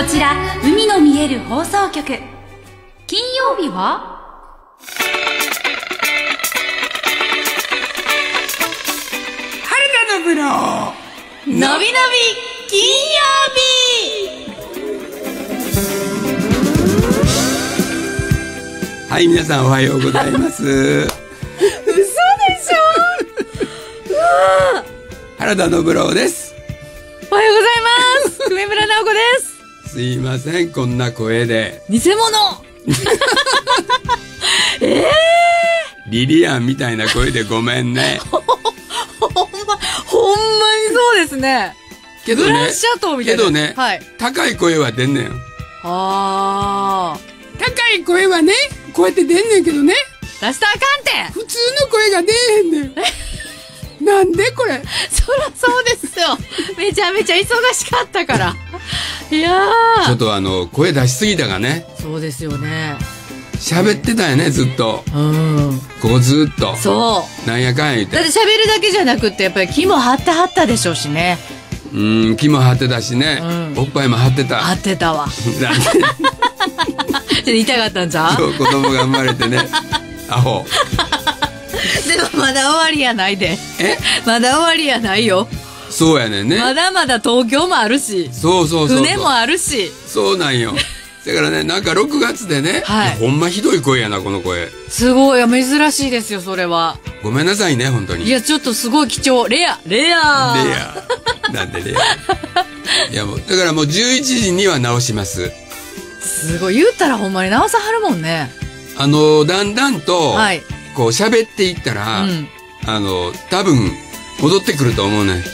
こちら海の見える放送局。金曜日は原田のブローのびのび金曜日。 はい、皆さんおはようございます嘘でしょ。うわ原田のブローです。 おはようございます梅村直子です。 すいません、こんな声で偽物リリアンみたいな声でごめんねほんまにそうですね。 けどね、 グランシャトーみたいな。 けどね、 はい、 高い声は出んねん。 あ高い声はね、こうやって出んねんけどね、 出したらあかんて。 普通の声が出えへんねんなんでこれ。 そらそうですよ。めちゃめちゃ忙しかったから。いやー。 ちょっと声出しすぎたがね。 そうですよね。 喋ってたよね、ずっと。ここずっと。 そう。 なんやかんや言って。 だって喋るだけじゃなくって、やっぱり気も張ってはったでしょうしね。 気も張ってたしね。おっぱいも張ってた。 張ってたわ。 なんでちょっと痛かったんじゃん。 そう、子供が生まれてね。アホ。 でもまだ終わりやないで。まだ終わりやないよ。 そうやねんね。 まだまだ東京もあるし。 そう。 船もあるし。 そうなんよ。だからね、なんか6月でね、ほんまひどい声やな、この声。 すごい、珍しいですよ、それは。 ごめんなさいね、本当に。 いや、ちょっとすごい貴重。レア。 なんでレア。いやもう、だからもう11時には直します。 すごい、言ったらほんまに直さはるもんね。だんだんと、こう喋っていったら、多分戻ってくると思うね。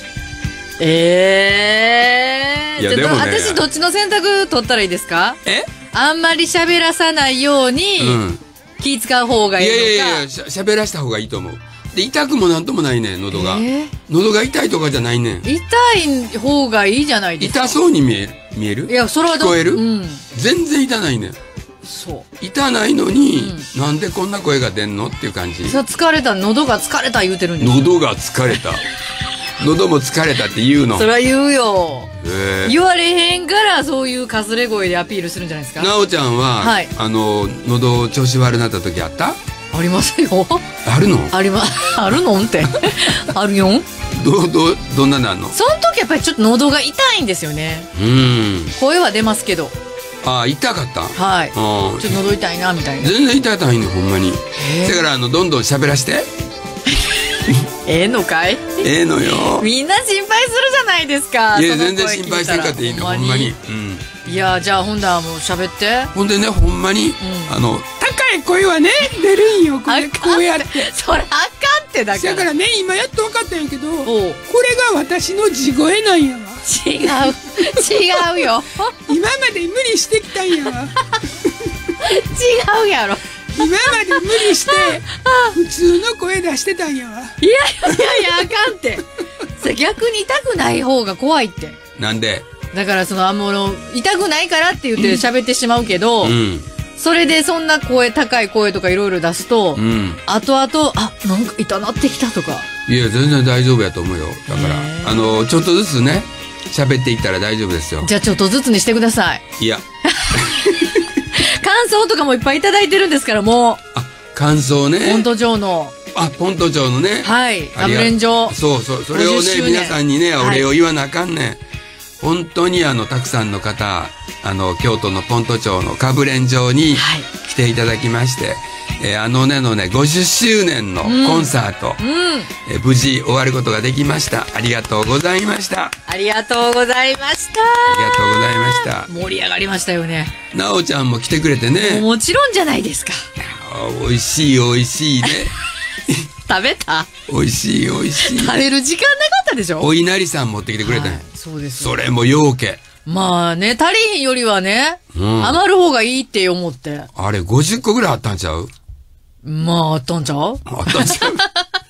いやでもね、私どっちの選択取ったらいいですか？あんまり喋らさないように、気使う方がいいのか。 いや喋らした方がいいと思う。で、痛くもなんともないねん、喉が。喉が痛いとかじゃないねん。 痛い方がいいじゃないですか。 痛そうに見える？いや、それは聞こえる？全然痛ないねん。 そう。 痛ないのに、なんでこんな声が出んのっていう感じ。 そう、疲れた、喉が疲れた言うてるんですよ。 喉が疲れた。喉も疲れたって言うの。 それは言うよ。言われへんからそういうかすれ声でアピールするんじゃないですか。 なおちゃんは、喉調子悪なった時あった？ ありますよ。 あるの？あるのってあるよん。 どんななんの？ その時やっぱりちょっと喉が痛いんですよね。声は出ますけど。 ああ、痛かった。 はい。ちょっと喉痛いなみたいな。 全然痛いないね、ほんまに。だからどんどん喋らして。 のかい？ のよ。 みんな心配するじゃないですか。 いや、全然心配せんかっていいの、ほんまに。 いや、じゃあほんだらもう喋って。 ほんでね、ほんまに高い声はね出るんよ、こうやって。 それあかんってだから。 だからね、今やっと分かったんやけど、これが私の地声なんやわ。 違うよ。 今まで無理してきたんやわ。 違うやろ。 今まで無理して普通の声出してたんやわ。 いやあかんって。逆に痛くない方が怖いって。 なんで？ だから痛くないからって言って喋ってしまうけど、それでそんな高い声とかいろいろ出すと、後々なんか痛なってきたとか。 いや、全然大丈夫やと思うよ。だからちょっとずつね喋っていったら大丈夫ですよ。 じゃあちょっとずつにしてください。 いや感想とかもいっぱいいただいてるんですからもう。 感想ね。 ポント町の。 ポント町のね。 はい。ガブレン町。 そう。それをね、皆さんにね、お礼を言わなあかんねん。本当にたくさんの方、京都のポント町のガブレン町に来ていただきまして、50周年のコンサート、無事終わることができました。ありがとうございました。 ありがとうございました。盛り上がりましたよね。 なおちゃんも来てくれてね。 もちろんじゃないですか。 美味しいね。 食べた？ 美味しい。 食べる時間なかったでしょ？ お稲荷さん持ってきてくれたんや。 そうです。 それもようけ。 まあね、足りひんよりはね、余る方がいいって思って。あれ50個ぐらいあったんちゃう？ まああったんちゃう？ あったんちゃう？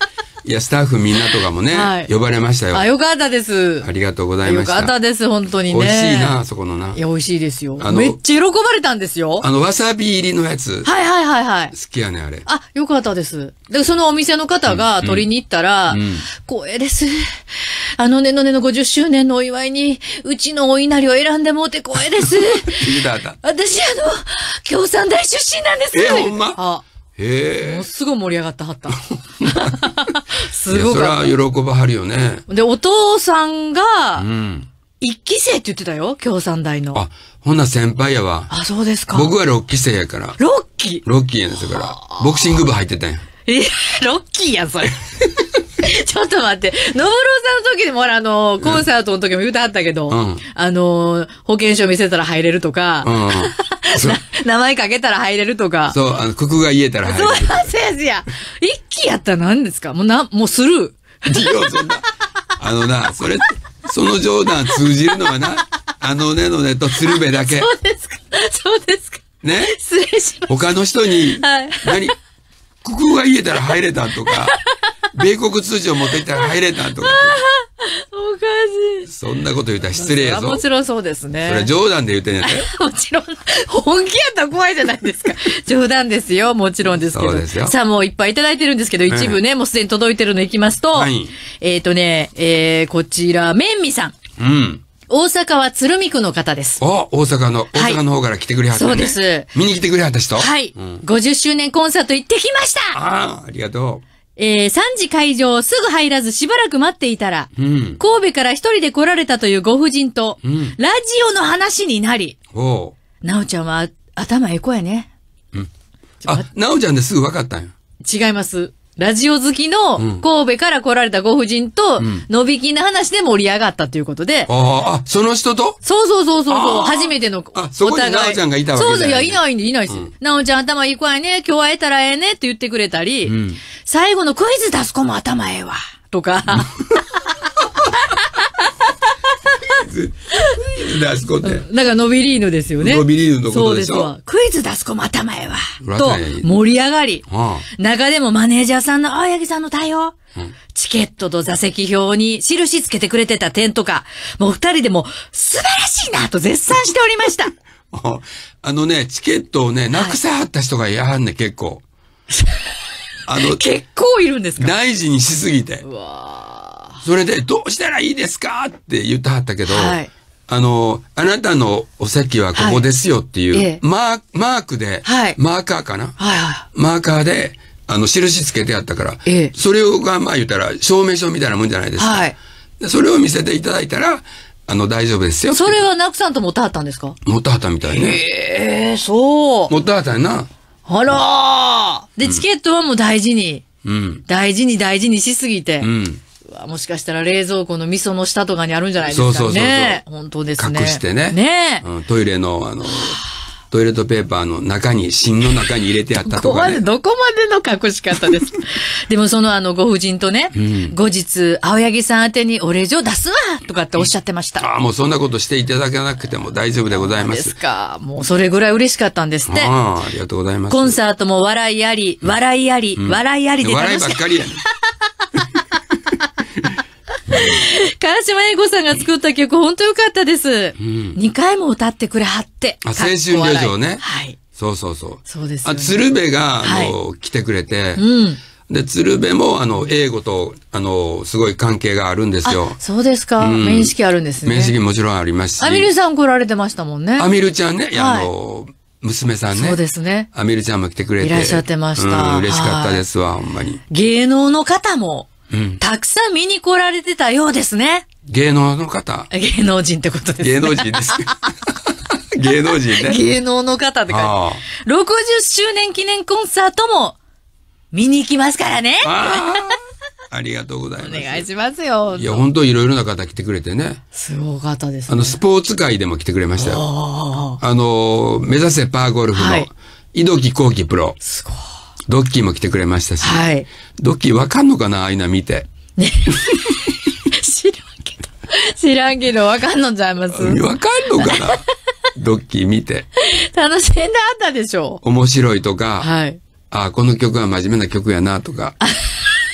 いや、スタッフみんなとかもね、呼ばれましたよ。 あ、よかったです。 ありがとうございました。 よかったです、本当にね。 美味しいな、そこのな。 いや、美味しいですよ。めっちゃ喜ばれたんですよ。 わさび入りのやつ。 はいはいはいはい。 好きやね、あれ。 あ、よかったです。で、そのお店の方が取りに行ったら、光栄です。ねのねの50周年のお祝いに、うちのお稲荷を選んでもうて光栄です。私、共産大出身なんです。 ほんま？ あ、へえ。もうすごい盛り上がったはった。すごい。 それは喜ばはるよね。 で、お父さんが、一期生って言ってたよ、共産大の。 あ、ほんな先輩やわ。 あ、そうですか。 僕は6期生やから。 6期 ?6 期やんですから。ボクシング部入ってたんや。 6期やん、それ。ちょっと待って。のぼろさんの時でも、コンサートの時も言うてはったけど、保険証見せたら入れるとか、名前かけたら入れるとか。 そう、九九が言えたら入れる。 そうやつや。一期やったら何ですか？もうスルー。 いや、そんな。その冗談通じるのはな、ねのねと鶴瓶だけ。 そうですか。そうですか。 ね。 失礼しました。 他の人に、九九が言えたら入れたとか、米国通帳持ってきたら入れたとか。 おかしい。 そんなこと言うたら失礼やぞ。 もちろんそうですね。 それは冗談で言うてんやで。もちろん、本気やったら怖いじゃないですか。冗談ですよ。もちろんですけど。 そうですよ。 さあ、もういっぱいいただいてるんですけど、一部ね、もうすでに届いてるのいきますと、はい、こちら、めんみさん。うん。大阪は鶴見区の方です。 大阪の方から来てくれはったね。 そうです。 見に来てくれはった人？ はい。50周年コンサート行ってきました。 ありがとう。 3時会場すぐ入らずしばらく待っていたら、神戸から一人で来られたというご婦人と、ラジオの話になり、なおちゃんは頭ええ子やね。 なおちゃんですぐ分かったんよ。 違います。ラジオ好きの神戸から来られたご婦人と、のびきな話で盛り上がったということで。 その人と？ そう。初めてのお互い。 そこになおちゃんがいたわけじゃない。 そう、いや、いないです。なおちゃん頭いい子やね。今日会えたらええねって言ってくれたり、最後のクイズ出す子も頭ええわ。とか。 クイズ出す子って。 だからノビリーヌですよね。 ノビリーヌのことでしょ。 そうですわ。クイズ出す子も頭ええわ。と、盛り上がり。中でもマネージャーさんの青柳さんの対応。チケットと座席表に印つけてくれてた点とか、もう二人でも素晴らしいなと絶賛しておりました。 チケットをね、なくさはった人がいやはんね、結構。 結構いるんですか？ 大事にしすぎて。それで、どうしたらいいですかって言ってはったけど、あなたのお席はここですよっていう、マークで、マーカーかな？マーカーで、印つけてあったから、それが、言ったら、証明書みたいなもんじゃないですか。それを見せていただいたら、大丈夫ですよ。 それはなくさんと持ってはったんですか？ 持ってはったみたいね。 そう。 持ってはったんやな。 あらー。で、チケットはもう大事に。大事にしすぎて。もしかしたら冷蔵庫の味噌の下とかにあるんじゃないですかね。本当ですね。 隠してね。 ねトイレのトイレットペーパーの中に、芯の中に入れてあったとかね。 どこまでの隠し方ですか？でもそのご婦人とね、後日、青柳さん宛てにお礼状出すわとかっておっしゃってました。 もうそんなことしていただけなくても大丈夫でございます。 ですか。もうそれぐらい嬉しかったんですって。 ありがとうございます。 コンサートも笑いあり、笑いあり、笑いありで楽しい。 笑いばっかりやね。 川島英子さんが作った曲、本当良かったです。2回も歌ってくれはって。 青春旅情ね。 はい。 そう。 そうですよね。 鶴瓶が、来てくれて、で、鶴瓶も、英語と、すごい関係があるんですよ。 そうですか。面識あるんですね。 面識もちろんありますし。 アミルさん来られてましたもんね。 アミルちゃんね、娘さんね。 そうですね。 アミルちゃんも来てくれて。 いらっしゃってました。 嬉しかったですわ、ほんまに。 芸能の方も、たくさん見に来られてたようですね。 芸能の方？ 芸能人ってことですね。 芸能人です。芸能人ね。 芸能の方って書いてある。60周年記念コンサートも見に行きますからね。 ありがとうございます。 お願いしますよ。 いや、本当いろいろな方来てくれてね。 すごかったですね。 スポーツ界でも来てくれましたよ。目指せパーゴルフの井戸木幸喜プロ。 すごい。 ドッキーも来てくれましたし。 はい。 ドッキーわかんのかなああいうの見て。 ね。知らんけど、わかんのちゃいます。 わかんのかなドッキー見て。 楽しんであったでしょ？ 面白いとか。 はい。 この曲は真面目な曲やなとか。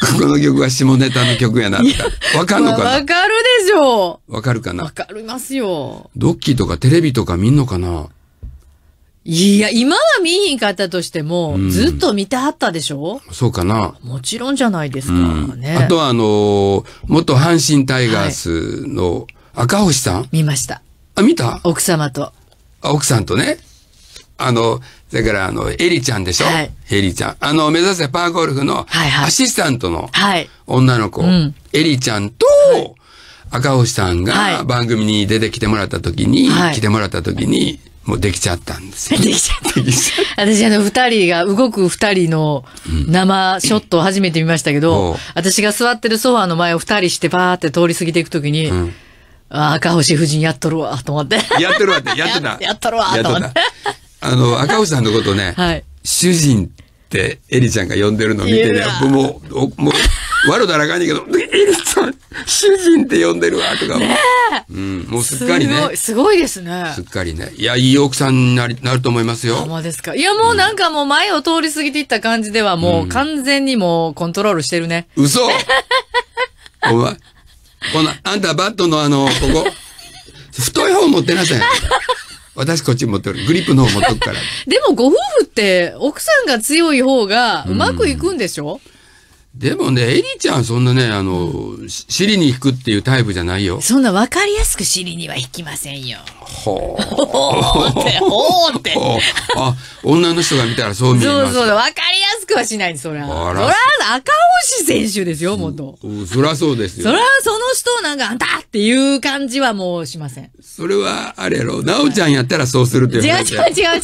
この曲は下ネタの曲やなって。わかるのかな？ わかるでしょう。わかるかな？ わかりますよ。 ドッキーとかテレビとか見んのかな？ いや、今は見ひんかったとしても、ずっと見てはったでしょ？ そうかな。 もちろんじゃないですかね。 あとは元阪神タイガースの赤星さん、 見ました。 あ、見た？ 奥様と。 奥さんとね。だからエリちゃんでしょ？はい。エリちゃん。目指せパーゴルフのアシスタントの女の子、エリちゃんと、赤星さんが番組に出てきてもらった時に、もうできちゃったんですよ。 できちゃった。私二人が、動く二人の生ショットを初めて見ましたけど、私が座ってるソファーの前を二人してバーって通り過ぎていくときに、赤星夫人やっとるわ、と思って。 やってるわって、やってた。 やっとるわ、と思って。 赤星さんのことね、主人ってエリちゃんが呼んでるの見てね、もう、わろだらかんねんけど、エリちゃん、主人って呼んでるわ、とか。もうすっかりね。 すごいですね。 すっかりね。いや、いい奥さんになると思いますよ。 ほんまですか。いや、もうなんかもう前を通り過ぎていった感じではもう完全にもうコントロールしてるね。 嘘お前、あんたバットのここ、太い方持ってなさい。私こっち持ってる。グリップの方持っとくから。 でもご夫婦って奥さんが強い方がうまくいくんでしょ？ でもね、エリちゃんそんなね、尻に引くっていうタイプじゃないよ。 そんな分かりやすく尻には引きませんよ。 ほー。 ほーって。 あ、女の人が見たらそう見えます。 そう、分かりやすくはしないそりゃ。そりゃ、赤星選手ですよ、元。 そりゃそうですよ。 そりゃ、その人なんか、あんたっていう感じはもうしません。 それは、あれやろ、なおちゃんやったらそうするっていう。 違う。違う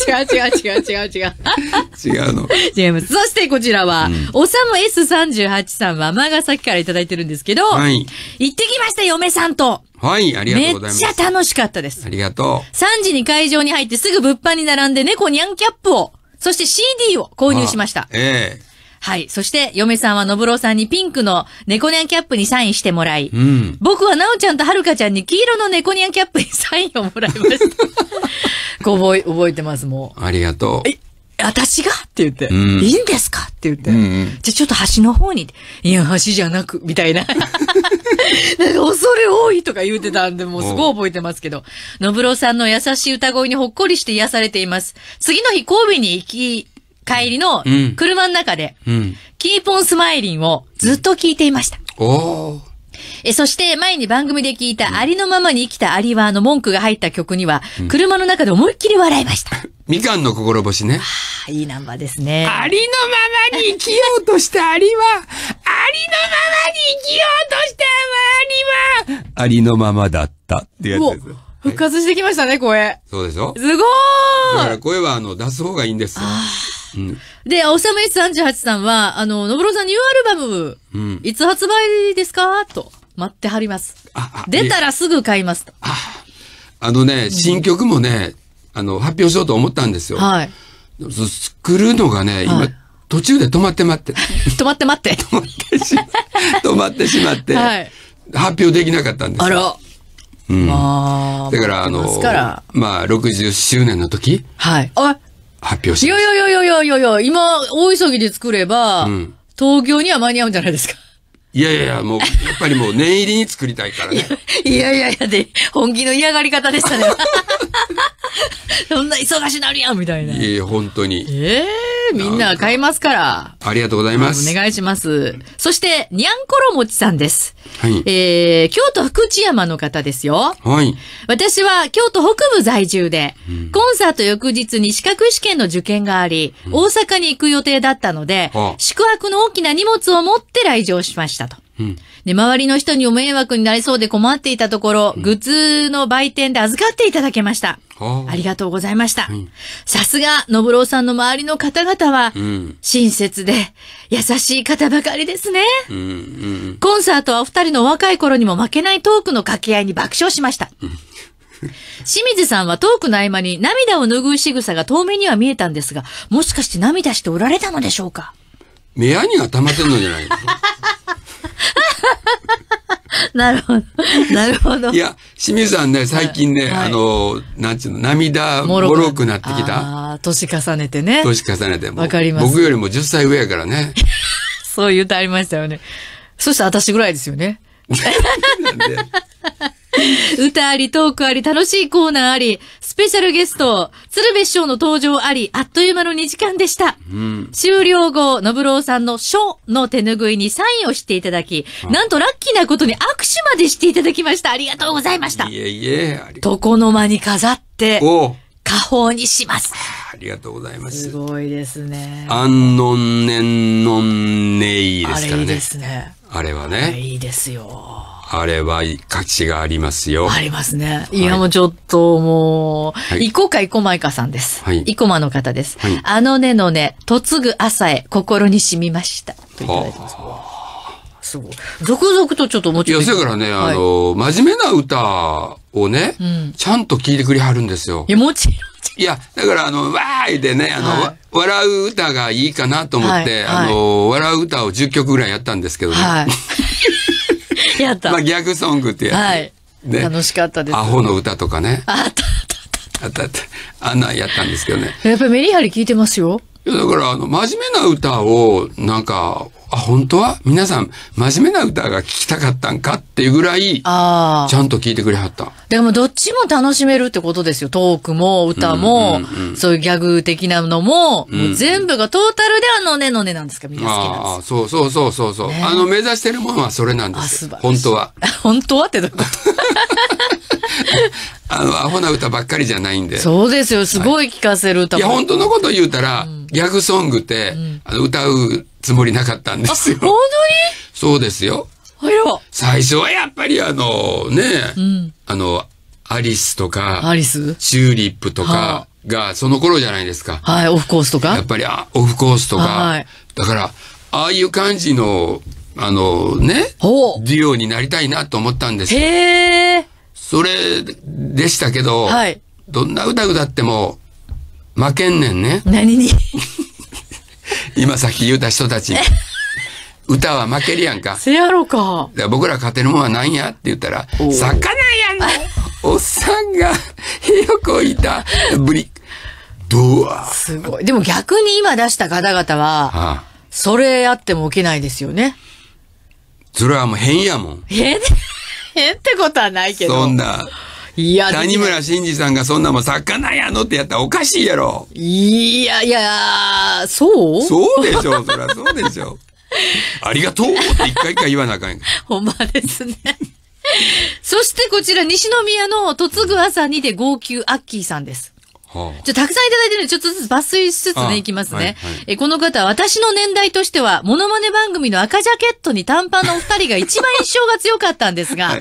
の。 違います。そしてこちらは、おさむ S38 さんは尼崎からいただいてるんですけど、行ってきました、嫁さんと。 はい、ありがとうございます。 めっちゃ楽しかったです。 ありがとう。 3時に会場に入ってすぐ物販に並んで猫ニャンキャップを、そして CD を購入しました。はい。そして、嫁さんはのぶろうさんにピンクの猫ニャンキャップにサインしてもらい、僕はなおちゃんとはるかちゃんに黄色の猫ニャンキャップにサインをもらいました。覚えてます、もう。 ありがとう。 私がって言って、いいんですかって言って、じゃあちょっと端の方に、いや、端じゃなく、みたいな。なんか恐れ多いとか言うてたんで、もうすごい覚えてますけど、のぶろうさんの優しい歌声にほっこりして癒されています。次の日、神戸に帰りの車の中で、キーポンスマイリンをずっと聞いていました。そして前に番組で聞いたありのままに生きたアリワの文句が入った曲には、車の中で思いっきり笑いました。 みかんの心星ね。 いいナンバーですね。 ありのままに生きようとしたアリは、ありのままに生きようとしたアリは、ありのままだったってやつですよ。 復活してきましたね、声。 そうでしょ？ すごーい。 だから声は出す方がいいんですよ。 で、おさむ S38 さんは、のぶろうさんニューアルバム、いつ発売ですかと、待ってはります。出たらすぐ買いますと。 新曲もね、発表しようと思ったんですよ。はい。作るのがね、今、途中で止まって待って。 止まってしまって、発表できなかったんですよ。 あら。 だから60周年の時発表しました。 いや、今、大急ぎで作れば、東京には間に合うんじゃないですか。 いや、もう、やっぱりもう念入りに作りたいからね。 で、本気の嫌がり方でしたね。そんな忙しなるやんみたいな。 いや、本当に。 みんな買いますから。 ありがとうございます。 お願いします。そして、にゃんころもちさんです。 はい。 京都福知山の方ですよ。 はい。 私は京都北部在住で、コンサート翌日に資格試験の受験があり、大阪に行く予定だったので、宿泊の大きな荷物を持って来場しましたと。で、周りの人にお迷惑になりそうで困っていたところ、グッズの売店で預かっていただけました。ありがとうございました。さすが、のぶろうさんの周りの方々は、親切で優しい方ばかりですね。コンサートはお二人の若い頃にも負けないトークの掛け合いに爆笑しました。清水さんはトークの合間に涙を拭う仕草が遠目には見えたんですが、もしかして涙しておられたのでしょうか？ 目やには溜まってんのじゃないですか。 なるほど。 いや、清水さんね、最近ね、なんちゅうの、涙もろくなってきた。 年重ねてね。 年重ねて。 わかります。 僕よりも10歳上やからね。 そう言うてありましたよね。そしたら私ぐらいですよね。 なんで歌あり、トークあり、楽しいコーナーあり、スペシャルゲスト、鶴瓶師匠の登場あり、あっという間の2時間でした。終了後、信郎さんの書の手拭いにサインをしていただき、なんとラッキーなことに握手までしていただきました。ありがとうございました。 いえいえ、 床の間に飾って、 お家宝にします。 ありがとうございます。 すごいですね。 アンノンネンノンネイですからね。 あれいいですね。 あれはね。 いいですよ。 あれは価値がありますよ。 ありますね。いや、もうちょっともう、 はいいこかいこまいかさんです。 はいいこまの方です。 はいあのねのね、嫁ぐ朝へ心に染みました。といただいてます。すごい。続々とちょっともいや、 ちろん。 そやからね、 はい真面目な歌をね、 んちゃんと聞いてくれはるんですよ。 いや、もちろん。 いや、だからわーいでね、 はい笑う歌がいいかなと思って、 はい笑う歌を10曲ぐらいやったんですけどね。 はい。やった。 まあ、ギャグソングってやつ。 はい。 ね楽しかったです。 アホの歌とかね。 あった。 あった。あんなんやったんですけどね。 やっぱりメリハリ聞いてますよ。 いやだから、真面目な歌を、なんか、本当は皆さん、真面目な歌が聴きたかったんかっていうぐらい、ちああ。 ゃんと聴いてくれはった。 でもどっちも楽しめるってことですよ。トークも歌も、そういうギャグ的なのも、もう全部がトータルであのねのねなんですかみんな好きなんああ、 です。 そうそうそうそうそう。 ね目指してるものはそれなんですよ。 あ素晴らしい本当は。 本当はってどういうことアホな歌ばっかりじゃないんで。 そうですよ。すごい聞かせる歌も。 いや、本当のこと言うたら、ギャグソングって、歌うつもりなかったんですよ。 本そうですよ。 当にあら。 最初はやっぱりアリスとか、 アリスチューリップとかがその頃じゃないですか。 はい、オフコースとかやっぱり、オフコースとか。 はいだから、ああいう感じの、 ほう。 デュオになりたいなと思ったんですよ。 へえ。 それでしたけど、 はい。 どんな歌歌っても負けんねんね。 何に今さっき言うた人たち。歌は負けるやんか。 せやろか。 だから僕ら勝てるもんは何やって言ったら、 おう魚やんのおっさんが火をこいたブリ。どうわ。 すごい。でも逆に今出した方々は、 ああそれやっても受けないですよね。 それはもう変やもん。 変ってことはないけど。 そんな。 いや、 谷村新司さんがそんなもん魚やのってやったらおかしいやろ。 いや、そうそうでしょ。そりゃそうでしょ。ありがとうって一回一回言わなあかんやん。 ほんまですね。そしてこちら西宮の嫁ぐ朝にで号泣アッキーさんです。 はあたくさんいただいてるので、ちょっとずつ抜粋しつつね、いきますね。 はいはいこの方は私の年代としては、モノマネ番組の赤ジャケットに短パンのお二人が一番印象が強かったんですが、 はいはい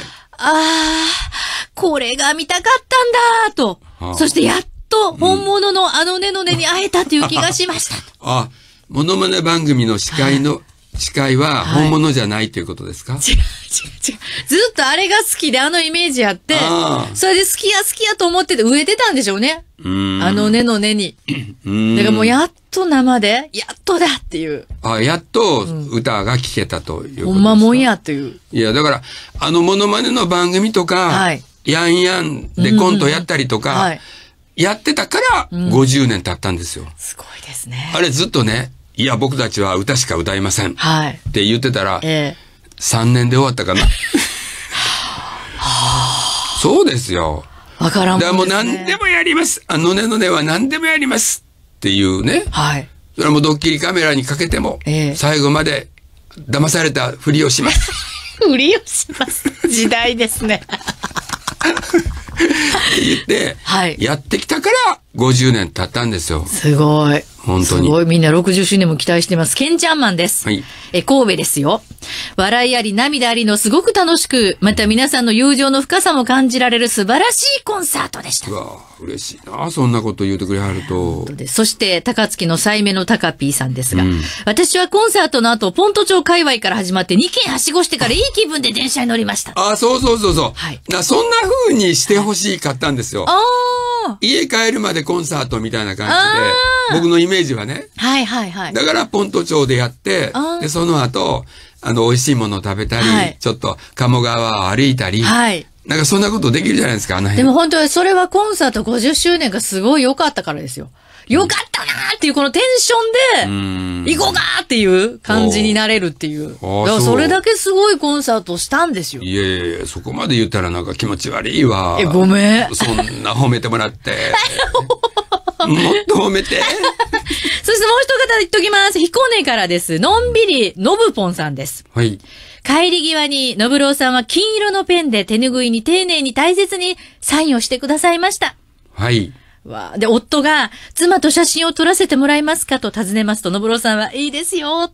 これが見たかったんだと、 はあそしてやっと本物のあのねのねに会えたという気がしました。 あ、モノマネ番組の司会は本物じゃないということですか？ 違う。ずっとあれが好きであのイメージあってあ、 それで好きやと思ってて植えてたんでしょうね。あのねのねに。だからもうやっと生で、やっとだっていう。 やっと歌が聴けたということですか？ ほんまもんやという。 いや、だから、モノマネの番組とか、 はいヤンヤンでコントやったりとか、 はい。 やってたから50年経ったんですよ。 すごいですね。 あれずっとね、いや、僕たちは歌しか歌いません。っはい。 て言ってたら、 え 3年で終わったかな。そうですよ。 わからんだからもうもんですね。 何でもやります。のねは何でもやります。っていうね。 はい。 それはもうドッキリカメラにかけても、 ええ最後まで騙されたふりをします。 ふりをします。時代ですね。 って言って、 はいやってきたから50年経ったんですよ。 すごい。 本当にすごい。みんな60周年も期待してます。ケンちゃんマンです。 はい神戸ですよ。笑いあり涙ありのすごく楽しく、また皆さんの友情の深さも感じられる素晴らしいコンサートでしたう。わ嬉しいな、そんなこと言うてくれはると。 そして、高槻の催眠のタカピーさんですが、私はコンサートの後、ポント町界隈から始まって2軒はしごしてからいい気分で電車に乗りました。 そうそうそうそう。 はいそんな風にしてほしかったんですよ。 あ家帰るまでコンサートみたいな感じあで、僕のイメージはね。 はいはいはい。 だからポント町でやってあー、 で、その後、美味しいものを食べたり、 はいちょっと鴨川を歩いたり、 はい。 なんかそんなことできるじゃないですか、あの辺。 でも本当にそれはコンサート50周年がすごい良かったからですよ。 よかったなーっていうこのテンションで、行こうかーっていう感じになれるっていう。だからそれだけすごいコンサートをしたんですよ。 いやいや、そこまで言ったらなんか気持ち悪いわ。 ごめん。 そんな褒めてもらって。もっと褒めて。 そしてもう一方言っときます。彦根からです。のんびりのぶぽんさんです。 はい。 帰り際に、のぶろうさんは金色のペンで手拭いに丁寧に大切にサインをしてくださいました。 はい。 で、夫が、妻と写真を撮らせてもらえますかと尋ねますと、のぶろうさんは、いいですよって、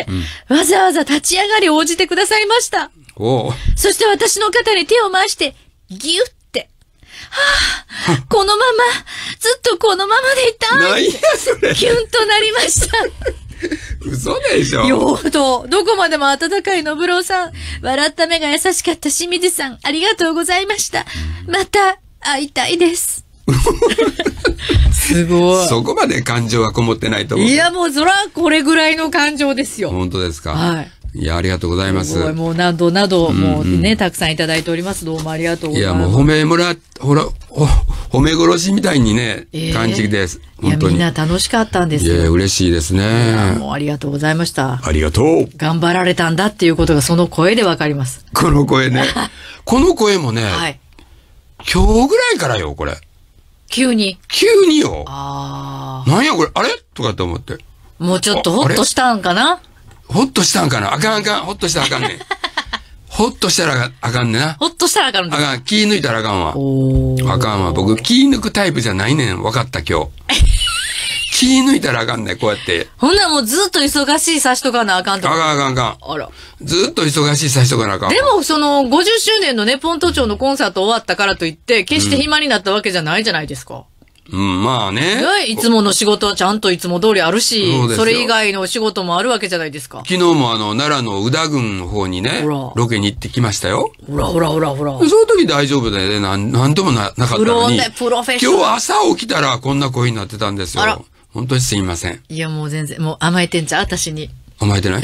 わざわざ立ち上がり応じてくださいました。そして私の肩に手を回して、ギュッて。このまま、ずっとこのままでいたい。 何やそれ。 キュンとなりました。 嘘でしょ。 よーと、どこまでも温かいのぶろうさん、笑った目が優しかった清水さん、ありがとうございました。また、会いたいです。すごい。 そこまで感情はこもってないと思う。 いや、もうそらこれぐらいの感情ですよ。 本当ですか。 はい。 いや、ありがとうございます。 もうなどなど、もうね、たくさんいただいております。どうもありがとうございます。 いや、もう褒め殺しみたいにね、感じです。本当に。 いや、みんな楽しかったんですよ。 いや、嬉しいですね。 もうありがとうございました。 ありがとう。 頑張られたんだっていうことがその声でわかります。 この声ね。この声もね、 はい、 今日ぐらいからよ、これ。 急によ。なんやこれ、あれとかって思って。 もうちょっとホッとしたんかな。 ホッとしたんかな。あかん。ホッとしたらあかんねん。ホッとしたらあかんねんな。 ホッとしたらあかんねん。 あかん。気抜いたらあかんわ。あかんわ。僕、気抜くタイプじゃないねん。分かった、今日。気抜いたらあかんねん、こうやって。 ほんならもうずっと忙しいさしとかなあかんとか。 あかん。 あら。 ずっと忙しいさしとかなあかん。 でも、その、50周年のね、ポント町のコンサート終わったからといって、決して暇になったわけじゃないじゃないですか。 まあね。 いつもの仕事はちゃんといつも通りあるし、それ以外の仕事もあるわけじゃないですか。 昨日も奈良の宇田郡の方にね、ロケに行ってきましたよ。 ほら。その時大丈夫でね、なんともなかったのに。 プロフェッショナル。 今日朝起きたらこんな声になってたんですよ。本当にすいません。 いや、もう全然、もう甘えてんじゃん、私に。 甘えてない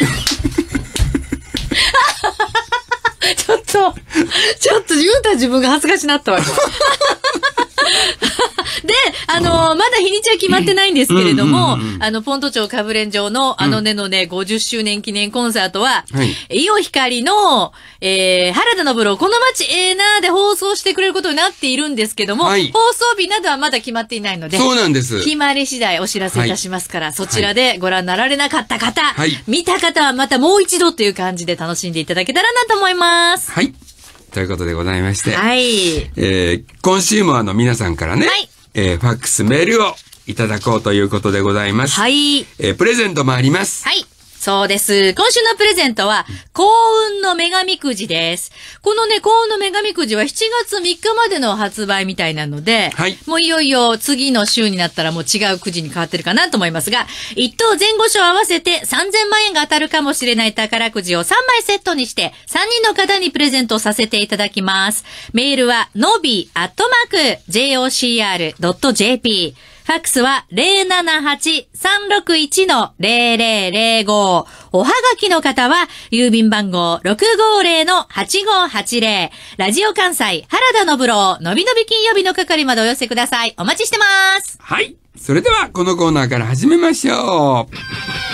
ちょっと言うたら自分が恥ずかしなったわよ。で、まだ日にちは決まってないんですけれども、ポント町かぶれん城のねのね50周年記念コンサートは、伊予光の、原田のぶろうこの街なーで放送してくれることになっているんですけども、放送日などはまだ決まっていないので、 そうなんです。 決まり次第お知らせいたしますから、そちらでご覧になられなかった方、見た方はまたもう一度という感じで楽しんでいただけたらなと思います。 はい。ということでございまして。 はい。 今週も皆さんからね、ファックスメールをいただこうということでございます。 はい。 プレゼントもあります。 はい。そうです。今週のプレゼントは、幸運の女神くじです。このね、幸運の女神くじは7月3日までの発売みたいなので、もういよいよ次の週になったらもう違うくじに変わってるかなと思いますが、1等前後賞合わせて3000万円が当たるかもしれない宝くじを3枚セットにして、3人の方にプレゼントさせていただきます。メールは、nobi@jocr.jp。ファックスは 078-361-0005。おはがきの方は、郵便番号 650-8580。ラジオ関西、原田のぶろう、のびのび金曜日の係までお寄せください。お待ちしてます。 はい。それでは、このコーナーから始めましょう。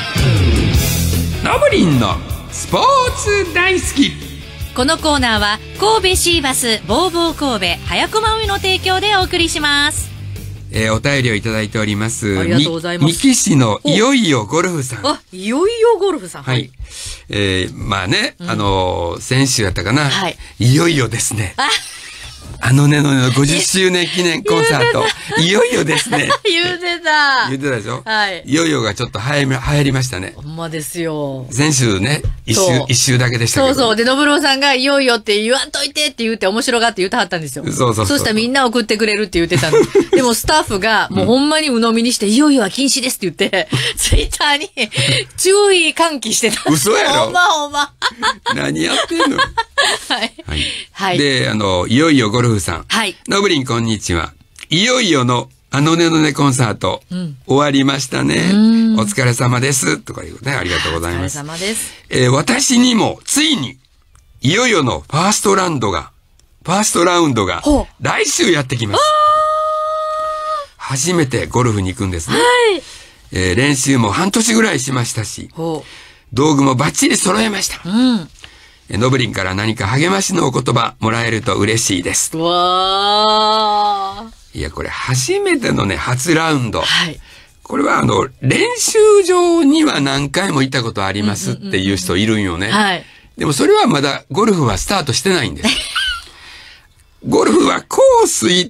のぶりんのスポーツ大好き。 このコーナーは、神戸シーバス、ボーボー神戸、早駒海の提供でお送りします。 お便りをいただいております。 ありがとうございます。 三木市のいよいよゴルフさん。 いよいよゴルフさん。 はい。まあね、先週やったかな。はい。いよいよですね。ねのねの50周年記念コンサート。いよいよですね。 言うてたでしょ。 はい。 いよいよがちょっと流行りましたね。 ほんまですよ。 先週ね、一週だけでしたけど。 そう。で、のぶろうさんがいよいよって言わんといてって言って面白がって言ってはったんですよ。 そう。 そしたらみんな送ってくれるって言ってたの。でもスタッフがもうほんまに鵜呑みにして、いよいよは禁止ですって言って、ツイッターに注意喚起してた。 嘘やろ。 ほんま。 何やってんの。 はい。 で、いよいよゴルフさん。 はい。 のぶりんこんにちは。いよいよのねのねコンサート、終わりましたね。お疲れ様です。とかいうね、ありがとうございます。 お疲れ様です。 私にもついに、いよいよのファーストラウンドが、来週やってきます。 初めてゴルフに行くんですね。 はい。 練習も半年ぐらいしましたし、道具もバッチリ揃えました。のぶりんから何か励ましのお言葉もらえると嬉しいです。 わー。 いや、これ初めてのね、初ラウンド。 はい。 これは練習場には何回も行ったことありますっていう人いるんよね。 はい。 でもそれはまだゴルフはスタートしてないんです。ゴルフはコース行って、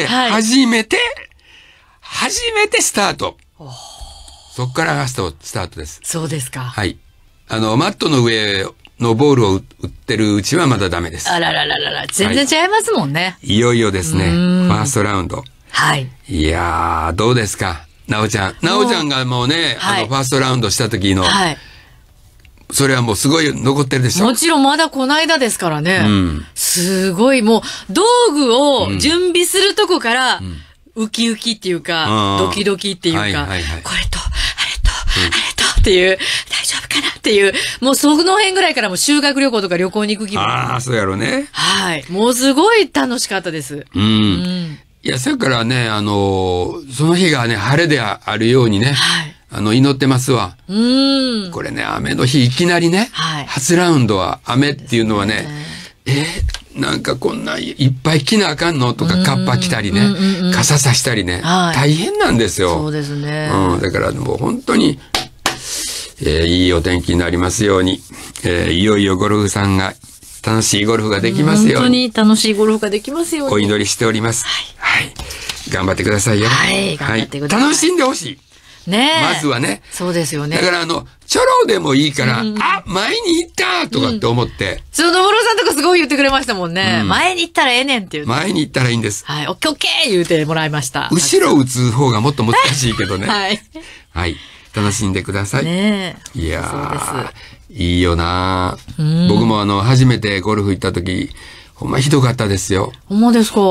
初めてスタート。そっからがスタートです。 そうですか。 はい。マットの上のボールを打ってるうちはまだダメです。 あららららら、全然違いますもんね。 いよいよですね、ファーストラウンド。 はい。 いやー、どうですかなおちゃん。なおちゃんがもうね、ファーストラウンドした時の、はい。それはもうすごい残ってるでしょ。 もちろんまだこの間ですからね。すごいもう、道具を準備するとこから、ウキウキっていうか、ドキドキっていうか、これと、あれと、あれとっていう、大丈夫かなっていう、もうその辺ぐらいからもう修学旅行とか旅行に行く気分。 ああ、そうやろね。 はい。もうすごい楽しかったです。 いや、それからね、その日がね、晴れであるようにね、祈ってますわ。これね、雨の日いきなりね、初ラウンドは雨っていうのはね、なんかこんないっぱい着なあかんのとか、カッパ着たりね、傘さしたりね、大変なんですよ。 そうですね。 だからもう本当に、いいお天気になりますように、いよいよゴルフさんが、楽しいゴルフができますように。 本当に楽しいゴルフができますように。 お祈りしております。はい。頑張ってくださいよ。 はい。頑張ってください。 楽しんでほしい。 ねえ。 まずはね。 そうですよね。 だからちょろでもいいから、あ、前に行ったとかって思って。 そう、野村さんとかすごい言ってくれましたもんね。前に行ったらええねんって言う。 前に行ったらいいんです。 はい。オッケーオッケー言うてもらいました。 後ろ打つ方がもっと難しいけどね。はい。はい。楽しんでください。 ねえ。いやー、いいよなー。僕も初めてゴルフ行った時、ほんまひどかったですよ。 ほんまですか？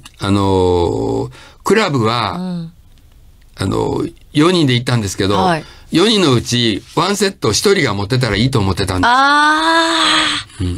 クラブは、4人で行ったんですけど、4人のうち1セット1人が持ってたらいいと思ってたんです。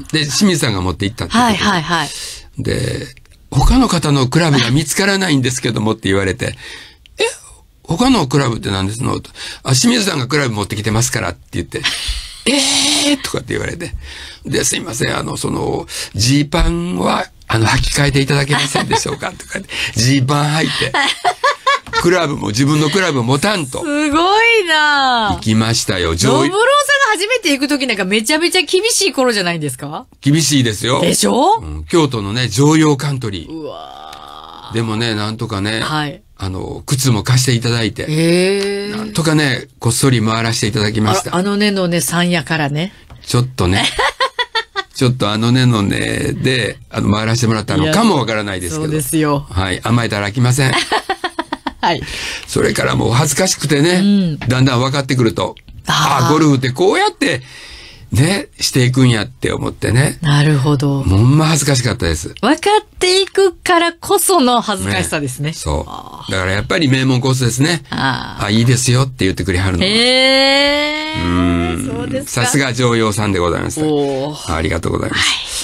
で、清水さんが持って行ったってことで。はいはいはい。で、他の方のクラブが見つからないんですけどもって言われて、他のクラブって何ですのと。清水さんがクラブ持ってきてますからって言って、とかって言われて。で、すいません、ジーパンは、履き替えていただけませんでしょうかとか、ジーパン履いて、自分のクラブ持たんと。 すごいな行きましたよ。 ノブローさんが初めて行くときなんかめちゃめちゃ厳しい頃じゃないんですか？ 厳しいですよ。 でしょ？ 京都のね、常陽カントリー。 うわでもね、なんとかね、靴も貸していただいて、なんとかね、こっそり回らせていただきました。 ねのねさんやからね。 ちょっとね、ちょっとねのねで、回らせてもらったのかもわからないですけど。 そうですよ。 はい、甘えたら飽きません。 はい。 それからもう恥ずかしくてね、だんだん分かってくると、ゴルフってこうやって、ね、していくんやって思ってね。 なるほど。 ほんま恥ずかしかったです。 分かっていくからこその恥ずかしさですね。 そう。だからやっぱり名門コースですね。いいですよって言ってくれはるのは。 そうですか。 さすが常陽さんでございます。ありがとうございます。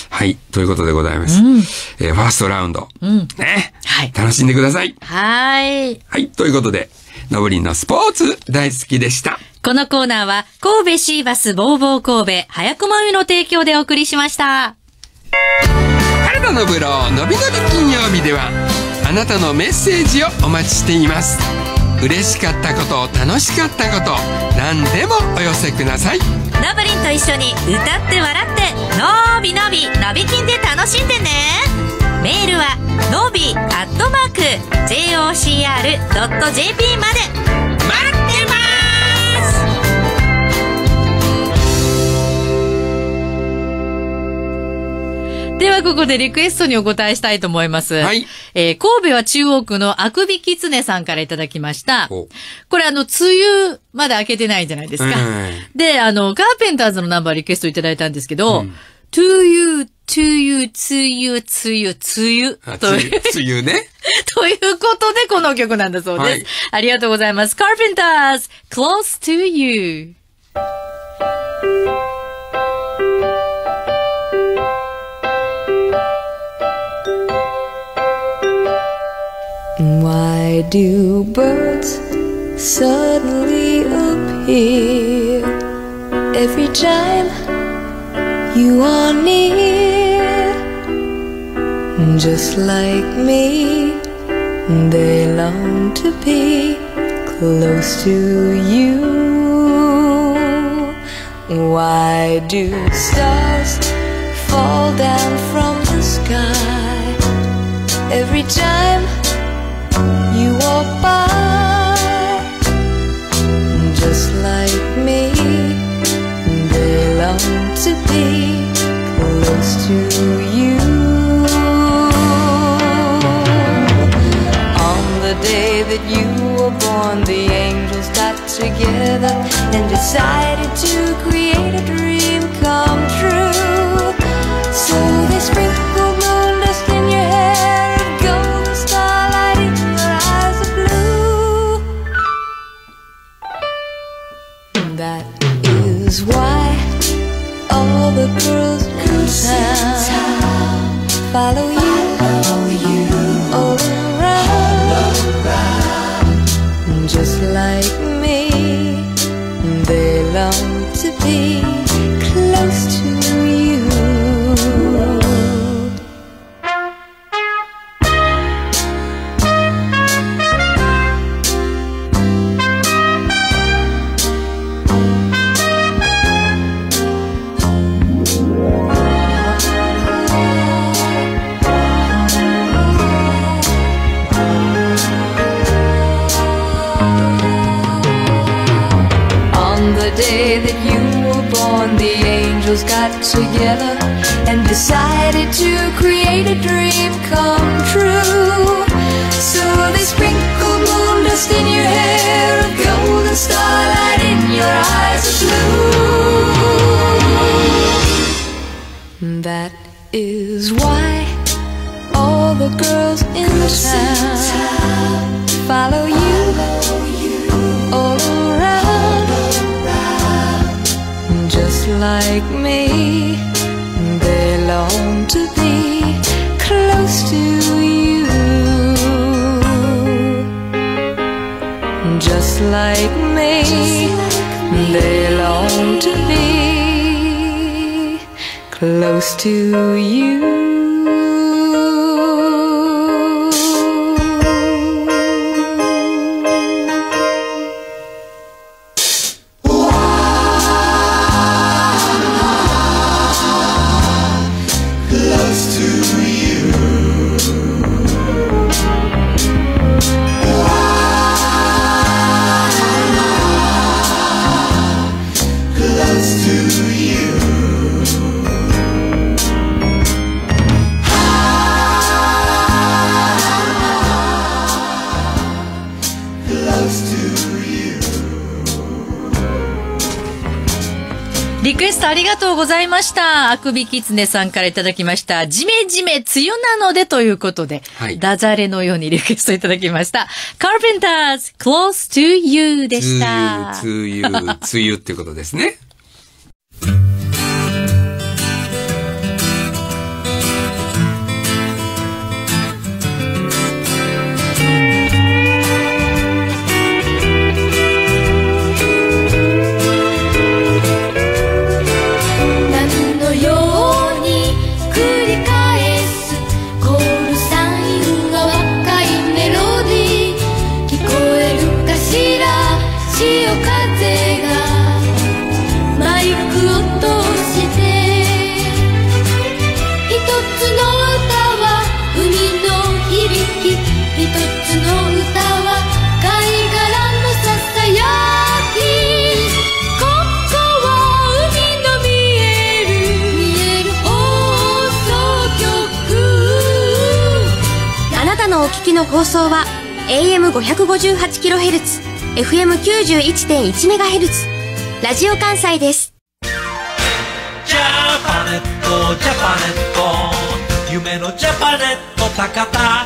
はい。ということでございます。ファーストラウンド。ね。はい。楽しんでください。 はい。 はい。ということで、のぶりんのスポーツ大好きでした。 このコーナーは、神戸シーバスボーボー神戸早駒湯の提供でお送りしました。 原田のぶろうのびのび金曜日では、あなたのメッセージをお待ちしています。嬉しかったこと、楽しかったこと、何でもお寄せください。のぶりんと一緒に歌って笑って、のびのびのび金で楽しんでね。メールは、のび@jocr.jp まで。待ってます。ではここでリクエストにお答えしたいと思います。はい。神戸は中央区のあくびきつねさんからいただきました。これ梅雨まだ明けてないじゃないですか。で、カーペンターズのナンバーリクエストいただいたんですけど、to you, to you, to you, to you, to you という。 梅雨ね。 ということでこの曲なんだそうです。はい、ありがとうございます。カーペンターズ Close to You。 Why do birds suddenly appear every time you are near? Just like me, they long to be close to you. Why do stars fall down from the sky every time you walk by? Just like me, they long to be close to you. On the day that you were born, the angels got together and decided to create a dream come true. So they sprinkled moon dust in your hair and golden starlight in your eyes of blue. That is why all the girls in town follow you all around. Just like me, they long to be close to you. Day that you were born, the angels got together and decided to create a dream come true. So they sprinkled moon dust in your hair, a golden starlight in your eyes of blue. That is why all the girls in town follow you all around. Just like me, they long to be close to you. Just like me, they long to be close to you. リクエストありがとうございました。あくびきつねさんからいただきました。ジメジメ梅雨なのでということで、はい、ダジャレのようにリクエストいただきました。Carpenters Close to You でした。 梅雨っていうことですね。 お聞きの放送は AM558kHz、FM91.1MHz、ラジオ関西です。 ジャパネット、ジャパネット、夢のジャパネット高田。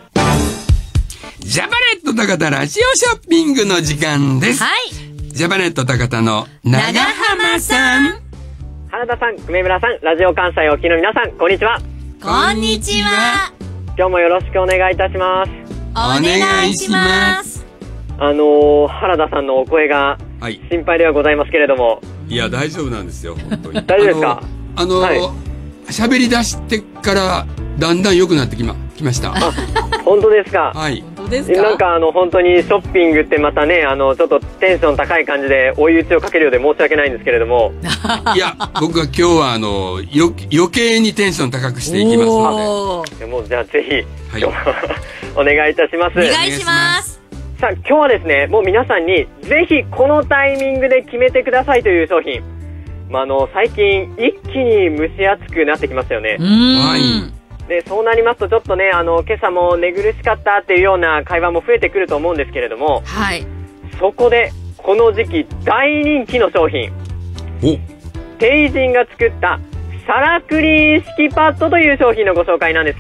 ジャパネット高田ラジオショッピングの時間です。 はい。 ジャパネット高田の長浜さん。 原田さん、久米村さん、ラジオ関西お聞きの皆さん、こんにちは。 こんにちは。 今日もよろしくお願いいたします。 お願いします。 原田さんのお声が心配ではございますけれども。 いや、大丈夫なんですよ、本当に。 大丈夫ですか？ 喋り出してからだんだん良くなってきました。 本当ですか？ はい。 本当ですか？ なんか本当にショッピングってまたね、ちょっとテンション高い感じで追い打ちをかけるようで申し訳ないんですけれども。 いや、僕は今日は余計にテンション高くしていきますので。 もうじゃあぜひ、 はい、 お願いいたします。 お願いします。 さあ今日はですね、もう皆さんにぜひこのタイミングで決めてくださいという商品。最近一気に蒸し暑くなってきましたよね。 はい。 でそうなりますとちょっとね、今朝も寝苦しかったっていうような会話も増えてくると思うんですけれども、 はい、 そこでこの時期大人気の商品、テイジンが作ったサラクリーン敷きパッドという商品のご紹介なんです。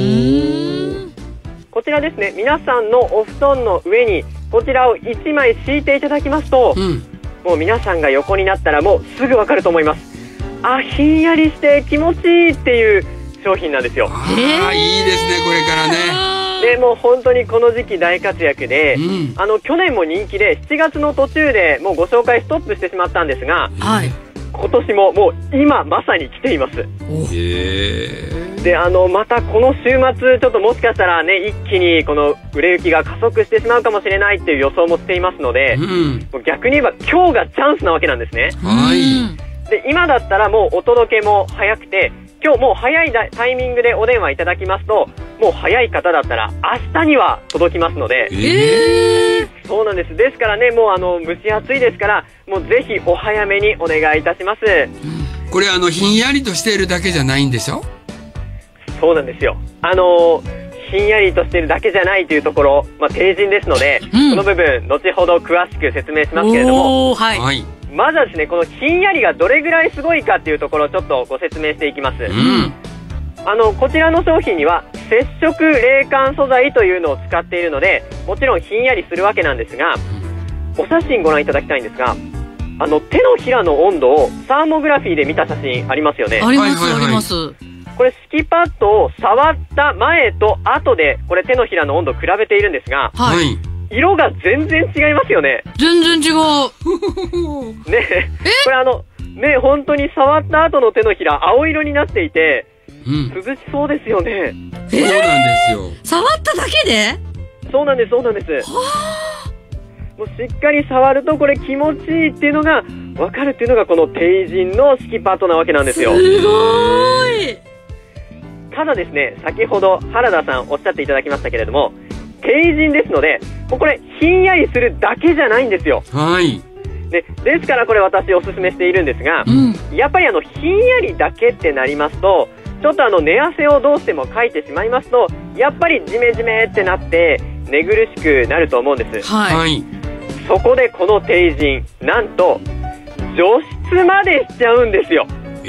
こちらですね、皆さんのお布団の上にこちらを1枚敷いていただきますと、もう皆さんが横になったらもうすぐわかると思います。ひんやりして気持ちいいっていう商品なんですよ。 いいですね、これからね。 でもう本当にこの時期大活躍で、去年も人気で7月の途中でもうご紹介ストップしてしまったんですが、今年ももう今まさに来ています。でまたこの週末ちょっともしかしたらね、一気にこの売れ行きが加速してしまうかもしれないっていう予想もしていますので、もう逆に言えば今日がチャンスなわけなんですね。で今だったらもうお届けも早くて、今日もう早いタイミングでお電話いただきますと、もう早い方だったら明日には届きますので、そうなんです。ですからね、もう蒸し暑いですから、もうぜひお早めにお願いいたします。 これひんやりとしているだけじゃないんでしょ？ そうなんですよ。ひんやりとしているだけじゃないというところ、テイジンですので、この部分後ほど詳しく説明しますけれども、まずはですね、このひんやりがどれぐらいすごいかっていうところをちょっとご説明していきます。こちらの商品には接触冷感素材というのを使っているので、もちろんひんやりするわけなんですが、お写真ご覧いただきたいんですが、手のひらの温度をサーモグラフィーで見た写真ありますよね。 ありますあります。 これ敷きパッドを触った前と後でこれ手のひらの温度を比べているんですが、色が全然違いますよね。 全然違う。 ね、これね、本当に触った後の手のひら青色になっていて、涼しそうですよね。 そうなんですよ。 触っただけで？ そうなんです、そうなんです。もうしっかり触るとこれ気持ちいいっていうのが分かるっていうのがこのテイジンの敷きパッドなわけなんですよ。 すごい。 ただですね、先ほど原田さんおっしゃっていただきましたけれども、テイジンですので、これひんやりするだけじゃないんですよ。ですからこれ私おすすめしているんですが、やっぱりひんやりだけってなりますと、ちょっと寝汗をどうしてもかいてしまいますと、やっぱりジメジメってなって寝苦しくなると思うんです。そこでこのテイジン、なんと除湿までしちゃうんですよ。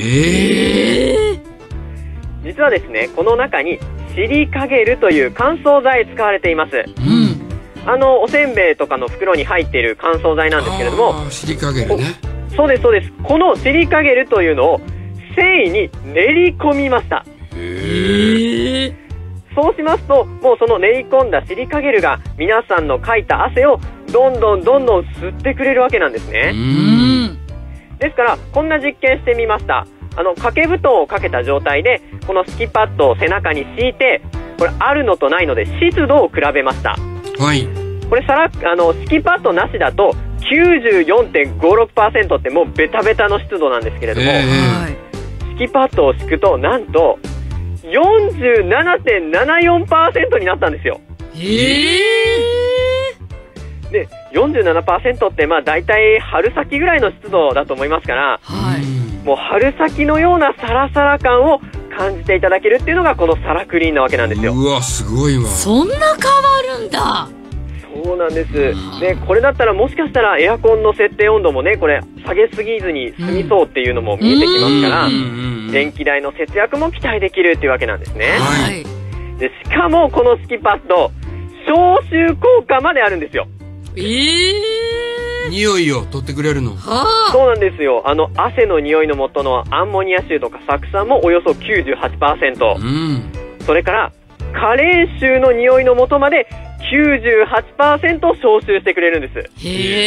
実はですね、この中にシリカゲルという乾燥剤使われています。おせんべいとかの袋に入っている乾燥剤なんですけれども、 シリカゲルね。 そうですそうです。このシリカゲルというのを繊維に練り込みました。そうしますと、もうその練り込んだシリカゲルが皆さんのかいた汗をどんどん吸ってくれるわけなんですね。ですからこんな実験してみました。掛け布団をかけた状態でこの敷きパッドを背中に敷いて、これあるのとないので湿度を比べました。これ敷きパッドなしだと 94.56% ってもうベタベタの湿度なんですけれども、敷きパッドを敷くとなんと 47.74% になったんですよ。で 47% ってだいたい春先ぐらいの湿度だと思いますから、もう春先のようなサラサラ感を感じていただけるっていうのがこのサラクリーンなわけなんですよ。 うわ、すごいわ。 そんな変わるんだ。 そうなんです。でこれだったらもしかしたらエアコンの設定温度もね、これ下げすぎずに済みそうっていうのも見えてきますから、電気代の節約も期待できるっていうわけなんですね。でしかもこの敷きパッド消臭効果まであるんですよ。 匂いを取ってくれるの？ そうなんですよ。汗の匂いの元のアンモニア臭とか酢酸もおよそ 98%、それから加齢臭の匂いの元まで 98% 消臭してくれるんです。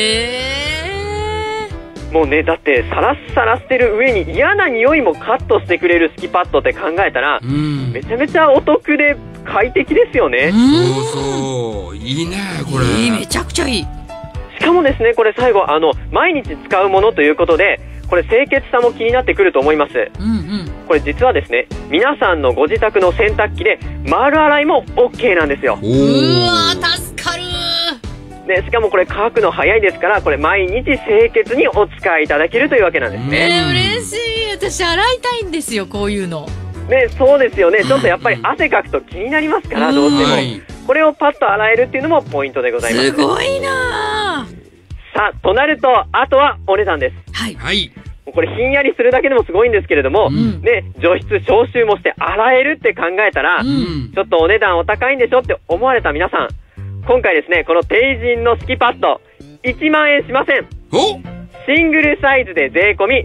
へー。 もうね、だってサラッサラしてる上に嫌な匂いもカットしてくれるスキパッドって考えたら、めちゃめちゃお得で快適ですよね。 そうそう、いいねこれ。 めちゃくちゃいい。 しかもですね、これ最後毎日使うものということで、これ清潔さも気になってくると思います。これ実はですね、皆さんのご自宅の洗濯機で丸洗いも OK なんですよ。 うわー、助かる。 でしかもこれ乾くの早いですから、これ毎日清潔にお使いいただけるというわけなんですね。 嬉しい。私洗いたいんですよ、こういうのね。そうですよね。ちょっとやっぱり汗かくと気になりますから、どうしても、これをパッと洗えるっていうのもポイントでございます。 すごいな。 さあ、となるとあとはお値段です。 はい、 はい。 これひんやりするだけでもすごいんですけれども、ね、除湿消臭もして洗えるって考えたら、ちょっとお値段お高いんでしょって思われた皆さん、今回ですね、このテイジンのスキパッド1万円しません。シングルサイズで税込み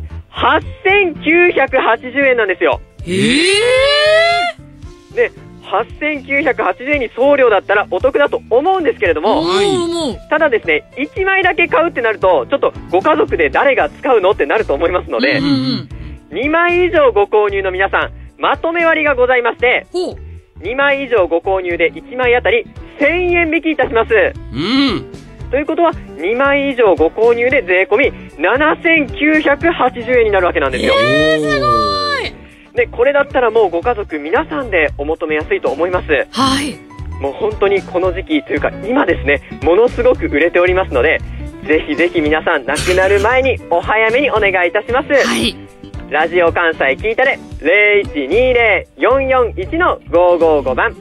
8980円なんですよ。で、8980円に送料だったらお得だと思うんですけれども、ただですね、1枚だけ買うってなるとちょっとご家族で誰が使うのってなると思いますので、2枚以上ご購入の皆さん、まとめ割がございまして、2枚以上ご購入で1枚あたり1000円引きいたします。ということは2枚以上ご購入で税込み7980円になるわけなんですよ。 すごい。 で、これだったらもうご家族皆さんでお求めやすいと思います。 はい。 もう本当にこの時期というか今ですね、ものすごく売れておりますので、ぜひぜひ皆さんなくなる前にお早めにお願いいたします。はい。ラジオ関西聞いたれ 0120-441-555 番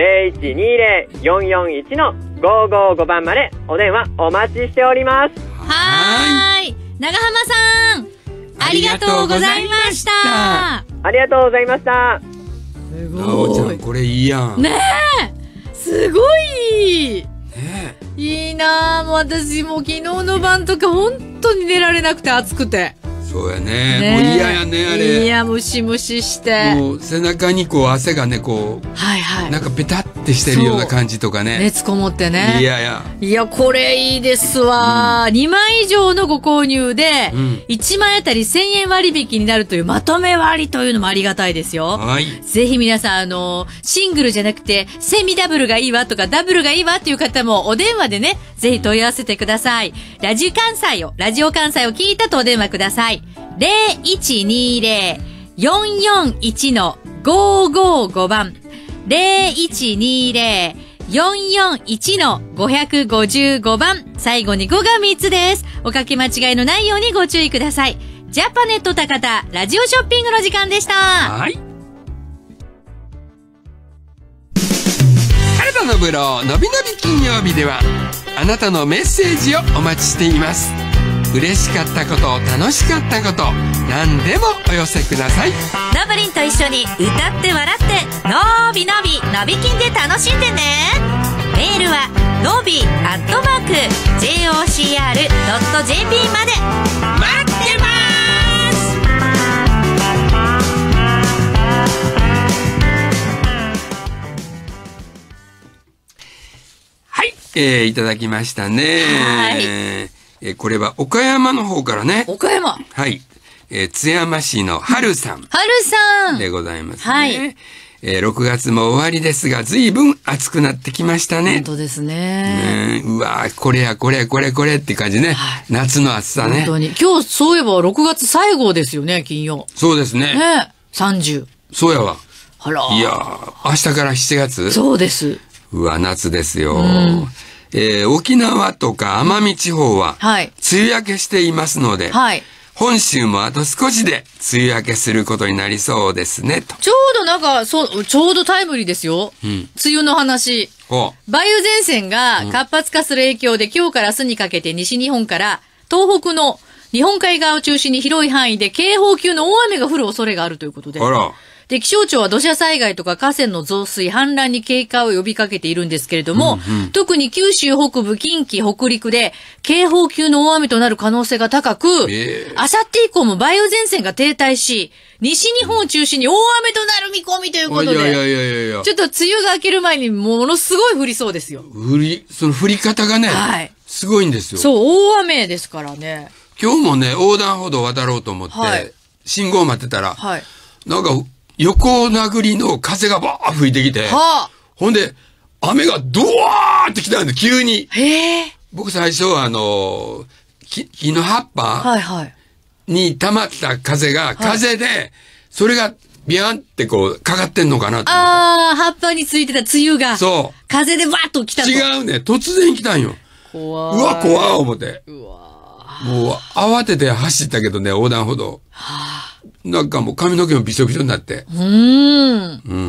0120-441-555 番までお電話お待ちしております。 はーい。長浜さん、ありがとうございました。 ありがとうございました。 すごい。 なおちゃんこれいいやん。 ねえ、すごい。ねえ、いいなあ。もう私も昨日の晩とか本当に寝られなくて暑くて。 そうやね。もう嫌やね、あれ。 いや、ムシムシして。 もう背中にこう汗がね、こう、 はいはい。 なんかペタってしてるような感じとかね。 熱こもってね。 いやいや。 いや、これいいですわ。2枚以上のご購入で、1枚あたり1000円割引になるというまとめ割というのもありがたいですよ。はい。ぜひ皆さん、シングルじゃなくて、セミダブルがいいわとか、ダブルがいいわっていう方も、お電話でね、ぜひ問い合わせてください。ラジオ関西を聞いたとお電話ください。0120-441-555 番。0120-441-555 番。最後に5が3つです。おかけ間違いのないようにご注意ください。ジャパネット高田ラジオショッピングの時間でした。 はい。原田のブローのびのび金曜日では、あなたのメッセージをお待ちしています。嬉しかったこと、楽しかったこと、何でもお寄せください。 のぶりんと一緒に歌って笑って、のびのびのびきんで楽しんでね。メールはのび@jocr.jp まで待ってます。 はい、いただきましたね。はい。これは岡山の方からね。 岡山。 はい。津山市の春さん。 春さん。 でございますね。 はい。 6月も終わりですが、随分暑くなってきましたね。 本当ですね。 うわこれやこれこれこれって感じね。はい、夏の暑さね。 本当に。今日そういえば6月最後ですよね、金曜。 そうですね。 ね。30。 そうやわ。 あら。 いや明日から7月。 そうです。 うわ、夏ですよ。沖縄とか奄美地方は、梅雨明けしていますので、はい、本州もあと少しで梅雨明けすることになりそうですね、と。 ちょうどなんか、ちょうどタイムリーですよ。梅雨の話。梅雨前線が活発化する影響で、今日から明日にかけて西日本から東北の日本海側を中心に広い範囲で警報級の大雨が降る恐れがあるということで。 あら。 で、気象庁は土砂災害とか河川の増水、氾濫に警戒を呼びかけているんですけれども、特に九州北部、近畿、北陸で警報級の大雨となる可能性が高く、あさって以降も梅雨前線が停滞し、西日本を中心に大雨となる見込みということで、ちょっと梅雨が明ける前にものすごい降りそうですよ。 その降り方がね、 はい、 すごいんですよ。 そう、大雨ですからね。 今日もね、横断歩道渡ろうと思って、はい、信号待ってたら、はい、なんか、横殴りの風がバー吹いてきて、はあ、ほんで、雨がドワーってきたんで、急に。僕最初は木の葉っぱに溜まった風が、風で、それがビャンってこう、かかってんのかなと思って。 ああ、葉っぱについてた梅雨が。 そう。 風でバーッと来たと。 違うね。突然来たんよ。 怖い。 うわ、怖い思って。うわ。もう、慌てて走ったけどね、横断歩道。はあ、なんかもう髪の毛もびしょびしょになって。うん。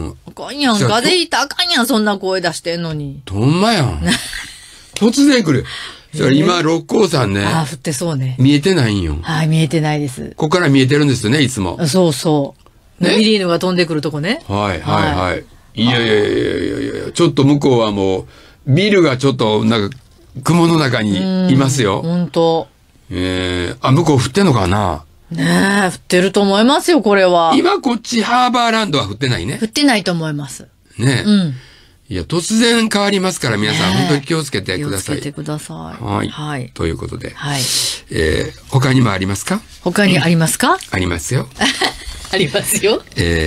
あかんやん。風邪ひいたらあかんやん。そんな声出してんのに。 ほんまやん。突然来る。それ今、六甲山ね。 ああ、降ってそうね。 見えてないんよ。 はい、見えてないです。 ここから見えてるんですよね、いつも。 そうそう。ね。ミリーヌが飛んでくるとこね。 はい、はい、はい。いやいやいやいやいや、ちょっと向こうはもう、ビルがちょっと、なんか、雲の中にいますよ。 ほんと。 向こう降ってんのかな？ ねえ、降ってると思いますよ、これは。 今こっちハーバーランドは降ってないね。 降ってないと思います。 ねえ。うん。いや、突然変わりますから皆さん、本当に気をつけてください。 気をつけてください。 はい。はい。ということで。 はい。 他にもありますか？ 他にありますか？ ありますよ。 ありますよ。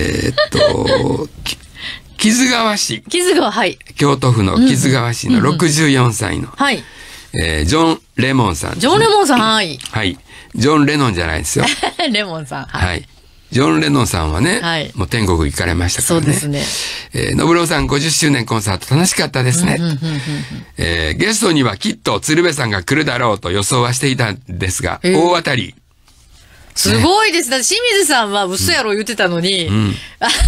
木津川市。 木津川、はい。 京都府の木津川市の64歳の。はい。ジョン・レモンさん。 ジョン・レモンさん、はい。 はい。ジョン・レノンじゃないですよ。 レモンさん。 はい。ジョン・レノンさんはね、はい、もう天国行かれましたからね。 そうですね。 のぶろうさん50周年コンサート楽しかったですね。ゲストにはきっと鶴瓶さんが来るだろうと予想はしていたんですが、大当たり。 すごいです。だって清水さんは嘘やろ言ってたのに、ジョン・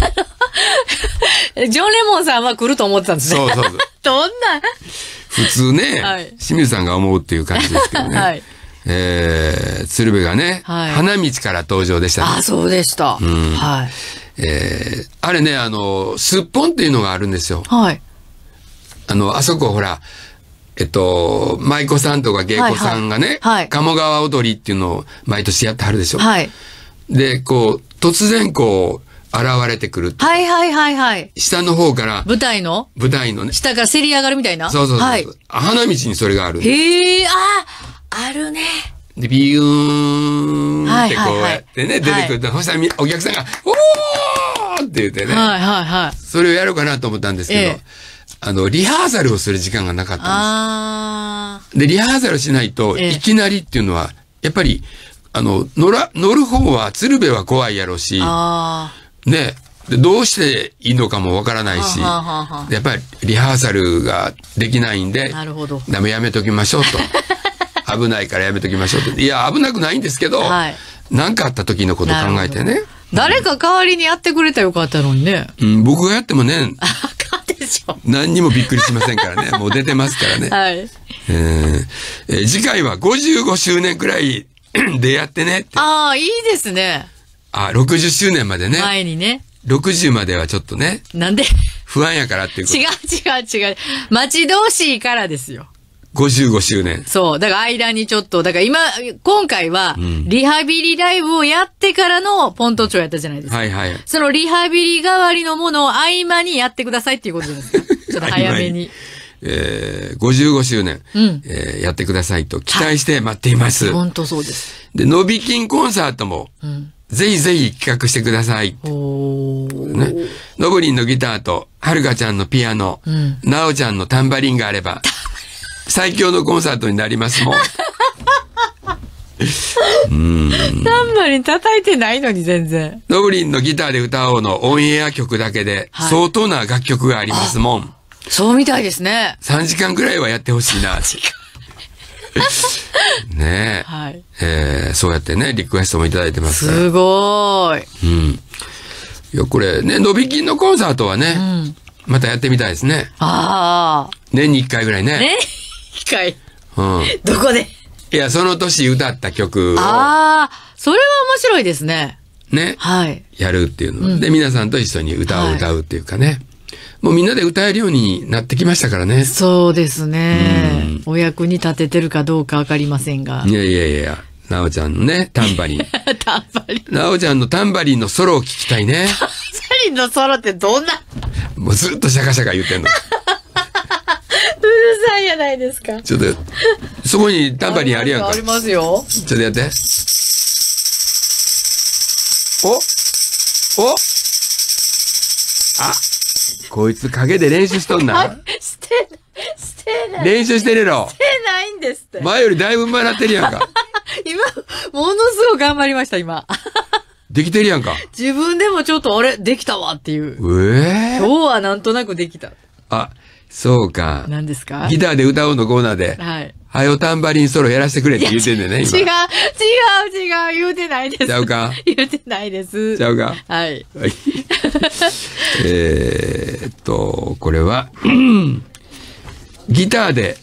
レモンさんは来ると思ってたんですね。 そうそうそう。 どんな普通ね、はい、清水さんが思うっていう感じですけどね。はい、鶴瓶がね、はい、花道から登場でしたね。 あ、そうでした。うん、はい。 あれね、すっぽんっていうのがあるんですよ。はい。あそこほら、舞妓さんとか芸妓さんがね、はいはい、鴨川踊りっていうのを毎年やってはるでしょ。はい。で、こう、突然こう、現れてくる。 はいはいはいはい。 下の方から。 舞台のね。 下からせり上がるみたいな。 そうそうそう。はい、花道にそれがある。 へえ、あるね。 で、ビューンってこうやってね、出てくると、そしたらお客さんが、おーって言ってね。はいはいはい。それをやろうかなと思ったんですけど、リハーサルをする時間がなかったんです。で、リハーサルしないといきなりっていうのは、やっぱり、乗る方は、鶴瓶は怖いやろうし、ね、でどうしていいのかもわからないし、やっぱりリハーサルができないんで、 なるほど。 ダメやめときましょうと。危ないからやめときましょうって。いや、危なくないんですけど、何かあった時のことを考えてね。 誰か代わりにやってくれたらよかったのにね。 うん、僕がやってもね、 でしょ。 何にもびっくりしませんからね。もう出てますからね。はい。次回は55周年くらいでやってねって。 ああ、いいですね。 60周年までね。 前にね。 60まではちょっとね。 なんで不安やからっていうこと。 違う。待ち遠しいからですよ。 55周年。 そう。だから間にちょっと、だから今回は、リハビリライブをやってからのポント町やったじゃないですか。はいはい。そのリハビリ代わりのものを合間にやってくださいっていうことじゃないですか。ちょっと早めに。 55周年、やってくださいと期待して待っています。 本当そうです。 で、のびきんコンサートも、ぜひぜひ企画してください。ね、のぶりんのギターと、はるかちゃんのピアノ、なおちゃんのタンバリンがあれば、最強のコンサートになりますもん。 タンバリン叩いてないのに全然。 のぶりんのギターで歌おうのオンエア曲だけで、相当な楽曲がありますもん。 そうみたいですね。 3時間くらいはやってほしいな。ねえ。はい。そうやってね、リクエストもいただいてますから。 すごーい。 うん。いや、これね、のびきんのコンサートはね、またやってみたいですね。 ああ。 年に1回ぐらいね。 年に1回。うん。どこでいや、その年歌った曲を。 ああ、それは面白いですね。 ね。 はい。 やるっていうの。で、皆さんと一緒に歌を歌うっていうかね。もうみんなで歌えるようになってきましたからね。 そうですね。お役に立ててるかどうかわかりませんが。 いやいやいや、なおちゃんのね、タンバリン。 タンバリン。 なおちゃんのタンバリンのソロを聞きたいね。 タンバリンのソロってどんなもうずっとシャカシャカ言ってんの。 うるさいやないですか。 ちょっと、そこにタンバリンあるやんか。 ありますよ。 ちょっとやって。おあ、こいつ影で練習しとんな。 してない。 練習してるの。 してないんですって。 前よりだいぶ上手なってるやんか。 今、ものすごく頑張りました、今。 できてるやんか。 自分でもちょっと、あれ、できたわっていう。今日はなんとなくできた。 あ、そうか。 何ですか？ ギターで歌うのコーナーで。 はい。 はよタンバリンソロやらせてくれって言うてんねんね、今。 違う、言うてないです。 ちゃうか？ 言うてないです。 ちゃうか？ はい。 はい。これは、ギターで、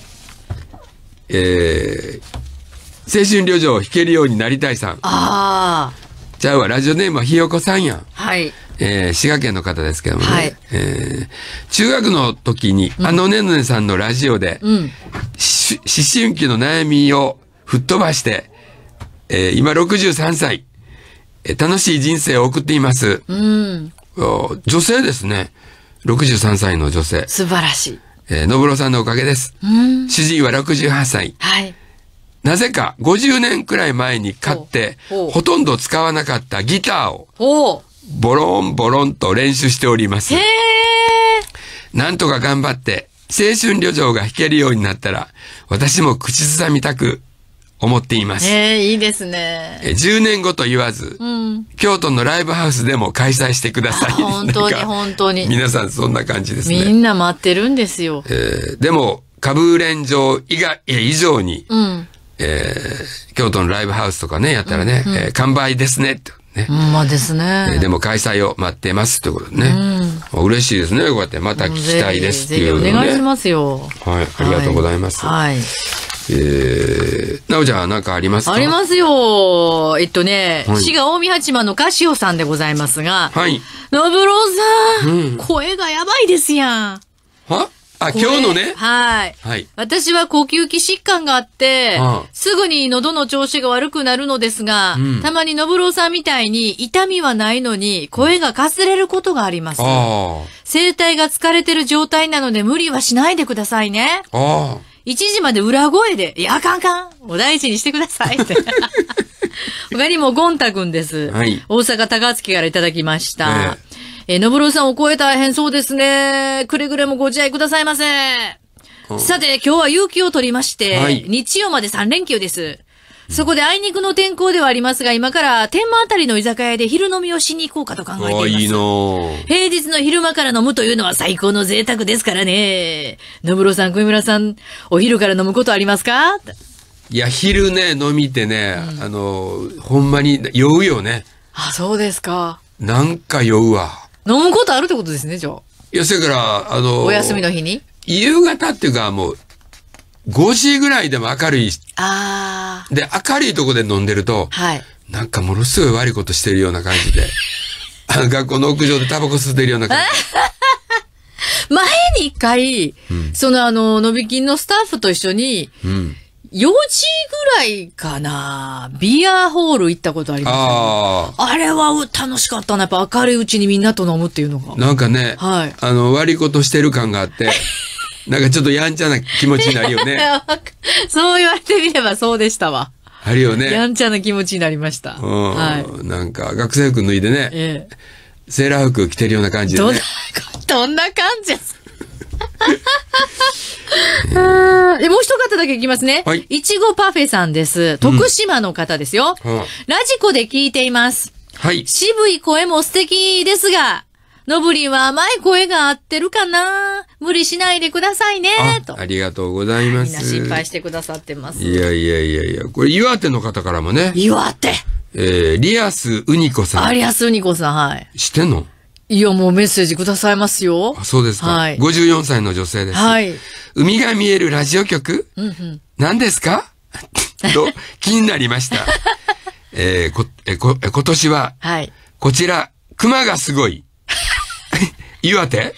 青春旅情を弾けるようになりたいさん。 ああ。 ちゃうわ、ラジオネームはひよこさんやん。 はい。 滋賀県の方ですけどもね。 はい。 中学の時に、ねのねさんのラジオで、思春期の悩みを吹っ飛ばして、今63歳、楽しい人生を送っています。女性ですね。63歳の女性。 素晴らしい。 のぶろさんのおかげです。主人は68歳。 はい。 なぜか50年くらい前に買って、ほとんど使わなかったギターを、ボロンボロンと練習しております。なんとか頑張って、青春旅情が弾けるようになったら、私も口ずさみたく思っています。 いいですね。 10年後と言わず、京都のライブハウスでも開催してください。 本当に本当に。 皆さんそんな感じですね。 みんな待ってるんですよ。 でも、歌舞練場以上に、京都のライブハウスとかね、やったらね、完売ですね、ってね。 まあですね。 でも開催を待ってますってことでね。嬉しいですね。こうやってまた聞きたいですっていうのね。 ぜひお願いしますよ。 はい、ありがとうございます。 はい。 なおちゃん何かありますか？ ありますよ。滋賀近江八幡のカシオさんでございますが、 はい。 のぶろうさん、声がやばいですやん。 は？あ、今日のね。 はい。 はい。 私は呼吸器疾患があって、すぐに喉の調子が悪くなるのですが、たまにのぶろうさんみたいに痛みはないのに声がかすれることがあります。声帯が疲れてる状態なので無理はしないでくださいね。1時まで裏声で、いや、あかんあかん。お大事にしてくださいって。他にもゴンタくんです。はい。大阪高槻からいただきました。のぶろうさんお声大変そうですね。くれぐれもご自愛くださいませ。さて、今日は有給を取りまして、日曜まで3連休です。そこであいにくの天候ではありますが、今から天満あたりの居酒屋で昼飲みをしに行こうかと考えています。 いいの平日の昼間から飲むというのは最高の贅沢ですからね。のぶろうさん、小村さん、お昼から飲むことありますか？ いや、昼ね、飲みってね、ほんまに酔うよね。 あ、そうですか。 なんか酔うわ。 飲むことあるってことですね、じゃあ。 いや、それから、 お休みの日に夕方っていうか、もう、5時ぐらいでも明るい。で、明るいとこで飲んでると、なんかものすごい悪いことしてるような感じで、学校の屋上でタバコ吸ってるような感じ。前に一回、のびきんのスタッフと一緒に、4時ぐらいかな、ビアホール行ったことあります。あれは楽しかったな。やっぱ明るいうちにみんなと飲むっていうのが。 なんかね、悪いことしてる感があって、なんかちょっとやんちゃな気持ちになるよね。 そう言われてみればそうでしたわ。 あるよね。 やんちゃな気持ちになりました。 なんか学生服脱いでね、セーラー服着てるような感じでね。 どんな感じですもう一方だけいきますね。いちごパフェさんです。徳島の方ですよ。ラジコで聞いています。渋い声も素敵ですが、のぶりんは甘い声が合ってるかな？無理しないでくださいね。 ありがとうございます。 みんな心配してくださってます。 いや。これ岩手の方からもね。 岩手。 リアスウニコさん。 リアスウニコさん、はい。 知ってんの？ いや、もうメッセージくださいますよ。 そうですか。54歳の女性です。海が見えるラジオ局？何ですか？ 気になりました。今年は、はい、こちら、熊がすごい。岩手？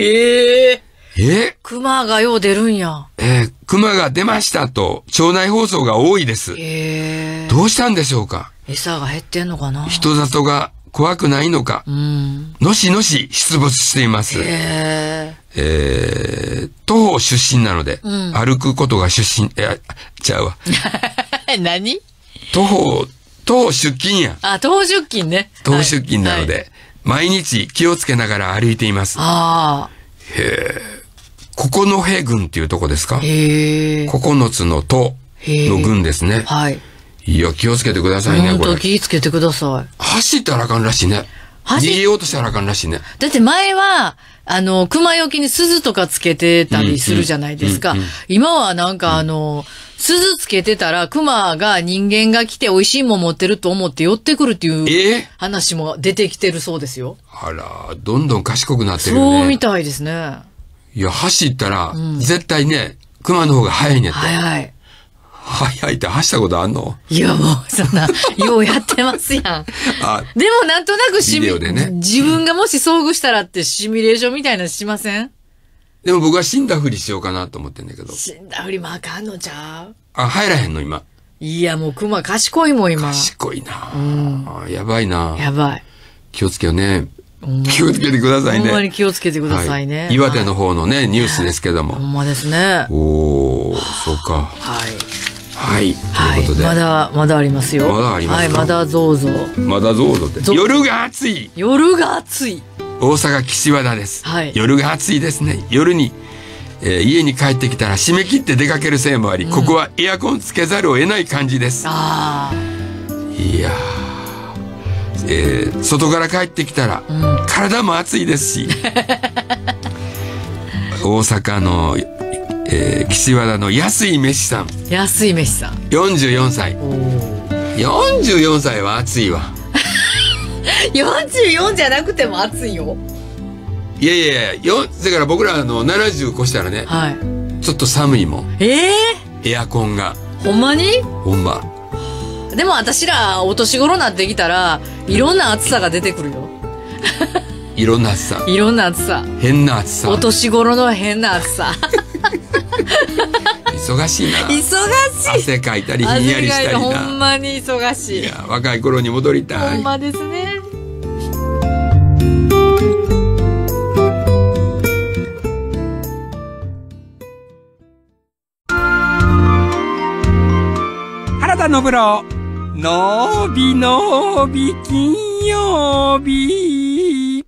熊がよう出るんや。 熊が出ましたと、町内放送が多いです。どうしたんでしょうか？ 餌が減ってんのかな？ 人里が怖くないのか？のしのし出没しています。徒歩出身なので、歩くことがちゃうわ。 何？ 徒歩出勤や。 徒歩出勤ね。 徒歩出勤なので、毎日気をつけながら歩いています。九戸郡っていうとこですか？9つの都の郡ですね。はい。いや、気をつけてくださいね、これ。 気をつけてください。 走ったらあかんらしいね。逃げようとしたらあかんらしいね。 だって前は、熊よけに鈴とかつけてたりするじゃないですか。今はなんか鈴つけてたら熊が人間が来て美味しいもん持ってると思って寄ってくるっていう話も出てきてるそうですよ。 あら、どんどん賢くなってるね。 そうみたいですね。 いや、走ったら、絶対ね、熊の方が早いねって。早いって走ったことあんの？ いや、もう、そんな、ようやってますやん。でもなんとなく自分がもし遭遇したらってシミュレーションみたいなのしません？ でも僕は死んだふりしようかなと思ってんだけど。 死んだふりもあかんのちゃう？ 入らへんの今。 いや、もう熊賢いもん今。 賢いな。やばいな。 やばい。 気をつけようね。気をつけてくださいね。 ほんまに気をつけてくださいね。 岩手の方のね、ニュースですけども。 ほんまですね。 そうか。はい。ということで。 まだありますよ。 まだあります。はい、 まだぞうぞ。 まだぞうぞって。夜が暑い。 夜が暑い。 大阪岸和田です。はい。夜が暑いですね。夜に、家に帰ってきたら締め切って出かけるせいもあり、ここはエアコンつけざるを得ない感じです。いや外から帰ってきたら、体も暑いですし、大阪の、岸和田の安い飯さん。 安い飯さん。44 歳。44歳は暑いわ。 44じゃなくても暑いよ。 いや、だから僕ら70越したらね、ちょっと寒いもん。エアコンが。 ほんまに？ ほんま。 でも私らお年頃になってきたらいろんな暑さが出てくるよ。 いろんな暑さ。 いろんな暑さ。 変な暑さ。 お年頃の変な暑さ。 忙しいな。 忙しい。 汗かいたりひんやりしたりな。 ほんまに忙しい。 いや、若い頃に戻りたい。 ほんまですね。 原田信郎のびのび金曜日。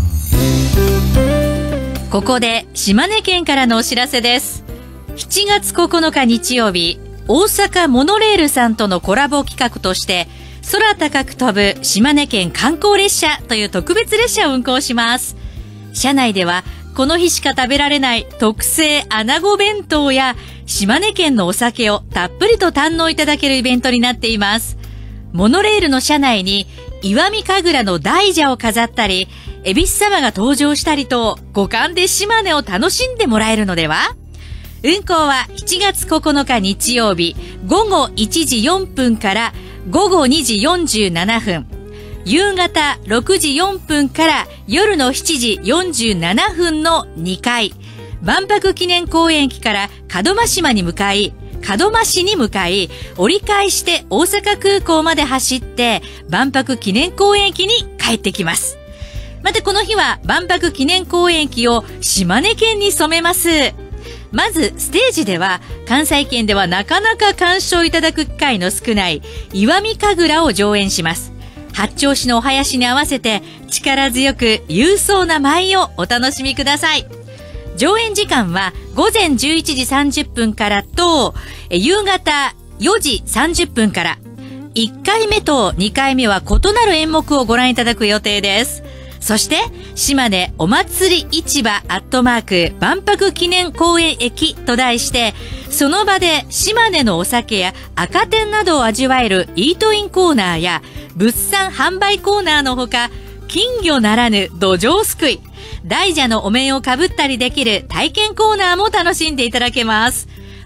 ここで島根県からのお知らせです。7月9日日曜日、大阪モノレールさんとのコラボ企画として空高く飛ぶ島根県観光列車という特別列車を運行します。車内ではこの日しか食べられない特製穴子弁当や島根県のお酒をたっぷりと堪能いただけるイベントになっています。モノレールの車内に石見神楽の大蛇を飾ったり、恵比寿様が登場したりと五感で島根を楽しんでもらえるのでは？運行は7月9日日曜日午後1時4分から午後2時47分、夕方6時4分から夜の7時47分の2回、万博記念公園駅から門真市に向かい、折り返して大阪空港まで走って万博記念公園駅に帰ってきます。またこの日は万博記念公園駅を島根県に染めます。まずステージでは関西圏ではなかなか鑑賞いただく機会の少ない石見神楽を上演します。八丁市のお囃子に合わせて力強く勇壮な舞をお楽しみください。上演時間は午前11時30分からと夕方4時30分から、1回目と2回目は異なる演目をご覧いただく予定です。そして島根お祭り市場@万博記念公園駅と題して、その場で島根のお酒や赤点などを味わえるイートインコーナーや物産販売コーナーのほか、金魚ならぬ土壌すくい、大蛇のお面をかぶったりできる体験コーナーも楽しんでいただけます。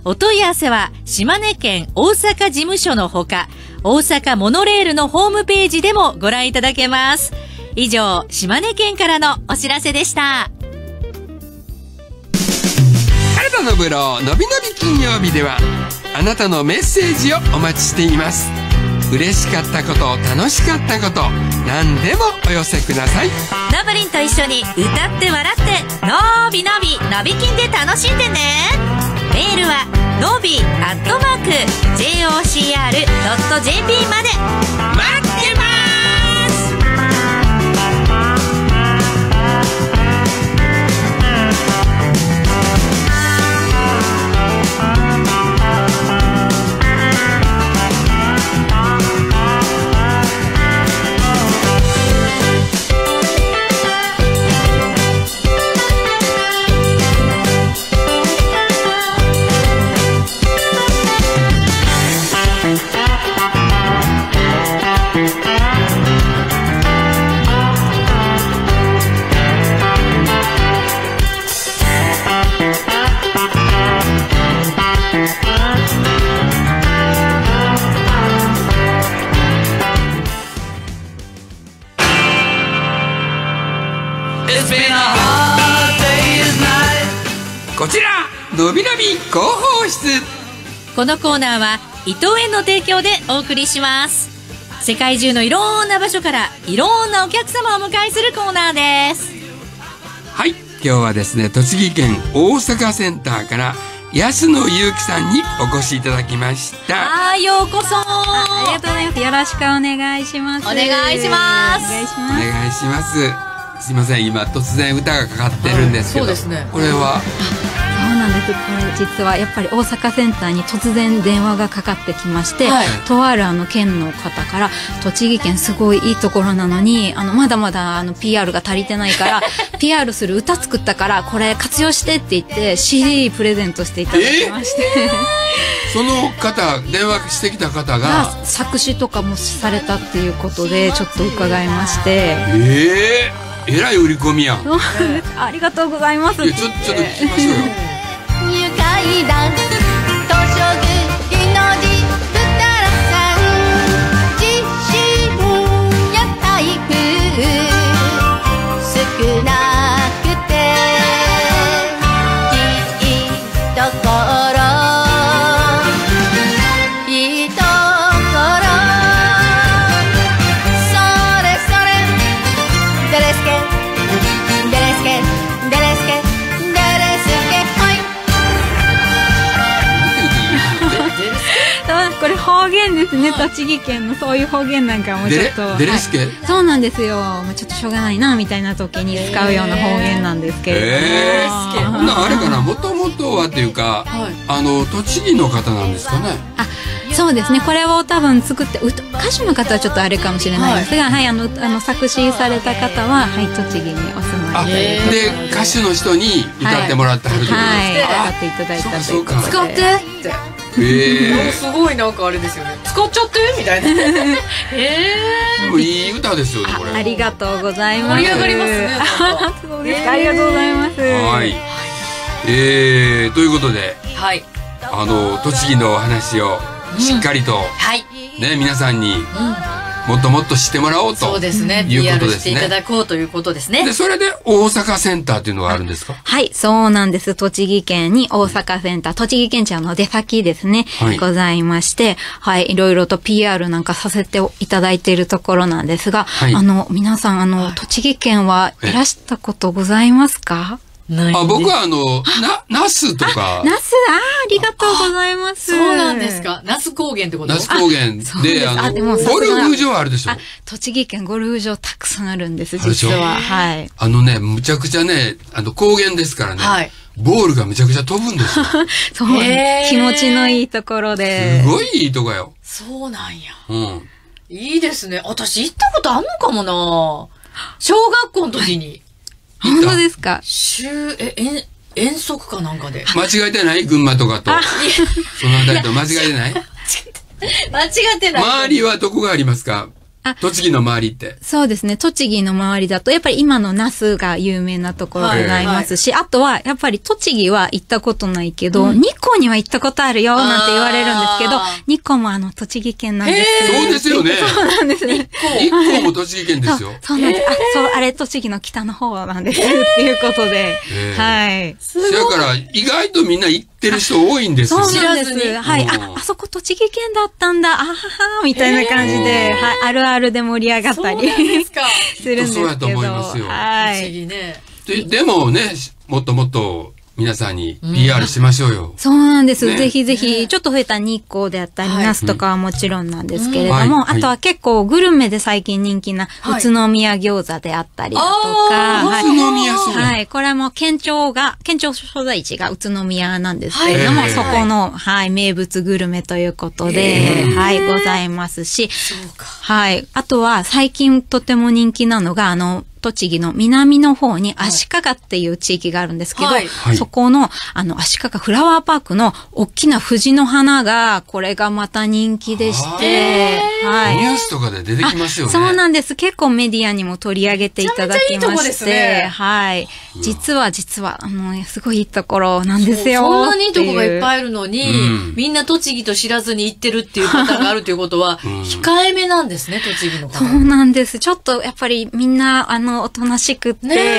お問い合わせは島根県大阪事務所のほか、大阪モノレールのホームページでもご覧いただけます。以上、島根県からのお知らせでした。 原田のブローのびのび金曜日では、あなたのメッセージをお待ちしています。嬉しかったこと、楽しかったこと、何でもお寄せください。 のぶりんと一緒に歌って笑って、のびのびのび金で楽しんでね。メールはのび@jocr.jp まで待ってます。 こちらのびのび広報室。 このコーナーは伊藤園の提供でお送りします。世界中のいろんな場所からいろんなお客様をお迎えするコーナーです。 はい、今日はですね、栃木県大阪センターから安野祐樹さんにお越しいただきました。 ようこそ。 ありがとうございます。よろしくお願いします。 お願いします。 お願いします。 お願いします。すいません、今突然歌がかかってるんですけど、 そうですね。 これはそうなんです。これ実はやっぱり大阪センターに突然電話がかかってきまして、とある県の方から栃木県すごいいいところなのにまだまだPR が足りてないからPR する歌作ったからこれ活用してって言って CD プレゼントしていただきまして、 その方、電話してきた方が作詞とかもされたっていうことでちょっと伺いまして、 えらい売り込みやん。 ありがとうございます。 ちょっと聞きましょうよ。 入階段図書組のじぶたらさん、自信や体育少なくていいところいいところ、それそれデレスケデレスケデレスケデレスケ、はい。 これ方言ですね、栃木県のそういう方言なんかもちょっとデレスケ、 そうなんですよ。ちょっとしょうがないなみたいな時に使うような方言なんですけれども、 あれかな、もともとはっていうか、栃木の方なんですかね。 そうですね。これを多分作って歌手の方はちょっとあれかもしれないですが、作詞された方は栃木にお住まいで、 歌手の人に歌ってもらってはるってことですか。 歌っていただいたということで、 使ってってすごいなんかあれですよね、使っちゃってみたいな。 いい歌ですよね、これ。 ありがとうございます。 盛り上がりますね。 そうですか、ありがとうございます。 はい。ということで、栃木のお話をしっかりとね、皆さんにもっともっと知ってもらおうと、 そうですね、 いうこと PR ですね。 していただこうということですね。 で、それで大阪センターっていうのがあるんですか。 はい、そうなんです。栃木県に大阪センター、栃木県庁の出先ですね、ございまして、いろいろと PR なんかさせていただいているところなんですが、皆さん栃木県はいらしたことございますか。 僕は那須とか。 那須、ありがとうございます。 そうなんですか。那須高原ってこと。 那須高原で、ゴルフ場あるでしょ。 栃木県ゴルフ場たくさんあるんです、実は。はい。 むちゃくちゃね、高原ですからね。ボールがむちゃくちゃ飛ぶんですよ。 そう、気持ちのいいところで。 すごいいいとこよ。 そうなんや。 いいですね。私行ったことあんのかもな。小学校の時に。 本当ですか。 遠足かなんかで。 間違えてない？群馬とかと。そのあたりと間違えてない？ 間違ってない。 周りはどこがありますか？ 栃木の周りって。 そうですね。栃木の周りだと、やっぱり今の那須が有名なところでございますし、あとは、やっぱり栃木は行ったことないけど、日光には行ったことあるよ、なんて言われるんですけど、日光も栃木県なんです。 そうですよね。 そうなんですね。 日光も栃木県ですよ。 そうなんです。あれ栃木の北の方なんです。っていうことで。はい。 だから、意外とみんな行ってる人多いんですよ。 そうなんです。はい。あそこ栃木県だったんだ、あはは、みたいな感じで、はい。あるあるで盛り上がったりするんですけど。 そうやと思いますよ。 はい。 不思議ね。 でもね、もっともっと、皆さんに PR しましょうよ。 そうなんです。ぜひぜひ、ちょっと増えた日光であったり、那須とかはもちろんなんですけれども、あとは結構グルメで最近人気な宇都宮餃子であったりだとか、 宇都宮そう。 はい。これも県庁所在地が宇都宮なんですけれども、そこの、はい、名物グルメということで、はい、ございますし、はい。あとは最近とても人気なのが、栃木の南の方に足利っていう地域があるんですけど、そこの、足利フラワーパークの大きな藤の花が、これがまた人気でして、 はい。ニュースとかで出てきますよね。 そうなんです。結構メディアにも取り上げていただきまして、はい。実は、すごいいいところなんですよ。 そんなにいいとこがいっぱいあるのに、みんな栃木と知らずに行ってるっていう方があるということは、控えめなんですね、栃木の方。 そうなんです。ちょっとやっぱりみんな、おとなしくって、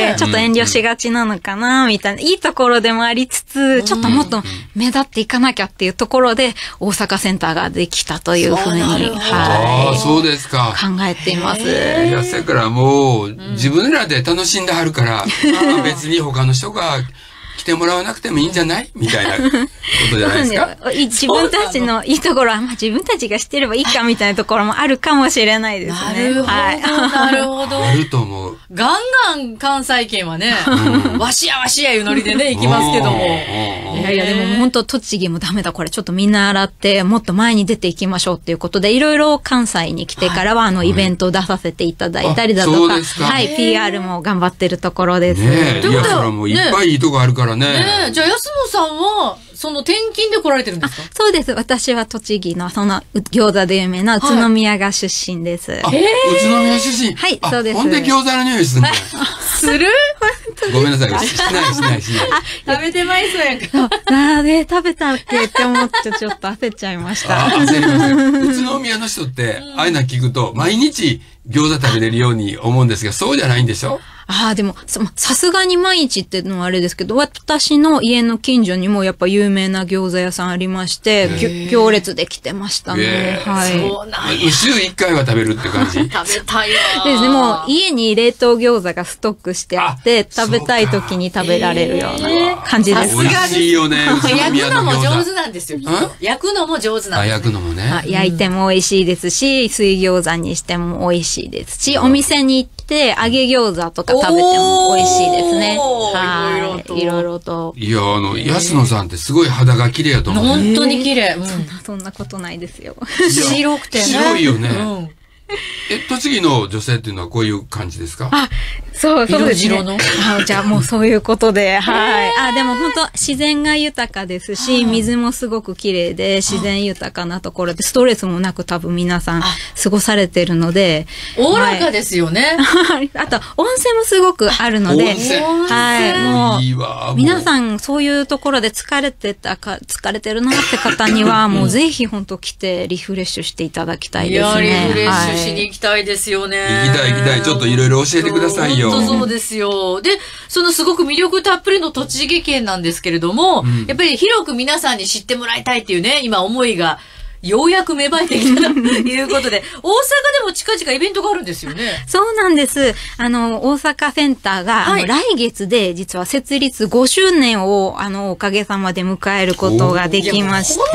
ちょっと遠慮しがちなのかな、みたいな。いいところでもありつつ、ちょっともっと目立っていかなきゃっていうところで、大阪センターができたというふうに、 はい。そうですか。 考えています。 いや、せやからもう、自分らで楽しんではるから、別に他の人が、来てもらわなくてもいいんじゃないみたいなことじゃないですか。 自分たちのいいところは、自分たちが知ってればいいかみたいなところもあるかもしれないですね。 なるほど、なるほど。 あると思う。 ガンガン関西圏はね、わしやわしやいうノリでね、行きますけども。 いやいや、でも本当栃木もダメだ、これちょっとみんな洗って、もっと前に出ていきましょうっていうことで、いろいろ関西に来てからは、イベントを出させていただいたりだとか、はい、PR も頑張ってるところです。 ねえ、いや、それもいっぱいいいとこあるからね。 じゃあ、安野さんは、その転勤で来られてるんですか？ そうです。私は栃木の餃子で有名な宇都宮が出身です。 宇都宮出身？ はい、そうです。 ほんで餃子の匂いするね。 する？ ごめんなさい。しない。 食べてまいそうやんか。 食べたって思ってちょっと焦っちゃいました。 焦りません。宇都宮の人って、ああいうの聞くと、毎日餃子食べれるように思うんですが、そうじゃないんでしょ？ でも、さすがに毎日ってのはあれですけど、私の家の近所にもやっぱ有名な餃子屋さんありまして、行列できてましたね。はい。 そうなんや。 週1回は食べるって感じ？ 食べたいわ。 ですね、もう家に冷凍餃子がストックしてあって、食べたい時に食べられるような感じです。 美味しいよね、 焼くのも上手なんですよ。焼くのも上手なんです。 焼くのもね。 焼いても美味しいですし、水餃子にしても美味しいですし、お店に行って、揚げ餃子とか食べても美味しいですね。はい。いろいろと。 いや、安野さんってすごい肌が綺麗やと思う。 本当に綺麗。 そんなことないですよ。 白くてね。 白いよね。栃木の女性っていうのはこういう感じですか？ そうですね。 色の。 じゃあもうそういうことで、はい。でも本当自然が豊かですし、水もすごく綺麗で、自然豊かなところで、ストレスもなく多分皆さん過ごされてるので。 おおらかですよね。 あと、温泉もすごくあるので、はい。もう、皆さんそういうところで疲れてるなって方には、もうぜひ本当来てリフレッシュしていただきたいですね。 いや、リフレッシュしに行きたいですよね。 行きたい。ちょっといろいろ教えてくださいよ。 そうですよ。で、そのすごく魅力たっぷりの栃木県なんですけれども、やっぱり広く皆さんに知ってもらいたいっていうね、今思いが、ようやく芽生えてきたということで、大阪でも近々イベントがあるんですよね。 そうなんです。大阪センターが、来月で実は設立5周年を、おかげさまで迎えることができまして。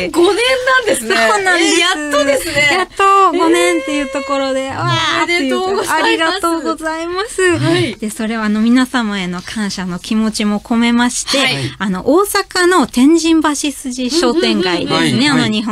5年なんですね。 そうなんです。 やっとですね。 やっと5年っていうところで、 ありがとうございます。 ありがとうございます。はい。で、それは皆様への感謝の気持ちも込めまして、大阪の天神橋筋商店街ですね。日本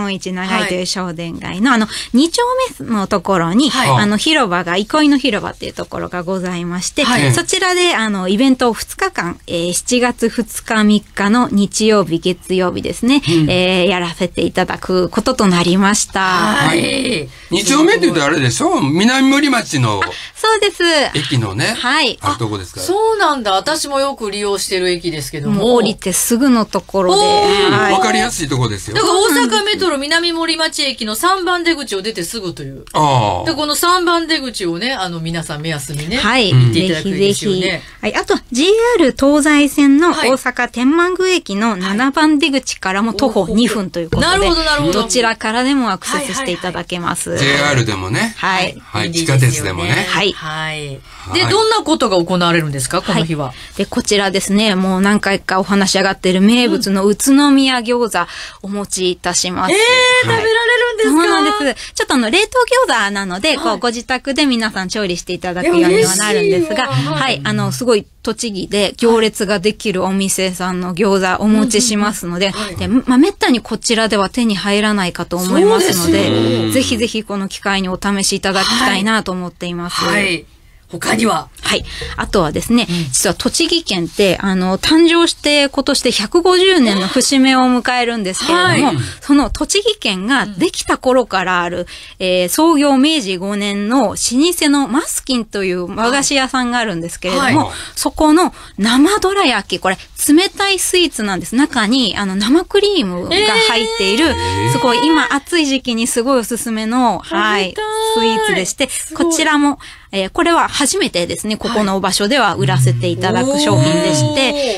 日長いという商店街の2丁目のところに、広場が、憩いの広場っていうところがございまして、そちらでイベントを2日間、7月2日3日の日曜日、月曜日ですね、やらせていただくこととなりました。 はい。2丁目って言うとあれでしょ、南森町の。 そうです。 駅のね。 はい。 あるとこですから。 そうなんだ。私もよく利用してる駅ですけども。 もう降りてすぐのところで。 わかりやすいところですよ。 だから大阪メトロ南森町駅の3番出口を出てすぐという。で、この3番出口をね、皆さん目安にね。 はい。 見ていただくといいですよね。 ぜひぜひ。はい。あと、JR 東西線の大阪天満宮駅の7番出口からも徒歩2分ということで。 なるほど、なるほど。 どちらからでもアクセスしていただけます。 JR でもね。 はい。 はい。地下鉄でもね。 はい。 はい。で、どんなことが行われるんですか、この日は。 で、こちらですね、もう何回かお話し上がっている名物の宇都宮餃子お持ちいたします。 食べられるんですか？ そうなんです。ちょっと冷凍餃子なので、ご自宅で皆さん調理していただくようにはなるんですが、はい、すごい栃木で行列ができるお店さんの餃子お持ちしますので、めったにこちらでは手に入らないかと思いますので、ぜひぜひこの機会にお試しいただきたいなと思っています。 はい。他には？ はい。あとはですね、実は栃木県って、誕生して今年で150年の節目を迎えるんですけれども、その栃木県ができた頃からある、創業明治5年の老舗のマスキンという和菓子屋さんがあるんですけれども、そこの生どら焼き、これ冷たいスイーツなんです。中に生クリームが入っている、すごい今暑い時期にすごいおすすめの、はい、スイーツでして、こちらも、これは初めてですね、ここの場所では売らせていただく商品でして、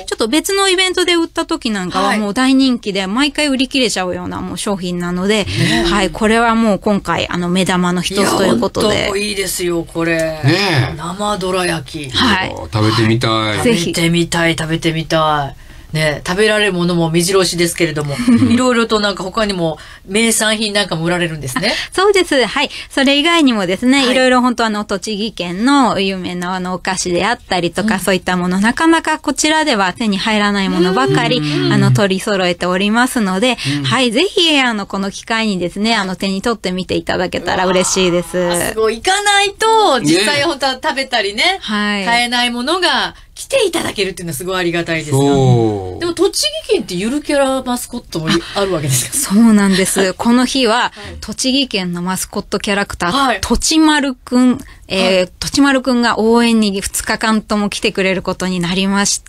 ちょっと別のイベントで売った時なんかはもう大人気で毎回売り切れちゃうようなもう商品なので、はい、これはもう今回目玉の一つということで。 いいですよ、これ。 ね、 生どら焼き。 はい。 食べてみたい。 ぜひ。 食べてみたい。ね、食べられるものも目白押しですけれども、いろいろとなんか他にも名産品なんかも売られるんですね。 そうです。はい。それ以外にもですね、いろいろ本当栃木県の有名なお菓子であったりとか、そういったもの、なかなかこちらでは手に入らないものばかり、取り揃えておりますので、はい。ぜひ、この機会にですね、手に取ってみていただけたら嬉しいです。 すごい。行かないと、実際本当は食べたりね、買えないものが、来ていただけるっていうのはすごいありがたいですが。でも栃木県ってゆるキャラマスコットもあるわけですか？ そうなんです。この日は、栃木県のマスコットキャラクター、とちまるくん、とちまるくんが応援に2日間とも来てくれることになりまして、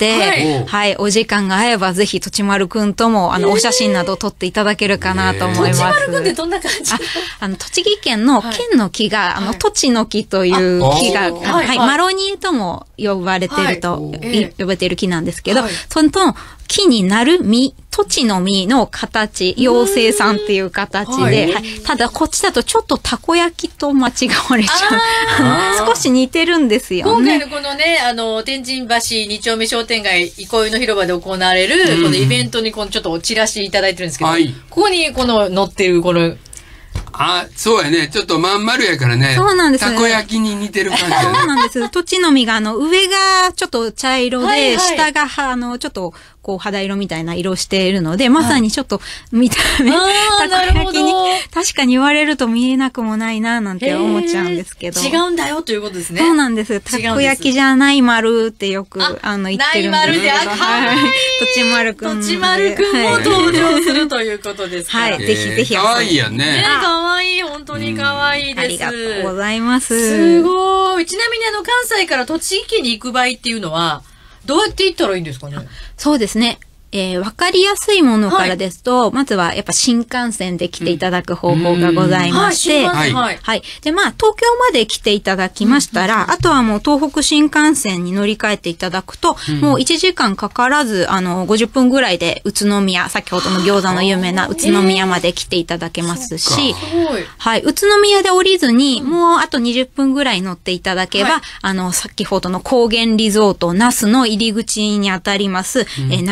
はい、お時間が合えばぜひとちまるくんともお写真など撮っていただけるかなと思います。とちまるくんってどんな感じ？ 栃木県の県の木が、とちの木という木が、はい、マロニーとも呼ばれていると、呼ばれている木なんですけど、その木になる実、土地の実の形、妖精さんっていう形で、ただこっちだとちょっとたこ焼きと間違われちゃう。少し似てるんですよね。 今回のこのね、天神橋2丁目商店街憩いの広場で行われる、このイベントにちょっとチラシいただいてるんですけど、ここにこの載ってるこの、 そうやね。ちょっとまん丸やからね。 そうなんですね。 たこ焼きに似てる感じやね。 そうなんです。土地の実が、上がちょっと茶色で、下が、ちょっと、肌色みたいな色しているので、まさにちょっと、見た目、たこ焼きに、確かに言われると見えなくもないな、なんて思っちゃうんですけど。 違うんだよということですね。 そうなんです。たこ焼きじゃない丸ってよく、言ってるんですけど。 ない丸で、かわいい。 とちまるくん。 とちまるくんも登場するということですから。 はい。ぜひぜひ。 かわいいやね。 かわいい。本当にかわいいです。 ありがとうございます。 すごい。ちなみに関西から栃木県に行く場合っていうのは、どうやって行ったらいいんですかね？ そうですね。わかりやすいものからですと、まずはやっぱ新幹線で来ていただく方法がございまして、はい。で、東京まで来ていただきましたら、あとはもう東北新幹線に乗り換えていただくと、もう1時間かからず、50分ぐらいで宇都宮、先ほどの餃子の有名な宇都宮まで来ていただけますし、はい。宇都宮で降りずに、もうあと20分ぐらい乗っていただけば、先ほどの高原リゾート那須の入り口にあたります、那須塩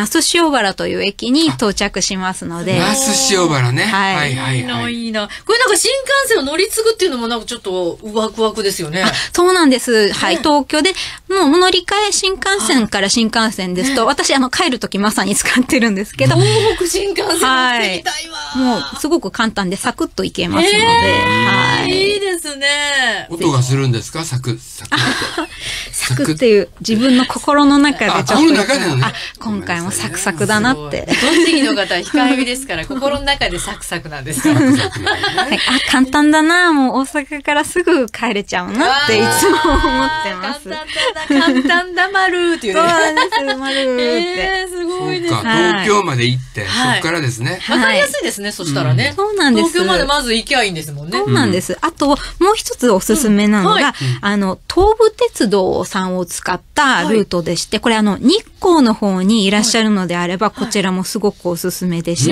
塩原という駅に到着しますので。 那須塩原ね。 はい。 いいな、いいな。これなんか新幹線を乗り継ぐっていうのもなんかちょっとワクワクですよね。 そうなんです。はい。東京で、もう乗り換え新幹線から新幹線ですと、私帰るときまさに使ってるんですけど。 東北新幹線乗ってみたいわ。 もうすごく簡単でサクッといけますので。はい。 いいですね。 音がするんですか？サクッ。 サクっていう自分の心の中でちょっと。 心の中でのね。 今回もサクサクだなって。 栃木の方は控えめですから、心の中でサクサクなんですよ。 簡単だな、もう大阪からすぐ帰れちゃうなっていつも思ってます。 簡単だ、まるっていうね。 そうなんです、まるって。 すごいですね。 東京まで行って、そっからですね。 わかりやすいですね、そしたらね。 そうなんです。 東京までまず行きゃいいんですもんね。 そうなんです。あと、もう一つおすすめなのが、東武鉄道さんを使ったルートでして、これ日光の方にいらっしゃるのであれば、こちらもすごくおすすめでして、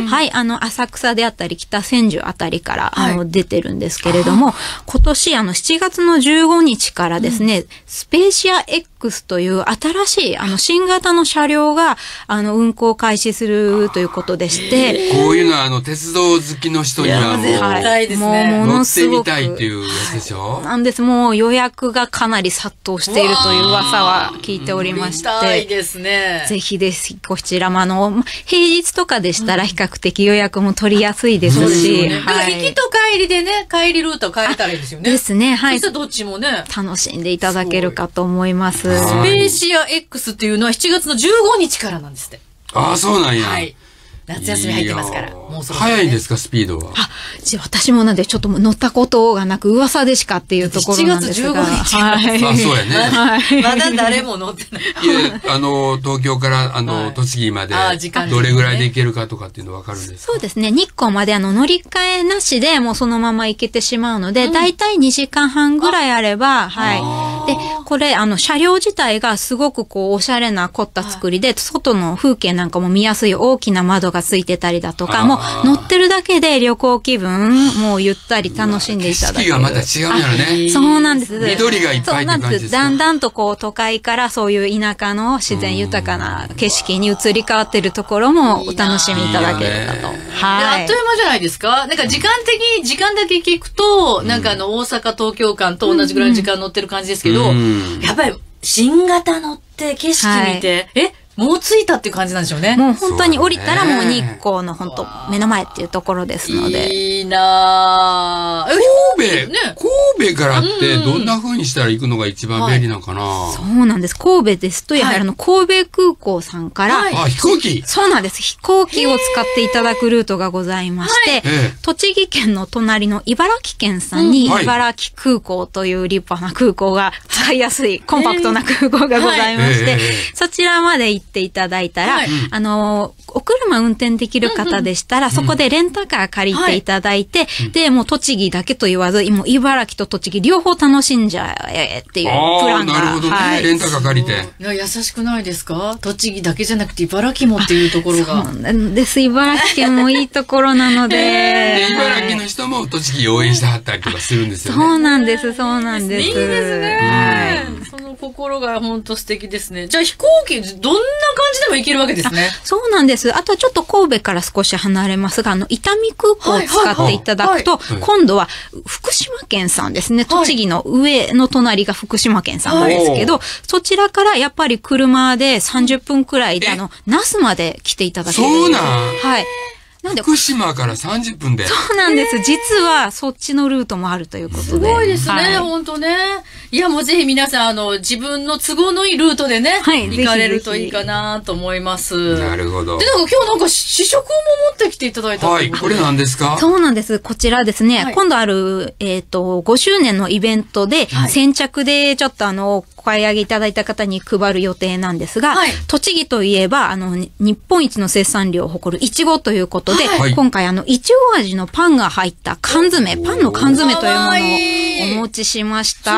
はい、浅草であったり、北千住あたりから、出てるんですけれども、今年、7月の15日からですね、スペーシア X という新しい、新型の車両が、運行開始するということでして、 こういうのは、鉄道好きの人にはもう、 絶対ですね。 もうものすごく。 乗ってみたいっていうやつでしょ？ なんです。もう予約がかなり殺到しているという噂は聞いておりまして。 見たいですね。 ぜひです。こちらも平日とかでしたら比較的予約も取りやすいですし。 行きと帰りでね、帰りルート変えたらいいですよね。 ですね。はい。 そしたらどっちもね。 楽しんでいただけるかと思います。スペーシア X っていうのは7月の15日からなんですって。 ああ、そうなんや。 はい。夏休み入ってますから。もうそろそろね。 早いんですか、スピードは。 私もなんでちょっと乗ったことがなく噂でしかっていうところなんですが。 7月15日。 はい。 あ、そうやね。 まだ誰も乗ってない。 いや、東京から栃木までどれぐらいで行けるかとかっていうの分かるんですか？ そうですね。日光まで乗り換えなしでもうそのまま行けてしまうので、だいたい2時間半ぐらいあれば、はい。で、これ車両自体がすごくおしゃれな凝った作りで、外の風景なんかも見やすい大きな窓がついてたりだとか、もう乗ってるだけで旅行気分、もうゆったり楽しんでいただける。 景色がまた違うんやろね。 そうなんです。 緑がいっぱいって感じですか？ だんだんと都会からそういう田舎の自然豊かな景色に移り変わってるところもお楽しみいただけるかと。 はい。あっという間じゃないですか？なんか時間だけ聞くと、なんか大阪東京間と同じぐらいの時間乗ってる感じですけど、やっぱり新型乗って景色見て、もう着いたっていう感じなんでしょうね。 もう本当に降りたらもう日光の本当目の前っていうところですので。 いいなぁ。 神戸からってどんな風にしたら行くのが一番便利なのかな？ そうなんです。神戸ですと、やはり神戸空港さんから、 あ、飛行機？ そうなんです。飛行機を使っていただくルートがございまして、栃木県の隣の茨城県さんに茨城空港という立派な空港が使いやすい、コンパクトな空港がございまして、そちらまで行っていただいたら、お車運転できる方でしたら、そこでレンタカー借りていただいて、で、もう栃木だけと言わず、もう茨城と栃木両方楽しんじゃえっていうプランが。 なるほどね。レンタカー借りて。 優しくないですか？栃木だけじゃなくて茨城もっていうところが。 そうなんです。茨城県もいいところなので。 茨城の人も栃木応援してはったりとかするんですよね。 そうなんです、そうなんです。 いいですね。その心が本当素敵ですね。じゃあ飛行機、どんな感じでも行けるわけですね。 そうなんです。あとちょっと神戸から少し離れますが、伊丹空港を使っていただくと、今度は福島県さんですね。栃木の上の隣が福島県さんなんですけど、そちらからやっぱり車で30分くらいで、那須まで来ていただける。 そうなん？ はい。 なんで福島から30分で。 そうなんです。実はそっちのルートもあるということで。 すごいですね、本当ね。いや、もうぜひ皆さん、自分の都合のいいルートでね、行かれるといいかなと思います。 なるほど。 で、なんか今日なんか試食も持ってきていただいた。 はい、これ何ですか？ そうなんです。こちらですね、今度ある、5周年のイベントで、先着でちょっとお買い上げいただいた方に配る予定なんですが、栃木といえば、日本一の生産量を誇るいちごということで、今回いちご味のパンが入った缶詰、パンの缶詰というものをお持ちしました。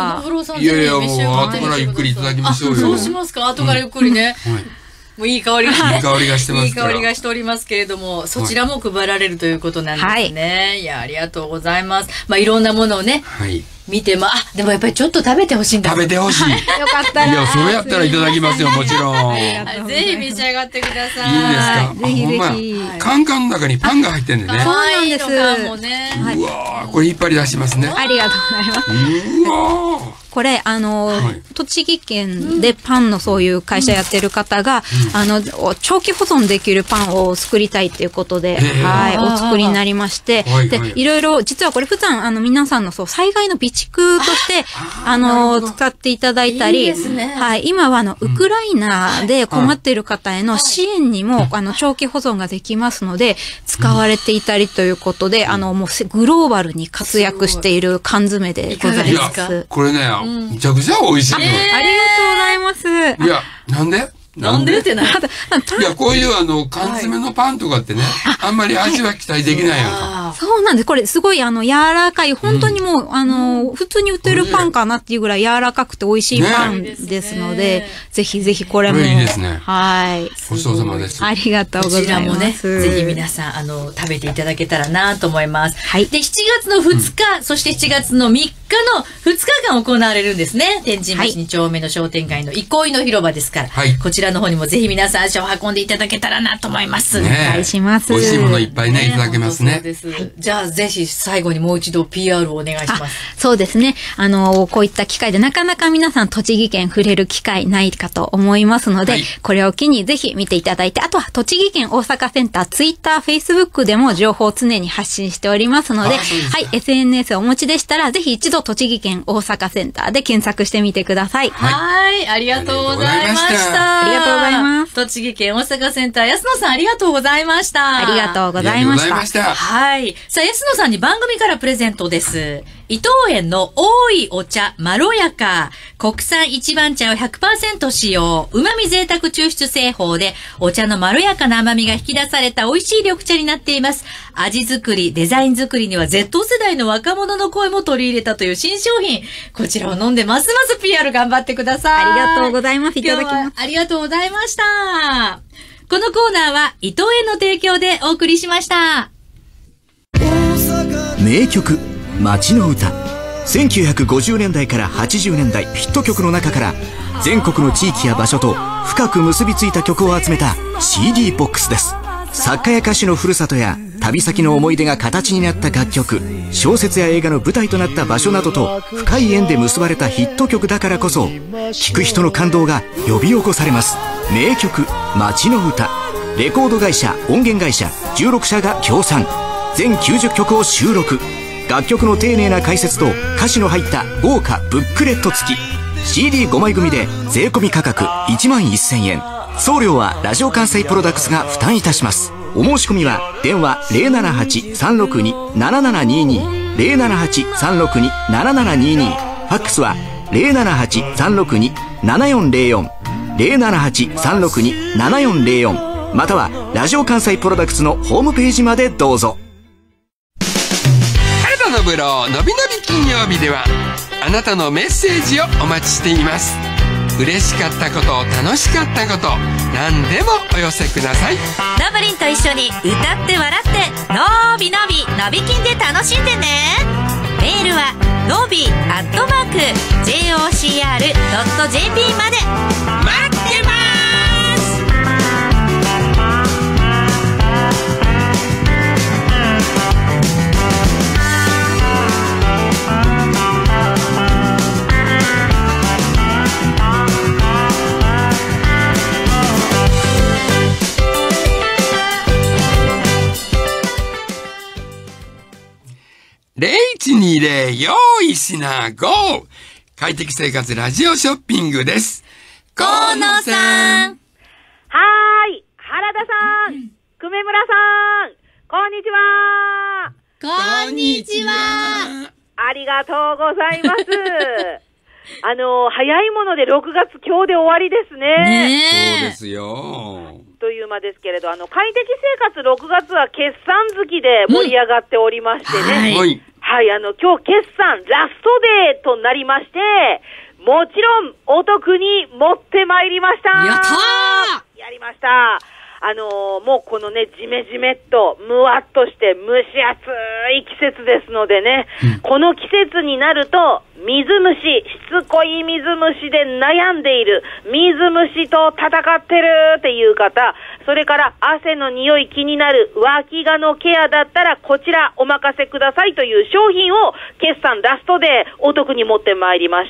いやいや、もう後からゆっくりいただきましょうよ。 そうしますか？後からゆっくりね。もういい香りがいい香りがしてますから。 いい香りがしておりますけれども、そちらも配られるということなんですね。いや、ありがとうございます。まあ、いろんなものをね、 見ても、でもやっぱりちょっと食べてほしいんだ。 食べてほしい。 よかったら。 いや、それやったらいただきますよ、もちろん。 ぜひ召し上がってください。 いいですか。 ぜひぜひ。 カンカンの中にパンが入ってんでね。 そうなんです。 もね。 うわー、これ引っ張り出しますね。 ありがとうございます。 うわー。 これ、栃木県でパンのそういう会社やってる方が、長期保存できるパンを作りたいっていうことで、お作りになりまして、で、いろいろ、実はこれ普段、皆さんの災害の備蓄として、使っていただいたり、今はウクライナで困っている方への支援にも、長期保存ができますので、使われていたりということで、もうグローバルに活躍している缶詰でございます。 これね、めちゃくちゃ美味しいの。 ありがとうございます。 いや、なんでってない。いや、こういう缶詰のパンとかってね、あんまり味は期待できないやん。 そうなんです。これすごい柔らかい、本当にもう、普通に売ってるパンかなっていうぐらい柔らかくて美味しいパンですので、ぜひぜひこれも。 これいいですね。 はい。 ごちそうさまです。 ありがとうございます。こちらもね、 ぜひ皆さん、食べていただけたらなと思います。 はい。 で、7月の2日、そして7月の3日の2日間行われるんですね。天神橋2丁目の商店街の憩いの広場ですから、こちらの方にもぜひ皆さん足を運んでいただけたらなと思います。 お願いします。 美味しいものいっぱいね、いただけますね。 じゃあ、ぜひ最後にもう一度 PR をお願いします。 そうですね。こういった機会でなかなか皆さん栃木県触れる機会ないかと思いますので、これを機にぜひ見ていただいて、あとは栃木県大阪センター、ツイッター、フェイスブックでも情報を常に発信しておりますので、SNS をお持ちでしたら、ぜひ一度栃木県大阪センターで検索してみてください。 はい、ありがとうございました。 ありがとうございます。 栃木県大阪センター、安野さんありがとうございました。 ありがとうございました。 はい。さあ、安野さんに番組からプレゼントです。伊藤園の多いお茶まろやか。国産一番茶を 100% 使用。旨味贅沢抽出製法で、お茶のまろやかな甘みが引き出された美味しい緑茶になっています。味作り、デザイン作りには Z 世代の若者の声も取り入れたという新商品。こちらを飲んでますます PR 頑張ってください。 ありがとうございます。いただきます。 ありがとうございました。このコーナーは伊藤園の提供でお送りしました。 名曲街の歌、1950年代から80年代ヒット曲の中から全国の地域や場所と深く結びついた曲を集めた CD ボックスです。作家や歌手のふるさとや旅先の思い出が形になった楽曲、小説や映画の舞台となった場所などと深い縁で結ばれたヒット曲だからこそ、聴く人の感動が呼び起こされます。名曲街の歌、レコード会社音源会社16社が協賛、全90曲を収録、楽曲の丁寧な解説と歌詞の入った豪華ブックレット付き CD5 枚組で税込み価格11,000円、送料はラジオ関西プロダクツが負担いたします。お申し込みは電話 078-362-7722 078-362-7722、ファックスは 078-362-7404 078-362-7404、またはラジオ関西プロダクツのホームページまでどうぞ。 のブローのびのび金曜日ではあなたのメッセージをお待ちしています。嬉しかったこと、楽しかったこと、何でもお寄せください。 のぶりんと一緒に歌って笑ってのびのびのび金で楽しんでね。メールはのび@jocr.jp まで待ってます。 0120用意しな GO！ 快適生活ラジオショッピングです。 河野さん。 はーい。原田さん。久米村さん。こんにちは。 こんにちは。 ありがとうございます。早いもので6月今日で終わりですね。 そうですよ。 という間ですけれど、快適生活6月は決算月で盛り上がっておりましてね。はい。はい、今日決算ラストデーとなりまして、もちろんお得に持ってまいりました。 やったー！ やりました。 もうこのね、ジメジメっと、むわっとして蒸し暑い季節ですのでね、この季節になると、水虫、しつこい水虫で悩んでいる、水虫と戦ってるっていう方、それから汗の匂い気になる脇がのケアだったらこちらお任せくださいという商品を決算ラストでお得に持ってまいりました。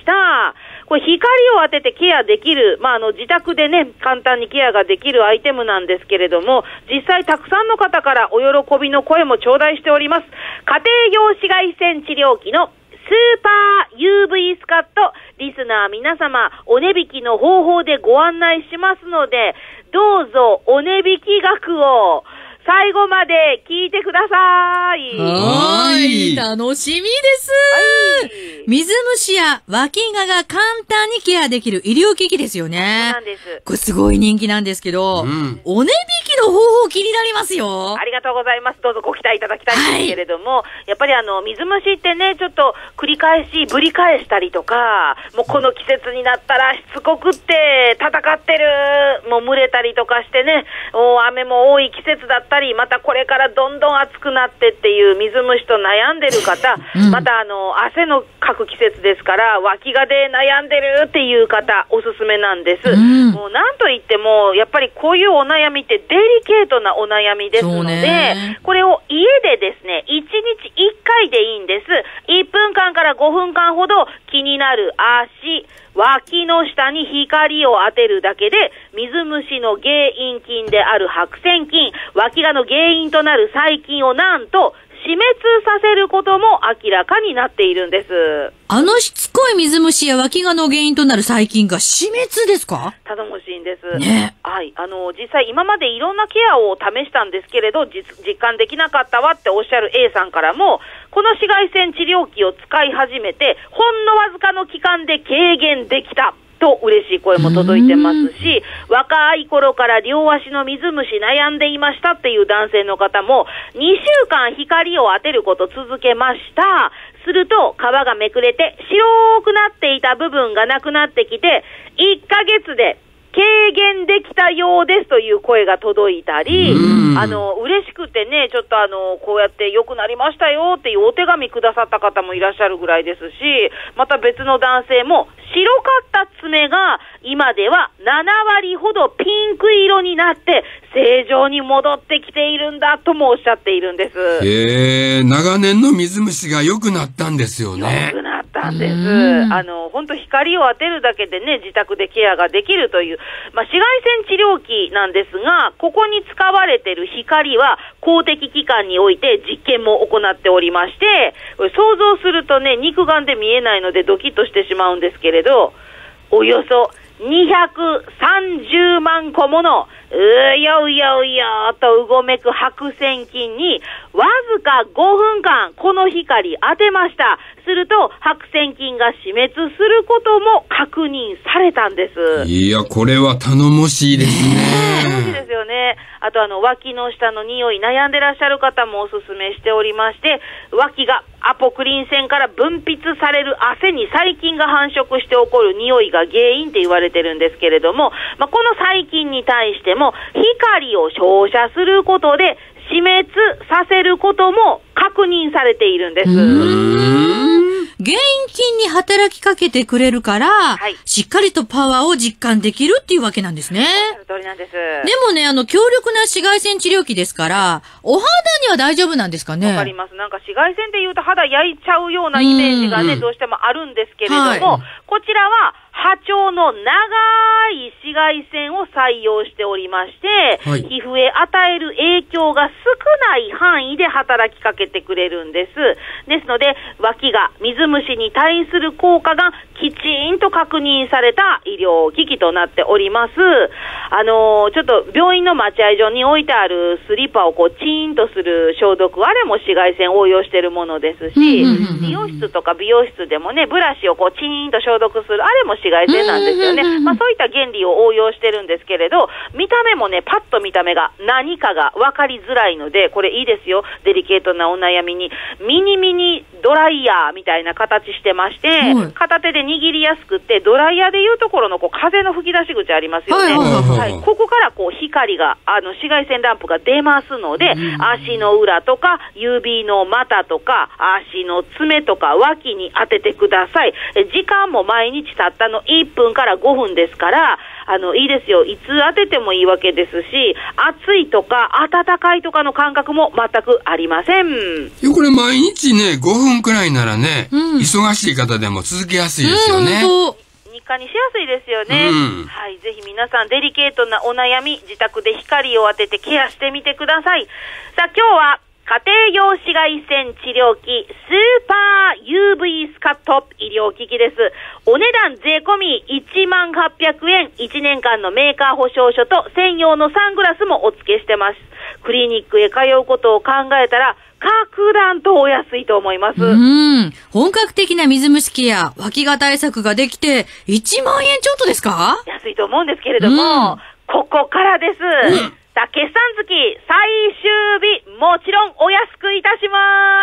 これ光を当ててケアできる、自宅でね、簡単にケアができるアイテムなんですけれども、実際たくさんの方からお喜びの声も頂戴しております。家庭用紫外線治療器のスーパー UV スカット、リスナー皆様、お値引きの方法でご案内しますので、どうぞお値引き額を最後まで聞いてください。 はい。楽しみです。はい、水虫や脇がが簡単にケアできる医療機器ですよね。 そうなんです。 これすごい人気なんですけど、お値引きの方法気になりますよ。 ありがとうございます。どうぞご期待いただきたいんですけれども、やっぱり水虫ってね、ちょっと繰り返しぶり返したりとか、もうこの季節になったらしつこくって戦ってる、もう蒸れたりとかしてね、雨も多い季節だったり、またこれからどんどん暑くなってっていう水虫と悩んでる方、また汗のかく季節ですから脇がで悩んでるっていう方おすすめなんです。もうなんといってもやっぱりこういうお悩みってデリケートなお悩みですので、これを家でですね、1日1回でいいんです。1分間から5分間ほど気になる足、脇の下に光を当てるだけで水虫の原因菌である白癬菌、脇がの原因となる細菌をなんと死滅させることも明らかになっているんです。 しつこい水虫や脇がの原因となる細菌が死滅ですか？ 頼もしいんです。 ね。 はい。実際今までいろんなケアを試したんですけれど、実感できなかったわっておっしゃる A さんからも、この紫外線治療器を使い始めて、ほんのわずかの期間で軽減できた。と嬉しい声も届いてますし、若い頃から両足の水虫悩んでいましたっていう男性の方も2週間光を当てること続けました。すると皮がめくれて白くなっていた部分がなくなってきて1ヶ月で軽減できたようですという声が届いたり、嬉しくてね、ちょっとこうやって良くなりましたよっていうお手紙くださった方もいらっしゃるぐらいですし、また別の男性も白かった爪が今では7割ほどピンク色になって正常に戻ってきているんだともおっしゃっているんです。 長年の水虫が良くなったんですよね。 良くなったんです。本当光を当てるだけでね、自宅でケアができるという、紫外線治療器なんですが、ここに使われている光は公的機関において実験も行っておりまして、これ想像するとね、肉眼で見えないのでドキッとしてしまうんですけれど、およそ230万個ものうようようよとうごめく白癬菌にわずか5分間この光当てました。すると白癬菌が死滅することも確認されたんです。 いや、これは頼もしいですね。 頼もしいですよね。あと脇の下の匂い悩んでらっしゃる方もおすすめしておりまして、脇がアポクリン腺から分泌される汗に細菌が繁殖して起こる匂いが原因って言われてるんですけれども、この細菌に対しても光を照射することで死滅させることも確認されているんです。 原因菌に働きかけてくれるから、しっかりとパワーを実感できるっていうわけなんですね。 その通りなんです。 でもね、強力な紫外線治療器ですから、お肌には大丈夫なんですかね。 わかります。なんか紫外線で言うと肌焼いちゃうようなイメージがね、どうしてもあるんですけれども、こちらは波長の長い紫外線を採用しておりまして、皮膚へ与える影響が少ない範囲で働きかけてくれるんです。ですので、脇が水虫に対する効果がきちんと確認された医療機器となっております。ちょっと病院の待合所に置いてあるスリッパをチーンとする消毒、あれも紫外線を応用しているものですし、美容室とか美容室でもね、ブラシをチーンと消毒する、あれも紫外線なんですよね。そういった原理を応用してるんですけれど、見た目もね、パッと見た目が何かが分かりづらいので、これいいですよ。デリケートなお悩みに、ミニミニドライヤーみたいな形してまして、片手で握りやすくって、ドライヤーでいうところのこう風の吹き出し口ありますよね。ここからこう光が、紫外線ランプが出ますので、足の裏とか、指の股とか、足の爪とか、脇に当ててください。時間も毎日たったの1分から5分ですから、いいですよ。いつ当ててもいいわけですし、暑いとか暖かいとかの感覚も全くありません。 これ毎日ね、5分くらいならね、忙しい方でも続けやすいですよね。 日課にしやすいですよね。はい。ぜひ皆さんデリケートなお悩み、自宅で光を当ててケアしてみてください。さあ、今日は家庭用紫外線治療器スーパー UV スカット医療機器です。お値段税込み18,800円、1年間のメーカー保証書と専用のサングラスもお付けしてます。クリニックへ通うことを考えたら格段とお安いと思います。 本格的な水虫ケア、脇が対策ができて1万円ちょっとですか？ 安いと思うんですけれども、ここからです。さあ、決算月最終日、もちろんお安くいたします。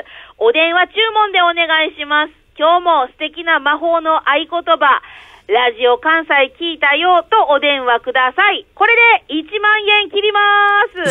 お電話注文でお願いします。今日も素敵な魔法の合言葉、ラジオ関西聞いたよとお電話ください。これで1万円切ります。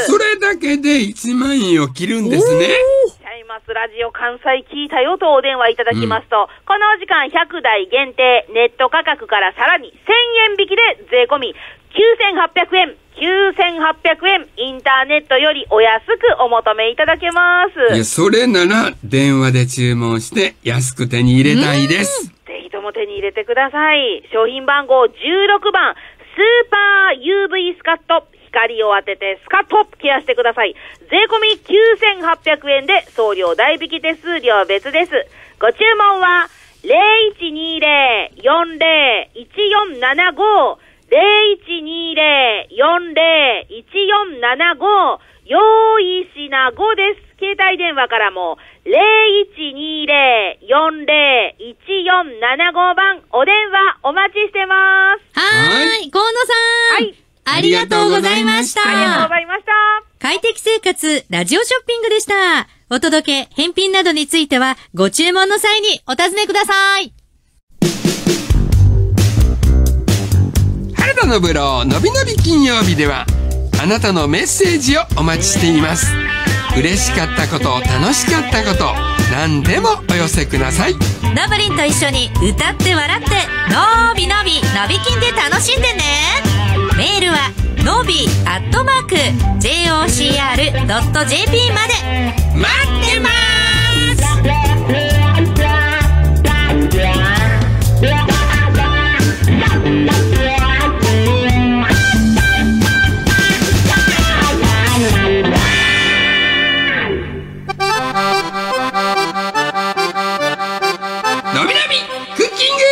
それだけで1万円を切るんですね。 ちゃいます。ラジオ関西聞いたよとお電話いただきますと、この時間100台限定、ネット価格からさらに1000円引きで税込み9800円。9800円、インターネットよりお安くお求めいただけます。 いや、それなら電話で注文して安く手に入れたいです。 ぜひとも手に入れてください。商品番号16番、スーパー UV スカット。光を当ててスカッとケアしてください。税込み9800円で送料代引き手数料別です。ご注文は 0120-401475 0120-401475 用意しな5です。携帯電話からも 0120-401475 番お電話お待ちしてます。 はい、河野さん。はい。ありがとうございました。 ありがとうございました。 快適生活ラジオショッピングでした。お届け、返品などについてはご注文の際にお尋ねください。 原田のブローのびのび金曜日ではあなたのメッセージをお待ちしています。嬉しかったこと、楽しかったこと、何でもお寄せください。 のぶりんと一緒に歌って笑ってのびのびのび金で楽しんでね。メールはのび@jocr.jp まで待ってます。のびのびクッキング。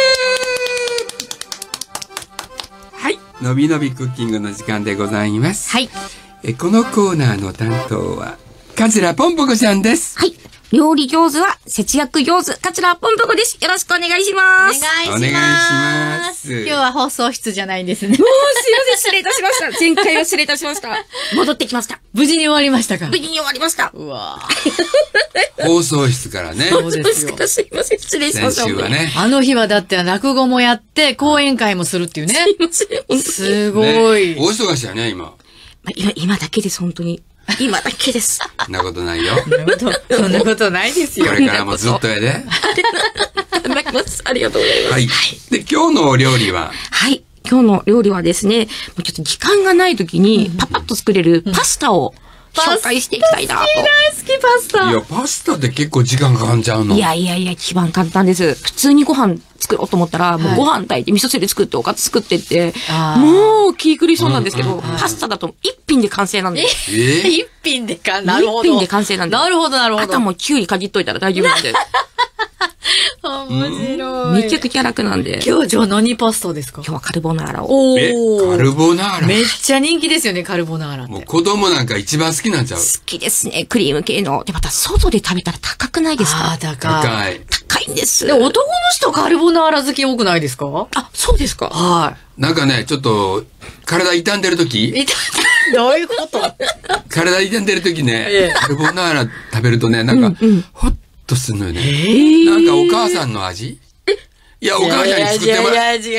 はい、のびのびクッキングの時間でございます。 はい。 このコーナーの担当は桂ぽんぽこちゃんです。 はい。料理上手は節約上手、桂ぽんぽこです。よろしくお願いします。 お願いします。 今日は放送室じゃないんですね。もうすいません、失礼いたしました。前回は失礼いたしました。戻ってきました。 無事に終わりましたか？ 無事に終わりました。 うわ放送室からね。 そうですよ。すいません、失礼しました。 先週はね。 あの日はだって落語もやって、講演会もするっていうね。すごい。 大忙しやね、今。 今だけです、本当に。今だけです。 そんなことないよ。 そんなことないですよ。 これからもずっとやで。 ありがとうございます。 はい。で、今日のお料理は？ はい。今日の料理はですね、ちょっと時間がない時にパパッと作れるパスタを紹介していきたいなと。 大好きパスタ。 いや、パスタって結構時間かかんちゃうの？ いや、一番簡単です。普通にご飯作ろうと思ったら、もうご飯炊いて味噌汁作っておかず作ってって、もう気狂いそうなんですけど、パスタだと一品で完成なんです。 一品でなるほど。 一品で完成なんです。 なるほど、なるほど。 あとはもうキュウリかじっといたら大丈夫なんで。 面白い。 めちゃくちゃ楽なんで。 今日じゃあ何パスタですか？ 今日はカルボナーラを。 カルボナーラめっちゃ人気ですよね、カルボナーラって。 もう子供なんか一番好きなんちゃう？ 好きですね、クリーム系の。で、また外で食べたら高くないですか？ 高い。 高いんです。 で、男の人カルボナーラ好き多くないですか？ あ、そうですか。 はい。 なんかね、ちょっと、体傷んでる時どういうこと体傷んでる時ね、カルボナーラ食べるとね、なんか、ほっとすんのよね。なんかお母さんの味？いや、お母さんに作ってもらう。 違う。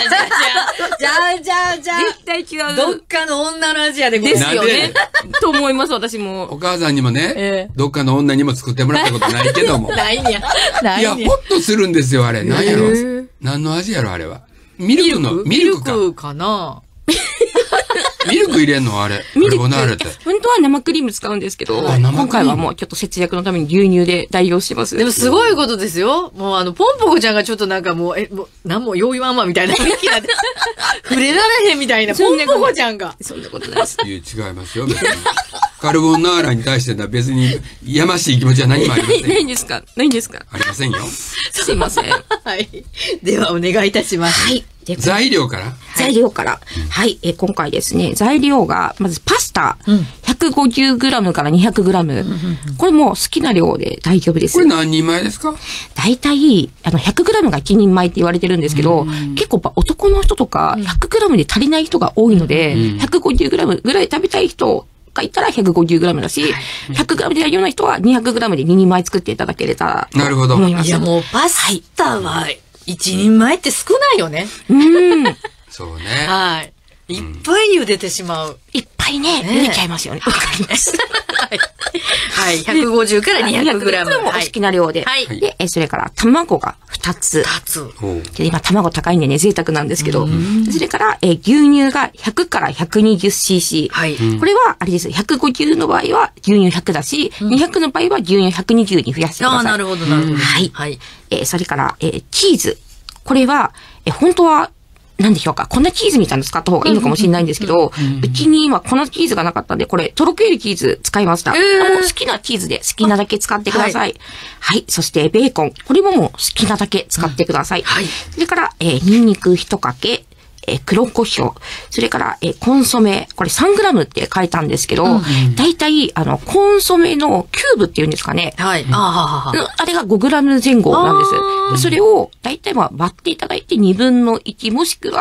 絶対違う。どっかの女の味やで、 ですよね。と思います、私も。 お母さんにもね、どっかの女にも作ってもらったことないけども。 ないんや。 いや、ほっとするんですよ、あれ。何やろ。何の味やろ、あれは。ミルクかな。 ミルク入れんのあれ。カルボナーラって。 本当は生クリーム使うんですけど、今回はもうちょっと節約のために牛乳で代用してます。 でもすごいことですよ。もうポンポコちゃんがちょっとなんかもう、なんも用意ワンワンみたいな雰囲気なんで、触れられへんみたいな、ポンポコちゃんが。 そんなことないです。 違いますよ、別に。カルボナーラに対しては別に、やましい気持ちは何もありません。 ないんですか？ないんですか？ ありませんよ。 すいません。 はい。ではお願いいたします。 はい。 材料から。 はい。今回ですね、材料が、まずパスタ、150g から 200g。これも好きな量で大丈夫です。 これ何人前ですか？ 大体、100g が1人前って言われてるんですけど、結構男の人とか 100g で足りない人が多いので、150g ぐらい食べたい人がいたら 150g だし、100g でやるような人は 200g で2人前作っていただければと思います。 いやもうパスタは一人前って少ないよね。 そうね。 はい。いっぱい茹でてしまう。 いっぱいね、茹でちゃいますよね。わかります。 はい。150から 200g。 もお好きな量で。で、それから卵が2つ。で、今卵高いんでね、贅沢なんですけど。それから、牛乳が100から 120cc。これは、あれです。150の場合は牛乳100だし、200の場合は牛乳120に増やしてください。 なるほど、なるほど。 はい。それから、チーズ。これは、本当は、何でしょうか。粉チーズみたいなの使った方がいいのかもしれないんですけど、うちに今粉チーズがなかったんで、これ、とろけるチーズ使いました。もう好きなチーズで好きなだけ使ってください。はい。そして、ベーコン。これももう好きなだけ使ってください。それから、ニンニク1かけ。黒胡椒。それから、コンソメ。これ 3g って書いたんですけど、だいたい、コンソメのキューブっていうんですかね。 はい。 あれが 5g 前後なんです。それを、だいたい割っていただいて1/2もしくは、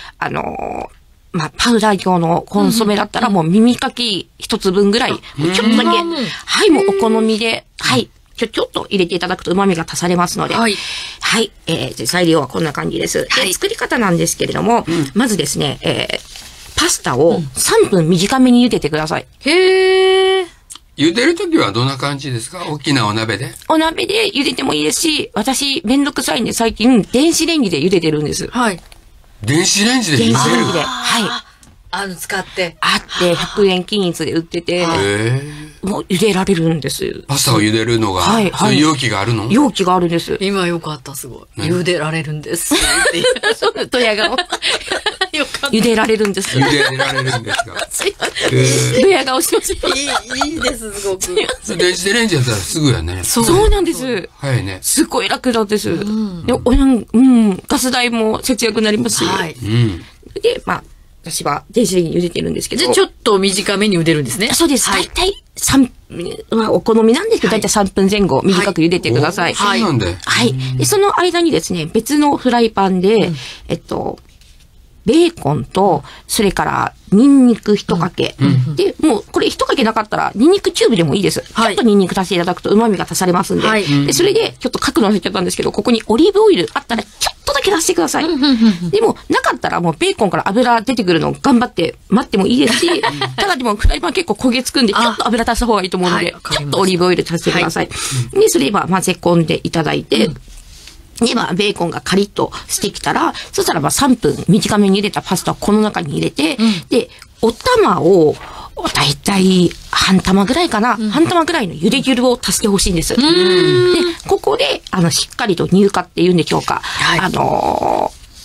パウダー状のコンソメだったらもう耳かき1つ分ぐらい、ちょっとだけ、はい、もうお好みで、はい。ちょっと入れていただくと旨味が足されますので。はい。はい。材料はこんな感じです。で、作り方なんですけれども、まずですね、パスタを3分短めに茹でてください。 へー。 茹でるときはどんな感じですか？大きなお鍋で。 お鍋で茹でてもいいですし、私、めんどくさいんで最近、電子レンジで茹でてるんです。 はい。 電子レンジで茹でる？ 電子レンジで。はい。 使って。 あって、100円均一で売ってて、もう茹でられるんです。 パスタを茹でるのが、そういう容器があるの？ 容器があるんです。 今よかった、すごい。茹でられるんです。 ドヤ顔。茹でられるんです。 茹でられるんですか？ ドヤ顔しますよ。 いいです、すごく。 電子レンジやったらすぐやね。 そうなんです。 早いね。 すごい楽なんです。ガス代も節約になりますし。はい。で、私は電子レンジに茹でてるんですけど。 ちょっと短めに茹でるんですね。 そうです。大体お好みなんですけど、大体3分前後短く茹でてください。 はい。そうなんで。 はい。で、その間にですね、別のフライパンで、ベーコンと、それから、ニンニク1かけ。で、もう、これ1かけなかったら、ニンニクチューブでもいいです。ちょっとニンニク足していただくと旨味が足されますんで。で、それで、ちょっと書くの忘れちゃったんですけど、ここにオリーブオイルあったら、ちょっとだけ足してください。でも、なかったらもうベーコンから油出てくるのを頑張って待ってもいいですし、ただでもフライパン結構焦げつくんで、ちょっと油足した方がいいと思うので、ちょっとオリーブオイル足してください。で、それは混ぜ込んでいただいて、で、ベーコンがカリッとしてきたら、そしたら3分短めに茹でたパスタをこの中に入れて、で、お玉を、だいたい半玉ぐらいかな、半玉ぐらいの茹で汁を足してほしいんです。で、ここで、しっかりと乳化っていうんでしょうか。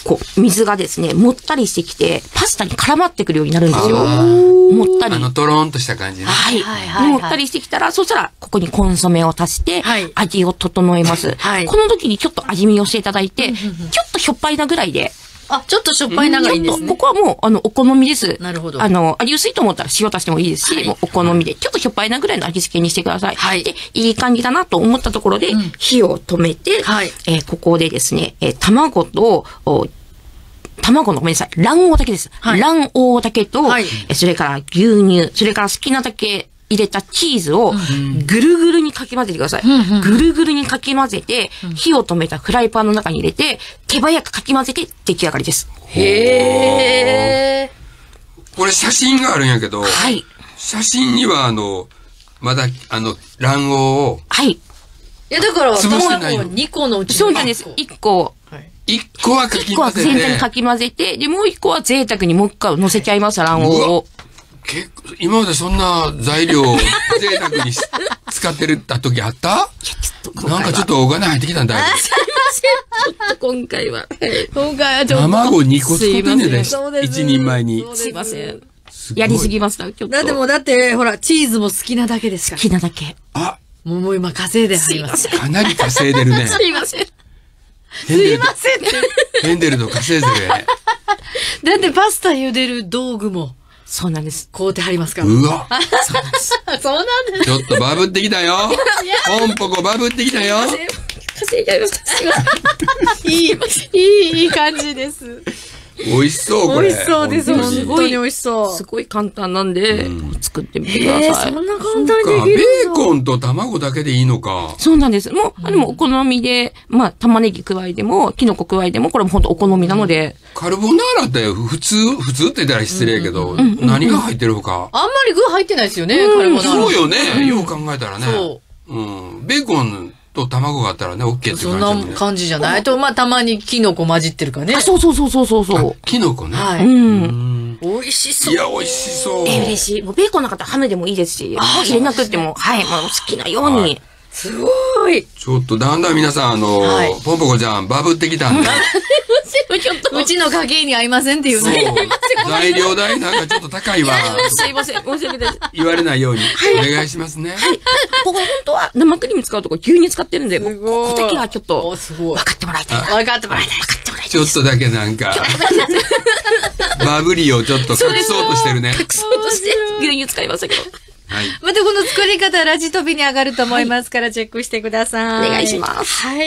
こう、水がですね、もったりしてきて、パスタに絡まってくるようになるんですよ。もったり。 トローンとした感じね。 はい。もったりしてきたら、そしたら、ここにコンソメを足して、味を整えます。この時にちょっと味見をしていただいて、ちょっとしょっぱいなぐらいで、 ちょっとしょっぱいながらいいんですね。 ここはもう、お好みです。 なるほど。 味薄いと思ったら塩足してもいいですし、もうお好みで、ちょっとしょっぱいなぐらいの味付けにしてください。で、いい感じだなと思ったところで、火を止めて、ここでですね、卵のごめんなさい、卵黄だけです。卵黄だけと、それから牛乳、それから好きなだけ入れたチーズをぐるぐるにかき混ぜてください。ぐるぐるにかき混ぜて、火を止めたフライパンの中に入れて、手早くかき混ぜて出来上がりです。 へー。これ写真があるんやけど、写真にはまだ卵黄を、 いやだから、 潰してないの。 2個のうちそうなんです。1個。 1個はかき混ぜて。 1個は全体にかき混ぜて、で、もう1個は贅沢にもう1回乗せちゃいます、卵黄を。 今までそんな材料を贅沢に使ってる時あった？なんかちょっとお金入ってきたんだよ。 すいません。ちょっと今回はちょっと。卵2個使ってんねんで、1人前に。 すいません。やりすぎました、ちょっと。 だって、ほら、チーズも好きなだけですから。 好きなだけ。 もう今稼いであります。 かなり稼いでるね。 すいません。 すいません。 ヘンデルと稼いでるね。 だってパスタ茹でる道具も。 そうなんです。 買うてはりますから。 うわ。 そうなんです。 そうなんです。 ちょっとバブってきたよ。ポンポコバブってきたよ。 稼いじゃいました。すいません。 いい感じです。 美味しそう、これ。 美味しそうです。本当に美味しそう。 すごい簡単なんで、作ってみてください。 そんな簡単にできるベーコンと卵だけでいいのか。 そうなんです。もう、お好みで、玉ねぎ加えても、キノコ加えても、これも本当お好みなので。 カルボナーラって普通って言ったら失礼やけど、何が入ってるのか。 あんまり具入ってないですよね、カルボナーラ。 そうよね。よう考えたらね。ベーコンと卵があったらね、OK って感じ、ね。 そんな感じじゃないと、たまにキノコ混じってるかね。 そう。 キノコね。 美味しそう。 いや、美味しそう。 嬉しい。もうベーコンなかったらハムでもいいですし、入れなくても、もう好きなように。 すごい。 ちょっとだんだん皆さん、ポンポコちゃん、バブってきたんで。 うちの家計に合いませんっていうね。 材料代なんかちょっと高いわ。 すいません。申し訳ないです。 言われないように。お願いしますね。 ここ本当は生クリーム使うとこ牛乳使ってるんで、ここだけはちょっと、分かってもらいたい。 分かってもらいたい。 ちょっとだけなんか、バブリーをちょっと隠そうとしてるね。 隠そうとして、牛乳使いましたけど。 またこの作り方、ラジ飛びに上がると思いますから、チェックしてください。 お願いします。 はい。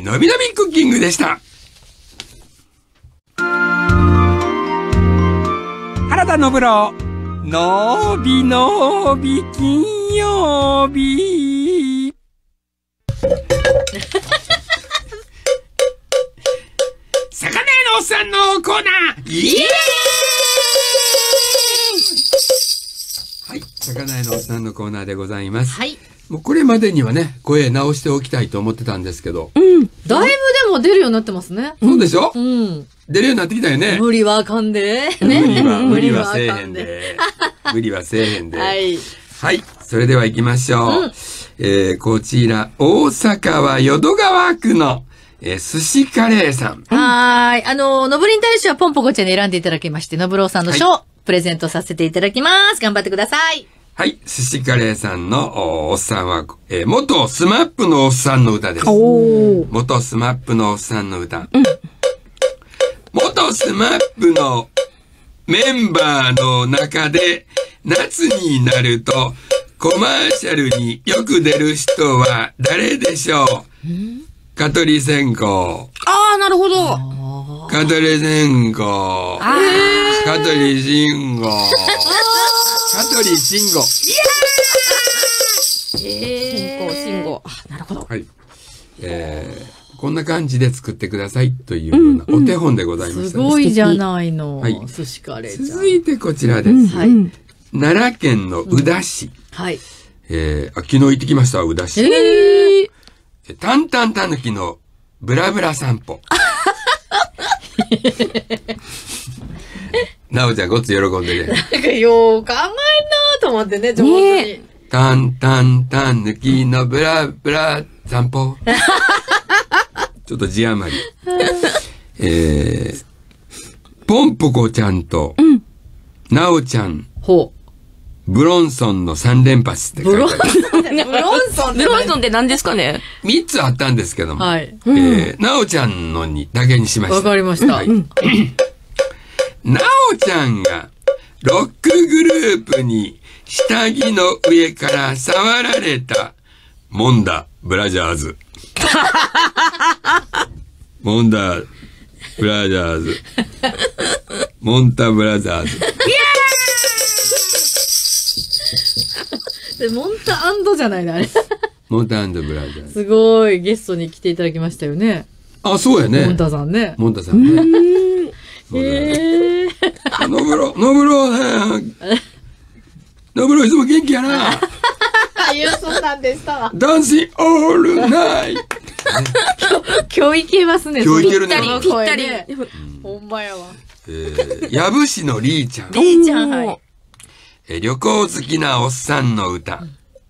のびのびクッキングでした。 原田のぶろのびのび金曜日。魚屋のおっさんのコーナー、イエーイ。 はい、魚屋のおっさんのコーナーでございます。はい。もうこれまでにはね、声直しておきたいと思ってたんですけど。 だいぶでも出るようになってますね。 そうでしょ？出るようになってきたよね。 無理はあかんで。 無理はせえへんで。無理はせえへんで。はい。はい。それでは行きましょう。こちら、大阪は淀川区の、寿司カレーさん。 はい。のぶりん大使はポンポコちゃんに選んでいただきまして、のぶろうさんの賞、プレゼントさせていただきます。頑張ってください。 はい。寿司カレーさんのおっさんは、元スマップのおっさんの歌です。元スマップのおっさんの歌。元スマップのメンバーの中で、夏になると、コマーシャルによく出る人は誰でしょう？香取線香。 なるほど。 香取線香。香取慎吾。香取慎吾。 慎吾。なるほど。 はい。こんな感じで作ってくださいというようなお手本でございました。 すごいじゃないの。はい。寿司カレーちゃん。 続いてこちらです。はい。奈良県の宇陀市。はい。昨日行ってきました、宇陀市。タンタンタヌキのブラブラ散歩。なおちゃんごっつ喜んでね。 なんかよう考えんなと思ってね、上手に。 タンタンタヌキのブラブラ散歩。ちょっと字余り。 ポンポコちゃんと、なおちゃん、ブロンソンの3連発って書いてある。 ブロンソンって何ですかね。 3つあったんですけども、 はい。 なおちゃんのだけにしました。 わかりました。 なおちゃんが、ロックグループに下着の上から触られた、モンダブラジャーズ。モンダブラジャーズ。モンタブラザーズ。 で、モンタ&じゃないのあれ。 モンタ&ブラザーズ。 すごい、ゲストに来ていただきましたよね。 あ、そうやね。 モンタさんね。 モンタさんね。ノブロいつも元気やな。 そうなんでした。 ダンシンオールナイト。 今日いけますね。 今日いけるね。 ぴったり。ほんまやわ。 やぶしのりーちゃん。 りーちゃん、はい。 旅行好きなおっさんの歌。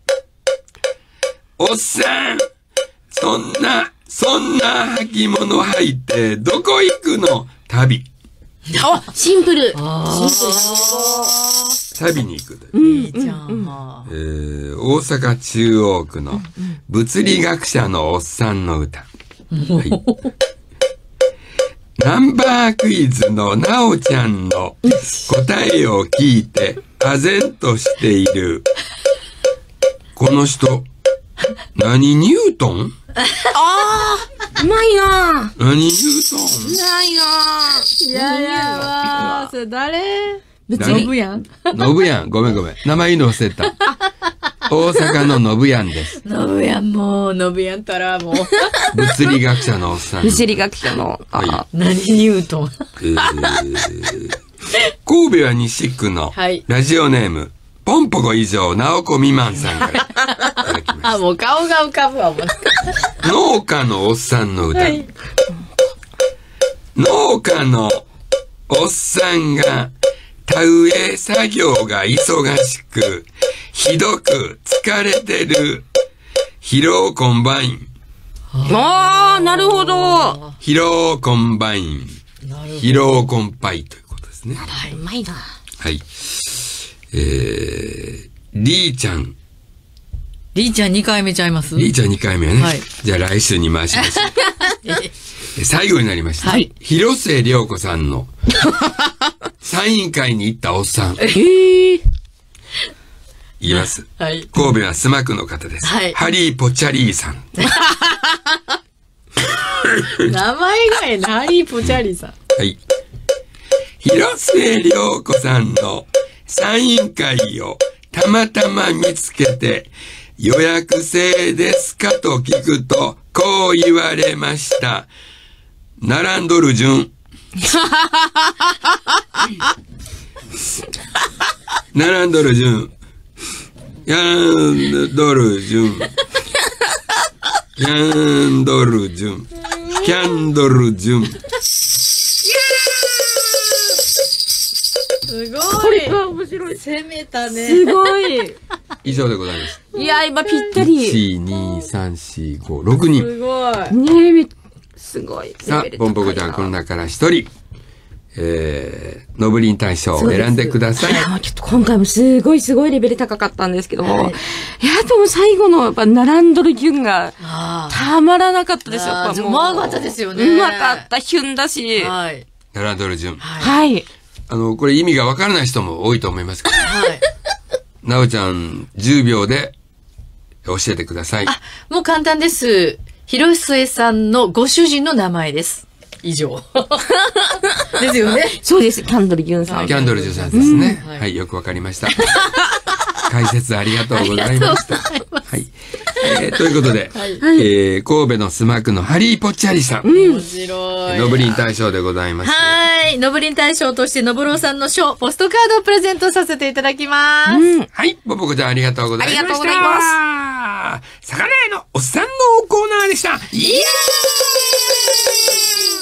おっさん、そんな履物履いて、どこ行くの？旅。 あ、シンプル。 旅に行く。 いいじゃん。 大阪中央区の物理学者のおっさんの歌。はい、ナンバークイズのなおちゃんの答えを聞いて、唖然としている。この人、何ニュートン？ うまいな何ニュートン？ うまいないやわそれ誰？ 物理やん。 のぶやん。ごめん。名前の忘れた。大阪ののぶやんです。 のぶやんもう、のぶやんたらもう。 物理学者のおっさん。 物理学者の。 はい。 何ニュートン。 神戸は西区のラジオネーム、ポンポコ以上直子未満さんからいただきました。 もう顔が浮かぶわ、もう。 農家のおっさんの歌。はい、農家のおっさんが田植え作業が忙しく、ひどく疲れてる疲労コンバイン。 なるほど。 疲労コンバイン。疲労コンパイということですね。 はい、うまいな。 はい。りーちゃん。 りーちゃん2回目ちゃいます？ りーちゃん2回目ね。はい。じゃあ来週に回しましょう。最後になりました。はい。広末涼子さんのサイン会に行ったおっさん。 言います。 はい。 神戸は須磨区の方です。はい。ハリー・ポチャリーさん。 名前がええな、ハリー・ポチャリーさん。 はい。広末涼子さんのサイン会をたまたま見つけて、予約制ですかと聞くと、こう言われました。並んどる順。並んどる順。やんどる順。やんどる順。キャンドル順。 すごい。 これは面白い。 攻めたね。 すごい。 以上でございます。 いや、今ぴったり。 1、2、3、4、5、6人。 すごい。 ねえ、すごい。 さあ、ポンポコちゃん、この中から1人、ノブリン大賞を選んでください。 ちょっと今回もすごいレベル高かったんですけども、はい、いや、でも最後のやっぱ並んどるギュンがたまらなかったですよ。やっぱもう。 うまかったですよね。 うまかった、ヒュンだし。 はい。 並んどる順。 はい。 これ意味がわからない人も多いと思いますけど。はい。なおちゃん、10秒で教えてください。 もう簡単です。広末さんのご主人の名前です。以上。ですよね。 そうです。キャンドルギュンさん。 キャンドルギュンさんですね。はい、よくわかりました。解説ありがとうございました。はい。ということで、神戸の須磨区のハリー・ポッチャリさん。 面白い。 ノブリン大賞でございます。 はい。ノブリン大賞としてノブローさんの賞、ポストカードをプレゼントさせていただきます。 はい。ポポコちゃんありがとうございました。 ありがとうございます。魚屋のおっさんのコーナーでした。イエーイ！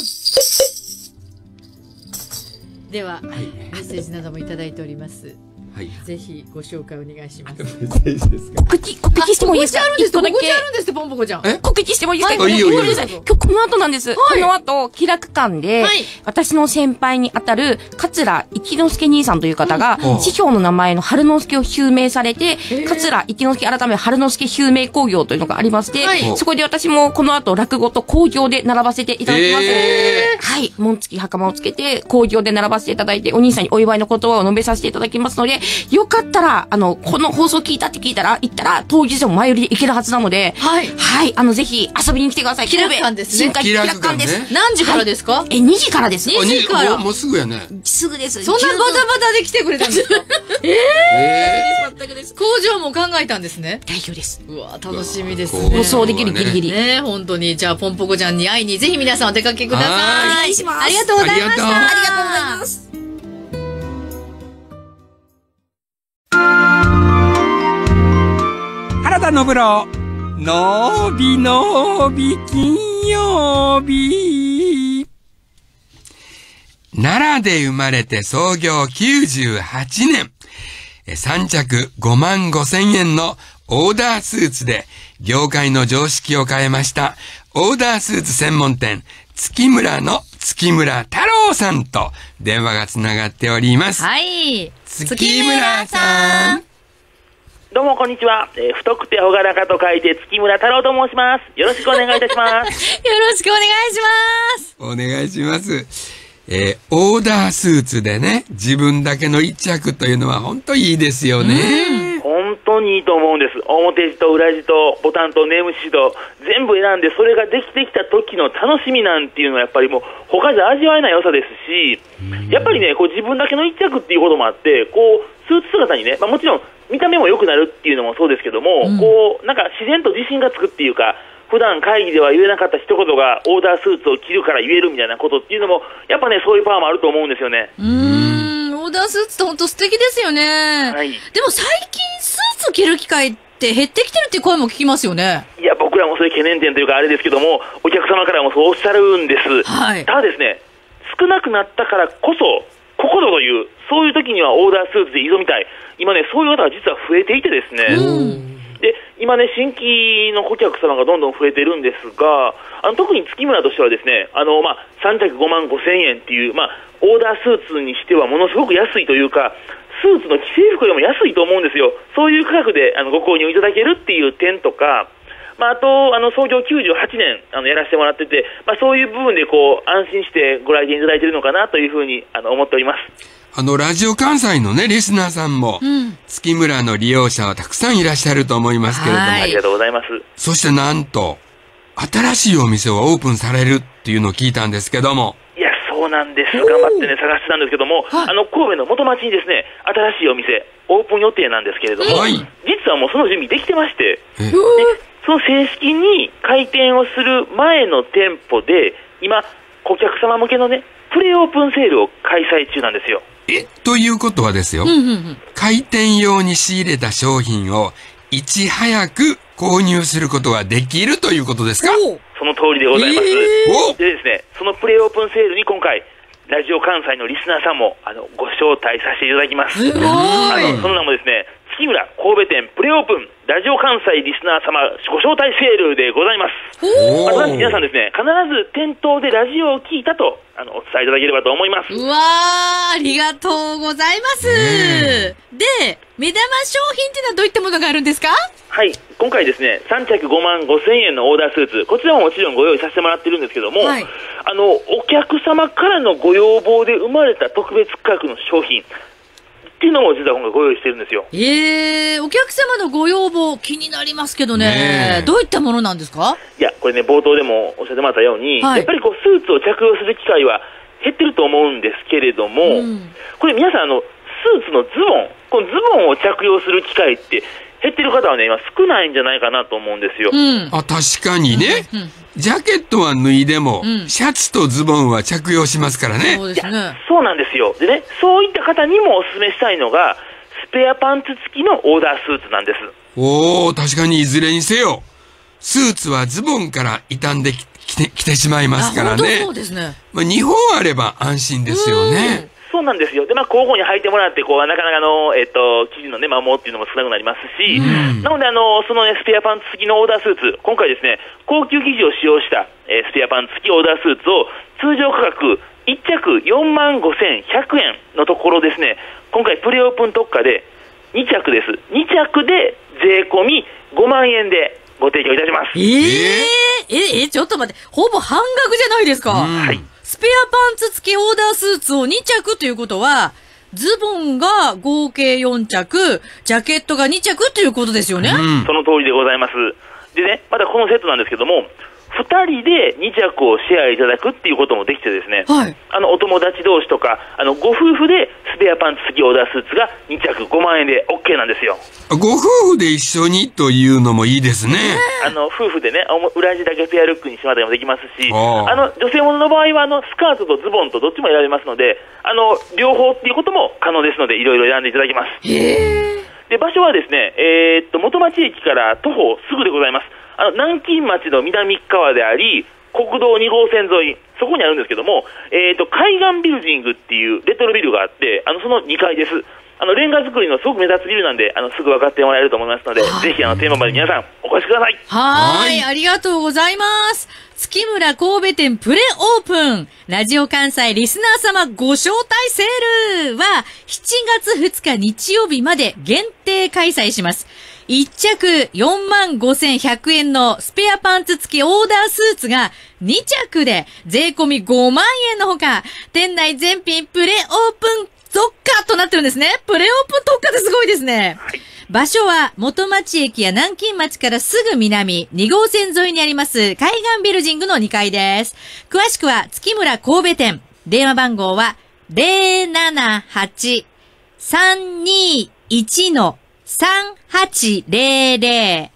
では、メッセージなどもいただいております。 ぜひご紹介お願いします。 告知してもいいですか？ 告知あるんですって、ポンポコちゃん。 告知してもいいですか？ いいよ。 今日この後なんです。この後、気楽館で、私の先輩にあたる、桂一之輔兄さんという方が、師匠の名前の春之助を襲名されて、桂一之輔改め春之助襲名興行というのがありまして、そこで私もこの後落語と興行で並ばせていただきます。はい。紋付き袴をつけて、興行で並ばせていただいて、お兄さんにお祝いの言葉を述べさせていただきますので、よかったら、この放送聞いたって聞いたら、行ったら、当日でも前売りで行けるはずなので、はい。ぜひ遊びに来てください。 気楽館ですね。 気楽館です。 何時からですか ？2時からです。 2時から。 もうすぐやね。 すぐです。 そんなバタバタで来てくれたんですか？ 全くです。 工場も考えたんですね。 大丈夫です。 うわ、楽しみですね。 放送できるギリギリ。 ね、本当に。じゃあ、ポンポコちゃんに会いに、ぜひ皆さんお出かけください。 お願いします。 ありがとうございました。 ありがとうございます。 原田信郎のびのび金曜日。 奈良で生まれて創業98年。3着55,000円のオーダースーツで業界の常識を変えましたオーダースーツ専門店月村の月村太郎さんと電話がつながっております。 はい。 月村さん。 どうもこんにちは。太くて朗らかと書いて月村太郎と申します。よろしくお願いいたします。 よろしくお願いします。 お願いします。オーダースーツでね、自分だけの一着というのは本当いいですよね。 本当にいいと思うんです。表地と裏地とボタンとネームシート全部選んで、それができてきた時の楽しみなんていうのはやっぱりもう他じゃ味わえない良さですし、やっぱりね、こう自分だけの一着っていうこともあって、こうスーツ姿にね、もちろん見た目も良くなるっていうのもそうですけども、こうなんか自然と自信がつくっていうか、普段会議では言えなかった一言がオーダースーツを着るから言えるみたいなことっていうのもやっぱね、そういうパワーもあると思うんですよね。 オーダースーツって本当素敵ですよね。はい。でも最近スーツ着る機会って減ってきてるっていう声も聞きますよね。 いや、僕らもそういう懸念点というかあれですけども、お客様からもそうおっしゃるんです。はい。ただですね、少なくなったからこそここぞというそういう時にはオーダースーツで挑みたい。今ね、そういう方が実は増えていてですね。で今ね、新規の顧客様がどんどん増えてるんですが、特に月村としてはですね、3着55,000円っていう、オーダースーツにしてはものすごく安いというか、スーツの既製服よりも安いと思うんですよ。そういう価格でご購入いただけるっていう点とか、あと創業98年やらせてもらってて、そういう部分でこう安心してご来店いただいているのかなというふうに思っております。 ラジオ関西のね、リスナーさんも、月村の利用者はたくさんいらっしゃると思いますけれども。 ありがとうございます。 そしてなんと、新しいお店をオープンされるっていうのを聞いたんですけども。 いや、そうなんです。頑張ってね、探してたんですけども、神戸の元町にですね、新しいお店、オープン予定なんですけれども、実はもうその準備できてまして、でその正式に開店をする前の店舗で、今、顧客様向けのね、プレオープンセールを開催中なんですよ。 ということはですよ、開店用に仕入れた商品をいち早く購入することができるということですか？ その通りでございます。でですね、そのプレオープンセールに今回、ラジオ関西のリスナーさんもご招待させていただきます。その名もですね、月村神戸店プレオープンラジオ関西リスナー様ご招待セールでございます。皆さんですね、必ず店頭でラジオを聞いたとお伝えいただければと思います。 うわー、ありがとうございます。で、目玉商品っていうのはどういったものがあるんですか？ はい、今回ですね、3着55,000円のオーダースーツ、こちらももちろんご用意させてもらってるんですけども、お客様からのご要望で生まれた特別価格の商品っていうのも実は今回ご用意してるんですよ。 お客様のご要望気になりますけどね。どういったものなんですか？ いや、これね、冒頭でもおっしゃってもらったように、やっぱりこうスーツを着用する機会は減ってると思うんですけれども、これ皆さんスーツのズボン、このズボンを着用する機会って減ってる方はね、今少ないんじゃないかなと思うんですよ。 確かにね、ジャケットは脱いでも、シャツとズボンは着用しますからね。 そうですね。 そうなんですよ。でね、そういった方にもお勧めしたいのが、スペアパンツ付きのオーダースーツなんです。 確かにいずれにせよ、スーツはズボンから傷んできてしまいますからね。 そうですね。 2本あれば安心ですよね。 そうなんですよ。で、交互に履いてもらって、なかなか生地のね、摩耗っていうのも少なくなりますし、なので、そのね、スペアパンツ付きのオーダースーツ、今回ですね、高級生地を使用した、スペアパンツ付きオーダースーツを、通常価格、1着45,100円のところですね、今回プレオープン特価で2着です。2着で税込み5万円でご提供いたします。 ちょっと待って、ほぼ半額じゃないですか。はい。スペアパンツ付きオーダースーツを2着ということは、ズボンが合計4着、ジャケットが2着ということですよね。 その通りでございます。でね、またこのセットなんですけども、2人で2着をシェアいただくっていうこともできてですね、はい、お友達同士とかご夫婦でスペアパンツ付きオーダースーツが2着5万円で OK なんですよ。 ご夫婦で一緒にというのもいいですね。 夫婦でね、裏地だけペアルックにしまったりもできますし、女性ものの場合はスカートとズボンとどっちも選べますので、両方っていうことも可能ですので、いろいろ選んでいただきます。で、場所はですね、元町駅から徒歩すぐでございます。南京町の南側であり、国道2号線沿い、そこにあるんですけども、海岸ビルディングっていうレトロビルがあって、その2階です。レンガ作りのすごく目立つビルなんで、すぐ分かってもらえると思いますので、ぜひテーマまで皆さんお越しください。 はい、ありがとうございます。月村神戸店プレオープン。ラジオ関西リスナー様ご招待セールは7月2日日曜日まで限定開催します。1着45,100円のスペアパンツ付きオーダースーツが2着で税込み5万円のほか、店内全品プレオープン特価となってるんですね。プレオープン特価ってすごいですね。はい、場所は元町駅や南京町からすぐ南2号線沿いにあります海岸ビルディングの2階です。詳しくは月村神戸店。電話番号は 078-321-3800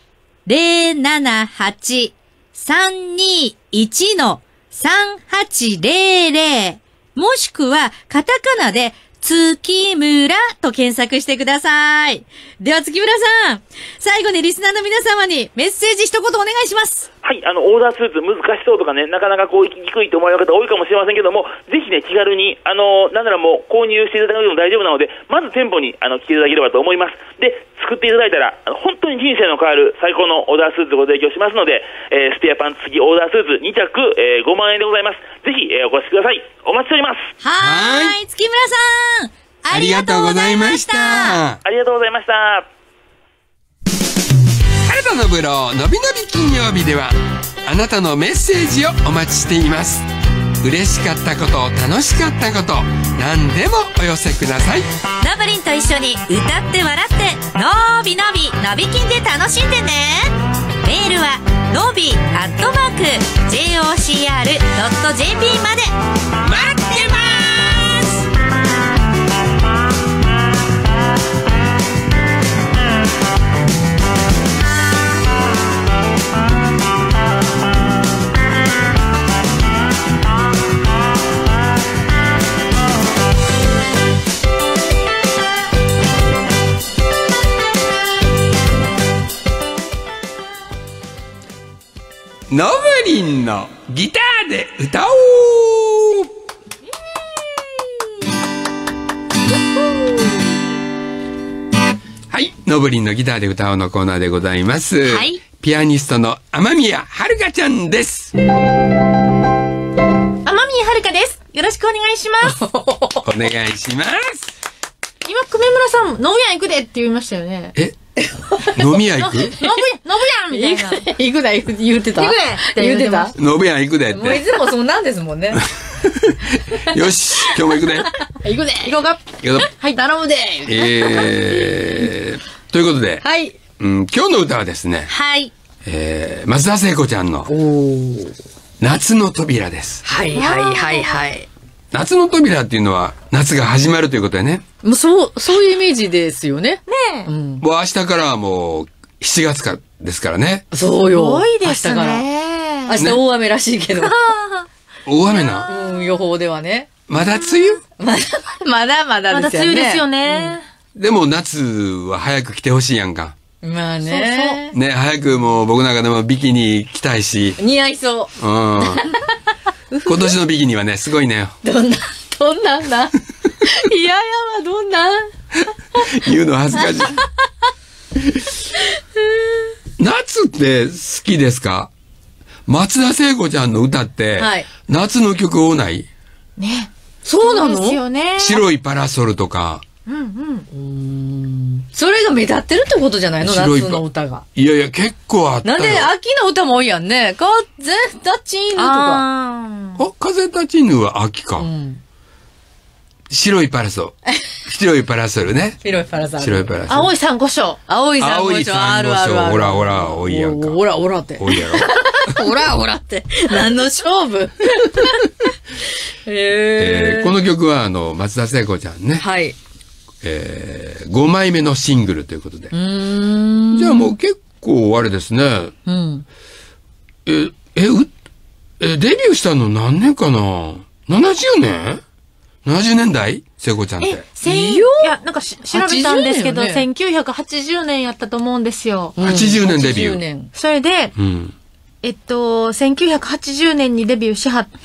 078-321-3800もしくはカタカナで月村と検索してください。では月村さん、最後にリスナーの皆様にメッセージ一言お願いします。 はい、オーダースーツ難しそうとかね、なかなか行きにくいと思われる方多いかもしれませんけども、ぜひね、気軽に、なんならもう購入していただくのも大丈夫なので、まず店舗に来ていただければと思います。で、作っていただいたら、本当に人生の変わる最高のオーダースーツをご提供しますので、スペアパンツ付きオーダースーツ2着、5万円でございます。ぜひ、お越しください。お待ちしております。 はい、月村さん、ありがとうございました。 ありがとうございました。 原田のブローのびのび金曜日では、あなたのメッセージをお待ちしています。嬉しかったこと、楽しかったこと、何でもお寄せください。 のぶりんと一緒に歌って笑ってのびのびのび金で楽しんでね。メールはのび@jocr.jp まで待ってます。 のぶりんのギターで歌おう。はい、のぶりんのギターで歌おうのコーナーでございます。はい、ピアニストの雨宮遥ちゃんです。雨宮遥です。よろしくお願いします。 お願いします。 今久米村さん飲み屋行くでって言いましたよね。 飲み屋行く？ 飲むやんみたいな。 行くだ言ってた。 行くでって言ってた。 飲むやん行くでって。 もういつもそうなんですもんね。 よし、今日も行くで。 行くで。行こうか。はい、頼むで。 ということで、 はい。 今日の歌はですね、 はい。 松田聖子ちゃんの夏の扉です。 はいはいはいはい。 夏の扉っていうのは夏が始まるということでね。 もうそういうイメージですよね。 ねえ。 もう明日からはもう7月かですからね。 そうよ。 すごいですね。 明日大雨らしいけど。 大雨な。 予報ではね。 まだ梅雨？ まだまだですよね。 まだ梅雨ですよね。 でも夏は早く来てほしいやんか。 まあね。 ね、早くもう僕なんかでもビキニ着たいし。 似合いそう。 今年のビキニはね、すごいね。 どんなんだいややわ、どんな言うの恥ずかしい。夏って好きですか？松田聖子ちゃんの歌って、はい、夏の曲多ない？ ね。そうなの？ ですよね。 白いパラソルとか。 それが目立ってるってことじゃないの？夏の歌が。 いやいや、結構あったよ。 なんで秋の歌も多いやんね。風立ちぬとか。 風立ちぬは秋か。白いパラソル。白いパラソルね。 白いパラソル。 白いパラソル。 青い珊瑚礁。 青い珊瑚礁。あるあるある。 ほらほら、多いやんか。 ほらほらって。 多いやろ。 ほらほらって。何の勝負この曲は、松田聖子ちゃんね。はい。5枚目のシングルということで。じゃあもう結構あれですね。うん。デビューしたの何年かな ?70 年 ?70 年代聖子ちゃんって。 いや、なんか調べたんですけど、1980年やったと思うんですよ。 80年デビュー。 それで、1980年にデビューしはって、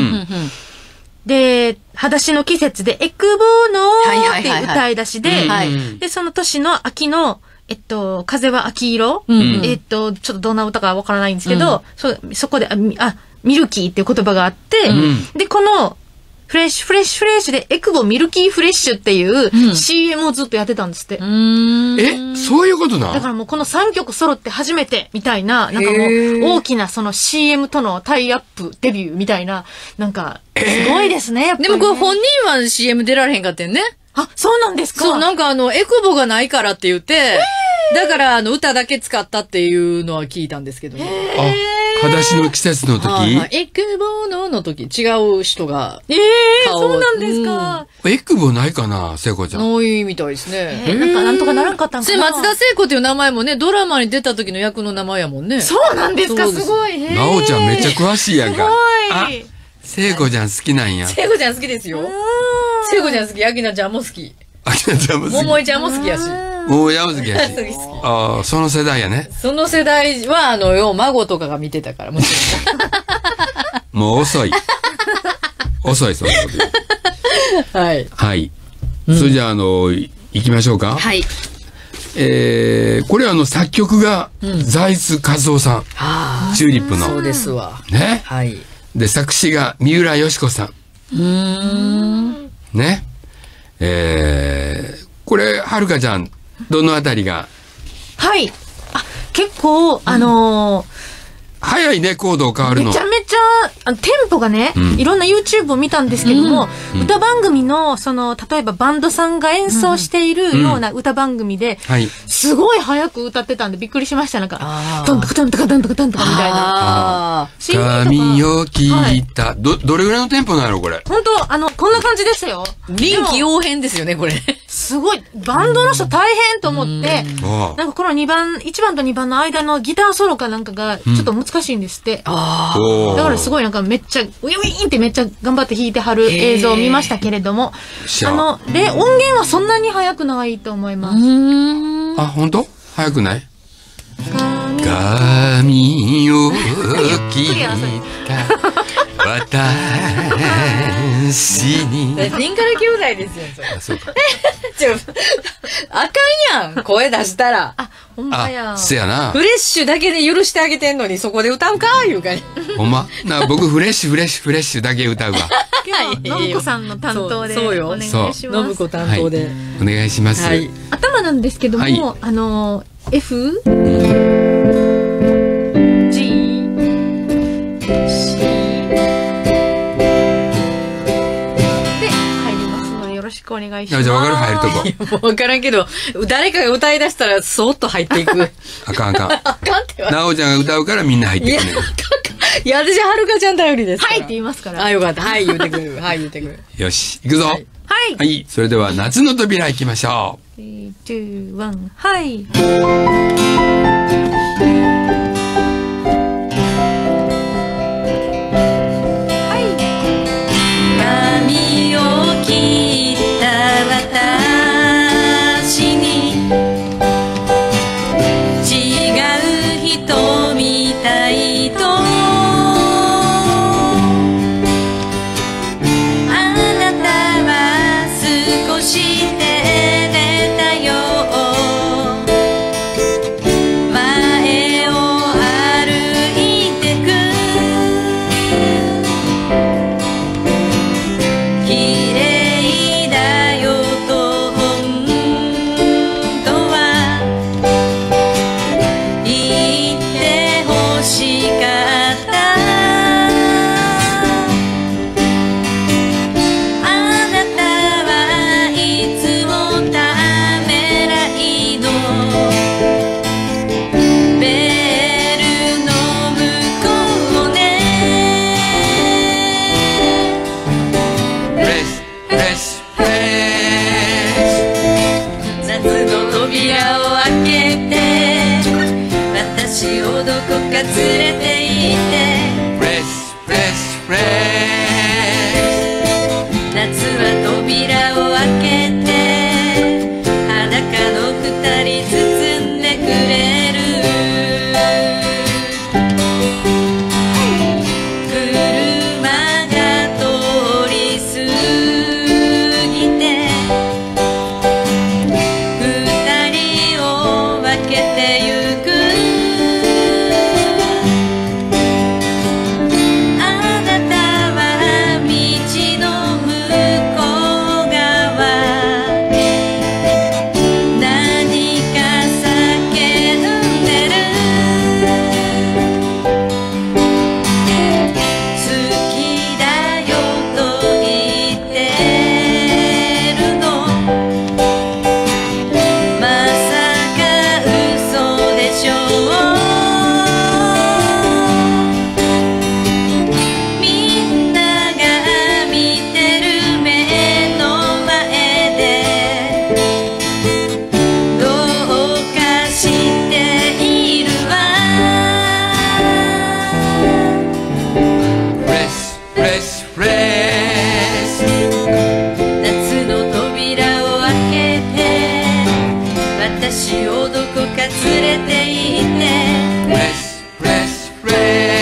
で、裸足の季節で、エクボーノーって歌い出しで、で、その年の秋の、風は秋色、ちょっとどんな歌かわからないんですけど、そこで、ミルキーっていう言葉があって、で、この、フレッシュで、エクボミルキーフレッシュっていう CM をずっとやってたんですって。 そういうことな？ だからもうこの3曲揃って初めてみたいな、なんかもう大きなその CM とのタイアップデビューみたいな、なんか、すごいですね、やっぱりね。 でもこれ本人は CM 出られへんかってんね。 あ、そうなんですか？ そう、なんかエクボがないからって言って、だから歌だけ使ったっていうのは聞いたんですけどね。 裸足の季節の時、 エクボの時、違う人が。 そうなんですか。 エクボないかな、聖子ちゃん。 ないみたいですね。 なんとかならんかったんかな。 松田聖子っていう名前もね、ドラマに出た時の役の名前やもんね。 そうなんですか、すごい。 なおちゃんめっちゃ詳しいやんか。 すごい。 聖子ちゃん好きなんや。 聖子ちゃん好きですよ。聖子ちゃん好き、アキナちゃんも好き。 アキナちゃんも好き。 桃井ちゃんも好きやし。 桃井ちゃんも好きやし。ああ、その世代やね。 その世代は、孫とかが見てたから、もう遅い。遅い、そんなこと。 はい。 はい。それじゃあ、行きましょうか。 はい。 これ作曲が、財津和夫さん。チューリップの。 そうですわ。 ね。 はい。 で、作詞が三浦佳子さん。ね。これ、はるかちゃん、どのあたりが？ はい。結構、 早いね、コード変わるの。 めちゃめちゃ、テンポがね、いろんな YouTube を見たんですけども、歌番組の、例えばバンドさんが演奏しているような歌番組で、すごい早く歌ってたんでびっくりしました。なんか、トントカトントカトントカトントカみたいな。 髪を切った。どれぐらいのテンポなのこれ？ 本当こんな感じでしたよ。 臨機応変ですよね、これ。 すごい、バンドの人大変と思って、なんかこの1番と2番の間のギターソロかなんかがちょっと難しいんですって。だからすごいなんかめっちゃ、ウィーンってめっちゃ頑張って弾いてはる映像を見ましたけれども、音源はそんなに速くないと思います。 本当？速くない？髪を切った私に。 ピンカラ兄弟ですよ、それ。 そうか。 あかんやん、声出したら。 ほんまや。 せやな。 フレッシュだけで許してあげてんのに、そこで歌うかいうか。 ほんま。僕フレッシュだけ歌うわ。 信子さんの担当で。 そうよ。 お願いします。 信子担当で。 お願いします。 頭なんですけども、F?よろしくお願いします。 じゃあ分かる入るとこ。分からんけど、誰かが歌い出したらそーっと入っていく。 あかん。 あかんってなおちゃんが歌うからみんな入っていくね。 いや、私はるかちゃん頼りです。 はいって言いますから。 よかった。はい言ってくる。はい言ってくる。 よし、行くぞ。 はい。 はい。それでは夏の扉行きましょう。 3、2、1、はい。 「 フレッシュフレッシュ夏の扉を開けて私をどこか連れて行ってフレッシュフレッシュフレッシュ夏は扉を開けて裸の二人包んでくれる車が通り過ぎて二人を分けてゆくあなたは道の向こう側何か叫んでる好きだよと言ってるのまさか嘘でしょうみんなが見てる目の前でどうかしているわフレッシュフレッシュフレッシュ夏の扉を開けて私をどこか連れて行ってフレッシュフレッシュフレ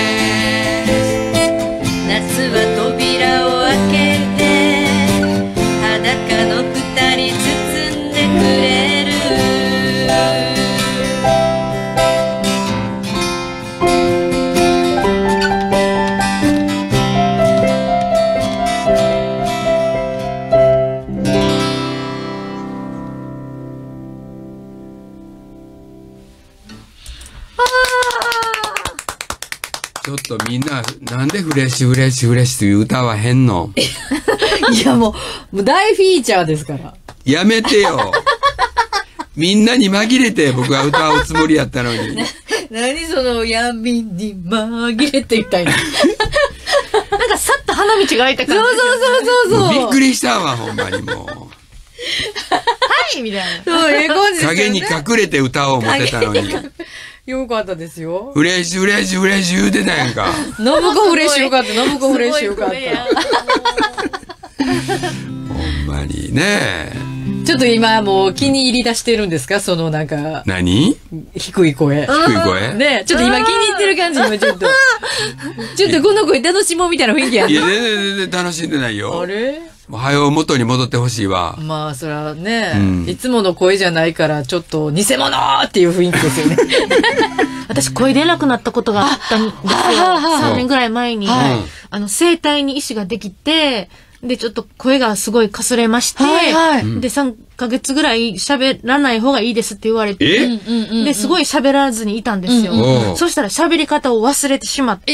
ッシュ夏は扉を開けて裸の二人包んでくれるちょっとみんななんでフレッシュフレッシュフレッシュという歌はへんのいやもう大フィーチャーですから。 やめてよみんなに紛れて僕は歌うつもりやったのに何その闇に紛れてみたいな。 なんかさっと花道が開いた感じ。 そう。 びっくりしたわほんまにもうはいみたいな。 そう、ええ感じですよね。 影に隠れて歌おう思ってたのによかったですよ。 フレッシュフレッシュフレッシュ言うてたやんか信子フレッシュよかった。信子フレッシュよかった。 ほんまにねちょっと今もう気に入り出してるんですかそのなんか。 何低い声。 低い声ねちょっと今気に入ってる感じ今ちょっと。ちょっとこの声楽しもうみたいな雰囲気やん。 いや全然楽しんでないよあれもう早う元に戻ってほしいわまあそらね、 うんいつもの声じゃないからちょっと偽物っていう雰囲気ですよね。 私声出なくなったことがあったんですよ。3年ぐらい前に。声帯に石ができて、で、ちょっと声がすごいかすれまして、で、3ヶ月ぐらい喋らない方がいいですって言われて、で、すごい喋らずにいたんですよ。そしたら喋り方を忘れてしまって、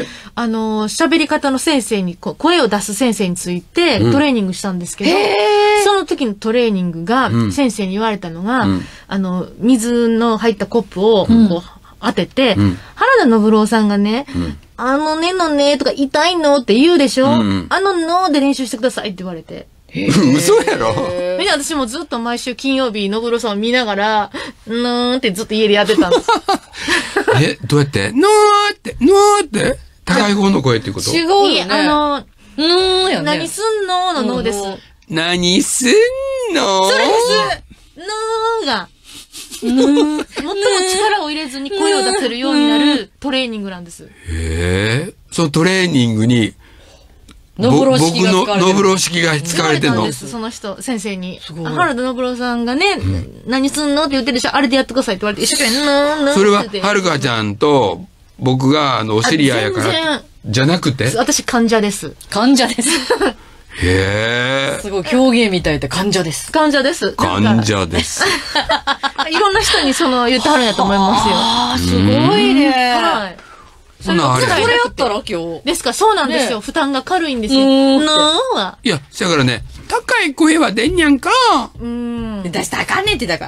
喋り方の先生に、声を出す先生についてトレーニングしたんですけど、その時のトレーニングが、先生に言われたのが、水の入ったコップをこう当てて、原田信郎さんがね、あのねのねとか痛いのって言うでしょ、あのので練習してくださいって言われて。 嘘やろで私もずっと毎週金曜日、信郎さんを見ながら、ってずっと家でやってたんです。 どうやってのーって高い方の声っていうこと違うよね。 よね。何すんのののです。 何すんのそれですのが。最も力を入れずに声を出せるようになるトレーニングなんです。 そのトレーニングに僕のノブロ式が使われてんの。 その人、先生に。原田信郎さんがね、何すんのって言ってるでしょ、あれでやってくださいって言われて、一生懸命それは、はるかちゃんと僕がお知り合いやから。じゃなくて私、患者です。 患者です。 へすごい狂言みたいで患者です。 患者です。 患者です。 いろんな人に言ってはるんやと思いますよ。 ああ、すごいね。 はい。そんなあれ。 それやったら今日。 ですか、そうなんですよ。負担が軽いんですよ。 いや、だからね、高い声は出んやんか。 出したらあかんねんってだから。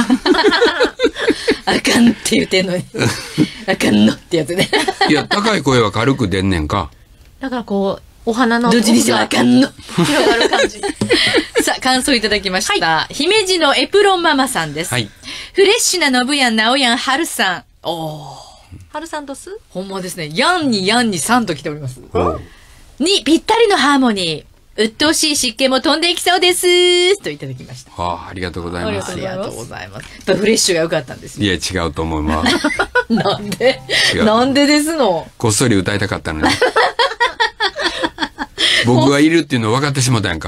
あかんって言ってんのに。あかんのってやつね。 いや、高い声は軽く出んねんか。 だからこう、 お花の。 どっちにしてもあかんの。 広がる感じ。 さあ、感想いただきました。姫路のエプロンママさんです。フレッシュなのぶやん、なおやん、はるさん。 はるさんとすほんまですね。やんに3と来ております。に、ぴったりのハーモニー。鬱陶しい湿気も飛んでいきそうです。といただきました。 ありがとうございます。 ありがとうございます。やっぱフレッシュが良かったんですよ。 いや、違うと思います。 なんでなんでですの？ こっそり歌いたかったのに。僕がいるっていうの分かってしまったやんか。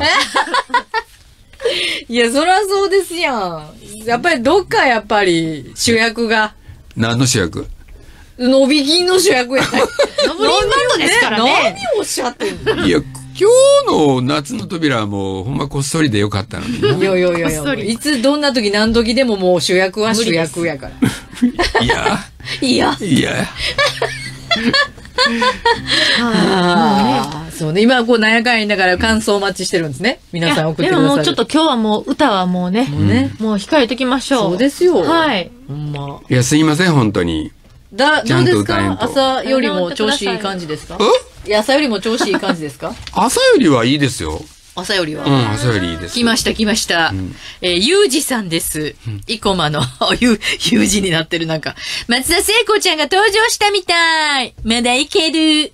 いや、そりゃそうですやん。やっぱりどっか主役が。 何の主役？ のびきんの主役やない。 のぶりんバンドですからね。 何をおっしゃってんの？ いや、今日の夏の扉はもうほんまこっそりでよかったのに。 いつどんな時何時でももう主役は主役やから。 いや。 そうね。今はこうなんやかんや言いながら感想お待ちしてるんですね。皆さん送ってください。 でももうちょっと今日はもう歌はもうね、もう控えときましょう。 そうですよ。 はい。 ほんま。 いや、すいません、本当に。 どうですか？朝よりも調子いい感じですか？朝よりも調子いい感じですか？ 朝よりはいいですよ。 朝よりは。 朝よりいいです。 来ました。ゆうじさんです。生駒の、ゆうじになってるなんか。松田聖子ちゃんが登場したみたい。まだいける。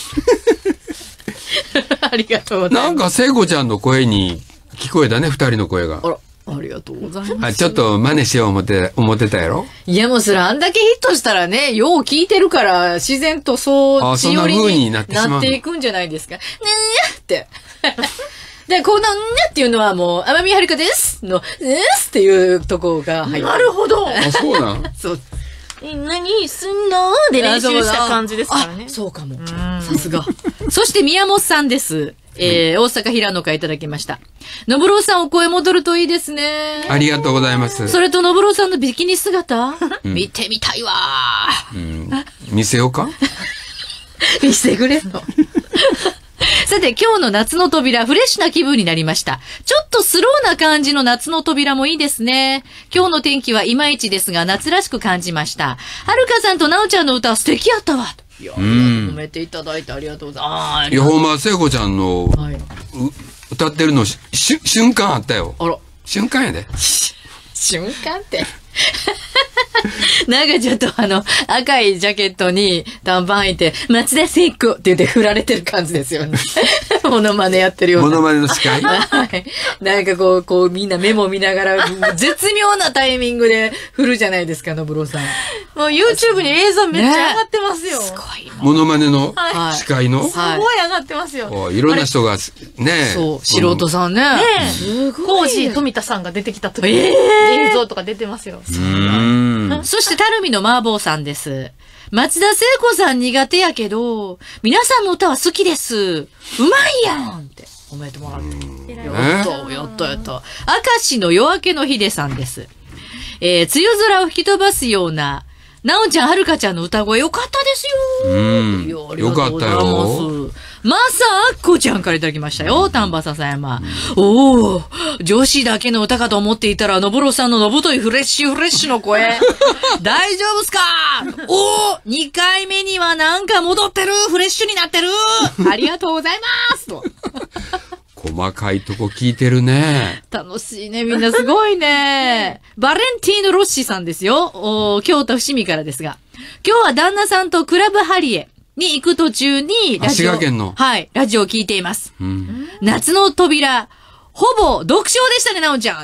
ありがとうございます。 なんか聖子ちゃんの声に聞こえたね、二人の声が。 ありがとうございます。 ちょっと真似しよう思ってたやろ？ いや、もうそれあんだけヒットしたらね、よう聞いてるから、自然とそう、 そんな風になっていくんじゃないですか。ねーって。で、このねっていうのはもう、天海遥ですの、すっていうとこが入ってる。 なるほど。 そうなん？ そう。 何すんので練習した感じですからね。 そうかも。さすが。そして宮本さんです。大阪平野からいただきました。のぶろうさんお声戻るといいですね。 ありがとうございます。 それとのぶろうさんのビキニ姿、見てみたいわ。 見せようか？ 見せてくれんの？さて、今日の夏の扉、フレッシュな気分になりました。ちょっとスローな感じの夏の扉もいいですね。今日の天気はいまいちですが、夏らしく感じました。はるかさんとなおちゃんの歌は素敵やったわ。いや、褒めていただいてありがとうございます。 いや、ほんま、聖子ちゃんの、歌ってるの、瞬間あったよ。瞬間やで。 瞬間って。なんかちょっと赤いジャケットに短パン履いて、松田聖子って言って振られてる感じですよね。モノマネやってるような。 モノマネの司会？ はい。なんかこうみんなメモ見ながら、絶妙なタイミングで振るじゃないですか、のぶろうさん。 もう YouTube に映像めっちゃ上がってますよ。すごい。 モノマネの司会の？ すごい上がってますよ。 いろんな人が、ね。 そう、素人さんね。 すごい。コージー富田さんが出てきた時映像とか出てますよ。 そして、たるみの麻婆さんです。松田聖子さん苦手やけど、皆さんの歌は好きです。うまいやんって褒めてもらって。やった。明石の夜明けの秀さんです。梅雨空を吹き飛ばすような、なおちゃん、はるかちゃんの歌声よかったですよ。 よかったよ。 まさあっこちゃんからいただきましたよ。丹波篠山。おお、女子だけの歌かと思っていたら、のぼろさんののぶといフレッシュの声。大丈夫っすか？おお、2回目にはなんか戻ってる。フレッシュになってる。ありがとうございますと。 細かいとこ聞いてるね。 楽しいね。みんなすごいね。バレンティーノ・ロッシさんですよ。京都伏見からですが。今日は旦那さんとクラブハリエに行く途中に滋賀県の。 はい。ラジオを聞いています。夏の扉、ほぼ読書でしたね、なおちゃんって。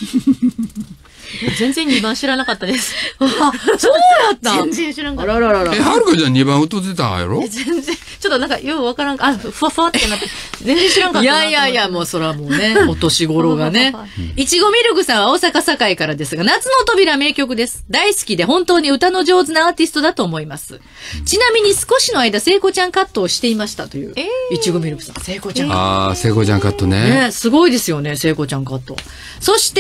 全然2番知らなかったです。 そうやった全然知らなかった。 はるかちゃん2番歌ってたんやろ？ 全然、ちょっとなんかようわからんか、ふわふわってなって、全然知らんかったな。 いや、もうそらもうね、お年頃がね。いちごミルクさんは大阪堺からですが、夏の扉名曲です。大好きで本当に歌の上手なアーティストだと思います。ちなみに少しの間、聖子ちゃんカットをしていましたという。いちごミルクさん、聖子ちゃん。 聖子ちゃんカットね。 ね、すごいですよね、聖子ちゃんカット。そして、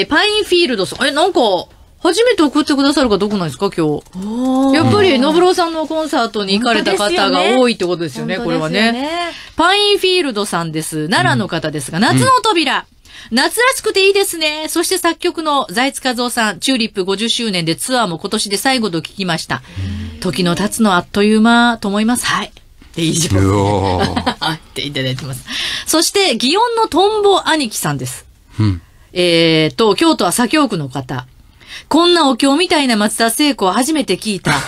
パインフィールドさん。なんか、初めて送ってくださる方多くないですか、今日。やっぱり、のぶろうさんのコンサートに行かれた方が多いってことですよね、これはね。パインフィールドさんです。奈良の方ですが、夏の扉。夏らしくていいですね。そして作曲の財津和夫さん、チューリップ50周年でツアーも今年で最後と聞きました。時の経つのあっという間と思います。はい。 で以上。っていただいてます。そして、祇園のトンボ兄貴さんです。 うん。 京都は左京区の方。こんなお経みたいな松田聖子は初めて聞いた。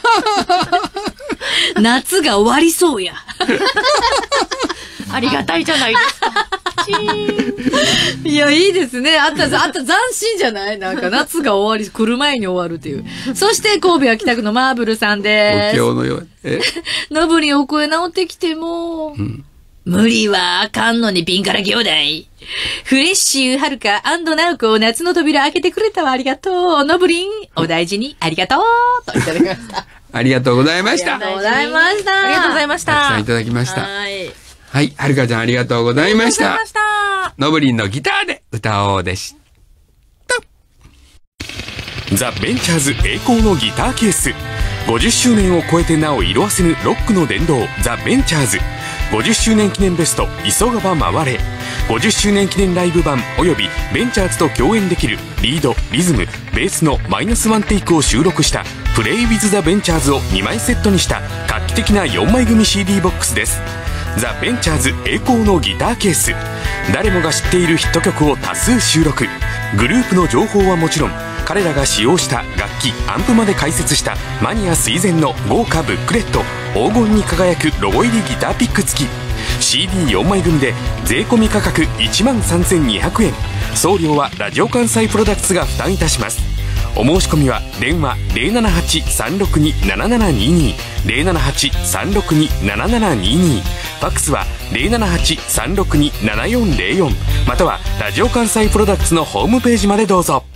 夏が終わりそうや。 ありがたいじゃないですか。 いや、いいですね。あった斬新じゃない？なんか夏が終わり、来る前に終わるっていう。そして神戸は北区のマーブルさんです。 お経のように。 のぶりんお声治ってきても、無理はあかんのにピンから兄弟。フレッシュはるかナウコ夏の扉開けてくれたわありがとう。のぶりんお大事にありがとうといただきました。 ありがとうございました。 ありがとうございました。 ありがとうございました。 たくさんいただきました。 はい。 はい、はるかちゃんありがとうございました。のぶりんのギターで歌おうでした。 ザ・ベンチャーズ栄光のギターケース。50周年を超えてなお色あせぬロックの殿堂ザ・ベンチャーズ。50周年記念ベスト急がば回れ。50周年記念ライブ版およびベンチャーズと共演できるリード、リズム、ベースの-1テイクを収録したプレイ・ウィズ・ザ・ベンチャーズを2枚セットにした画期的な4枚組 CD ボックスです。ザ・ベンチャーズ栄光のギターケース。誰もが知っているヒット曲を多数収録。グループの情報はもちろん、彼らが使用した楽器、アンプまで解説したマニア垂涎の豪華ブックレット。黄金に輝くロゴ入りギターピック付き。CD4 枚組で税込価格13,200円。送料はラジオ関西プロダクツが負担いたします。お申し込みは電話 078-362-7722 078-362-7722、ファックスは 078-362-7404 またはラジオ関西プロダクツのホームページまでどうぞ。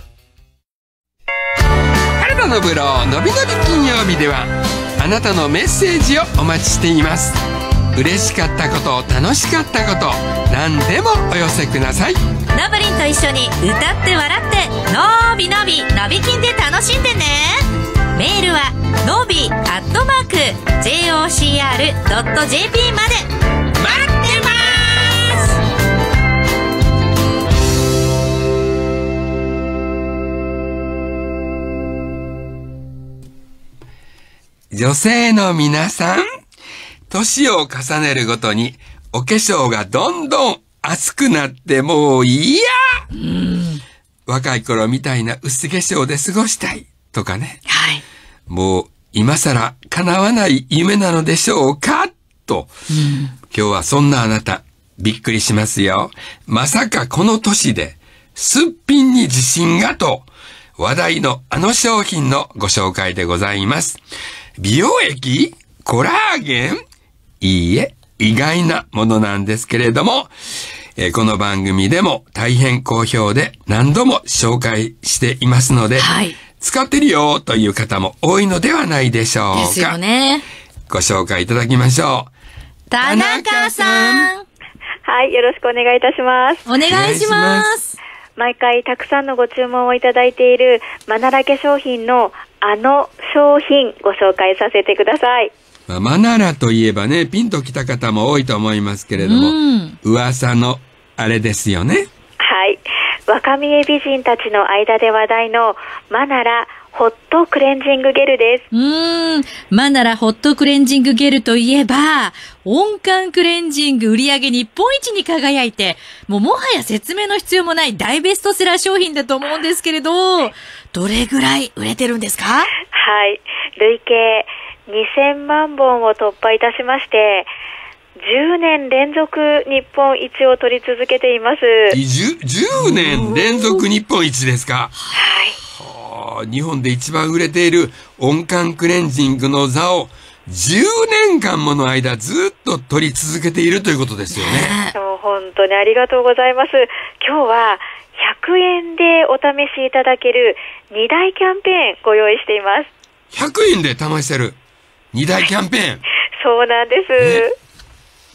原田のブローのびのび金曜日ではあなたのメッセージをお待ちしています。嬉しかったこと、楽しかったこと、何でもお寄せください。 のぶりんと一緒に歌って笑ってのびのびのび金で楽しんでね。メールはのび@jocr.jp まで待ってます。 女性の皆さん、年を重ねるごとにお化粧がどんどん熱くなってもういいや、若い頃みたいな薄化粧で過ごしたいとかね、もう今更叶わない夢なのでしょうかと、今日はそんなあなたびっくりしますよ。まさかこの年ですっぴんに自信がと話題のあの商品のご紹介でございます。美容液？コラーゲン？いいえ、意外なものなんですけれども、この番組でも大変好評で何度も紹介していますので、使ってるよという方も多いのではないでしょうか。 ですよね。 ご紹介いただきましょう。 田中さん。 はい、よろしくお願いいたします。 お願いします。 毎回たくさんのご注文をいただいているマナラ化粧品のあの商品ご紹介させてください。 マナラといえばね、ピンときた方も多いと思いますけれども、噂のあれですよね。 はい。若見え美人たちの間で話題のマナラホットクレンジングゲルです。 マナラホットクレンジングゲルといえば、温感クレンジング売上日本一に輝いて、もはや説明の必要もない大ベストセラー商品だと思うんですけれど、どれぐらい売れてるんですか？ はい。累計2000万本を突破いたしまして、10年連続日本一を取り続けています。 10年連続日本一ですか？はい。日本で一番売れている温感クレンジングの座を10年間もの間ずっと取り続けているということですよね。 本当にありがとうございます。今日は100円でお試しいただける2大キャンペーンご用意しています。 100円で試せる2大キャンペーン。 そうなんです。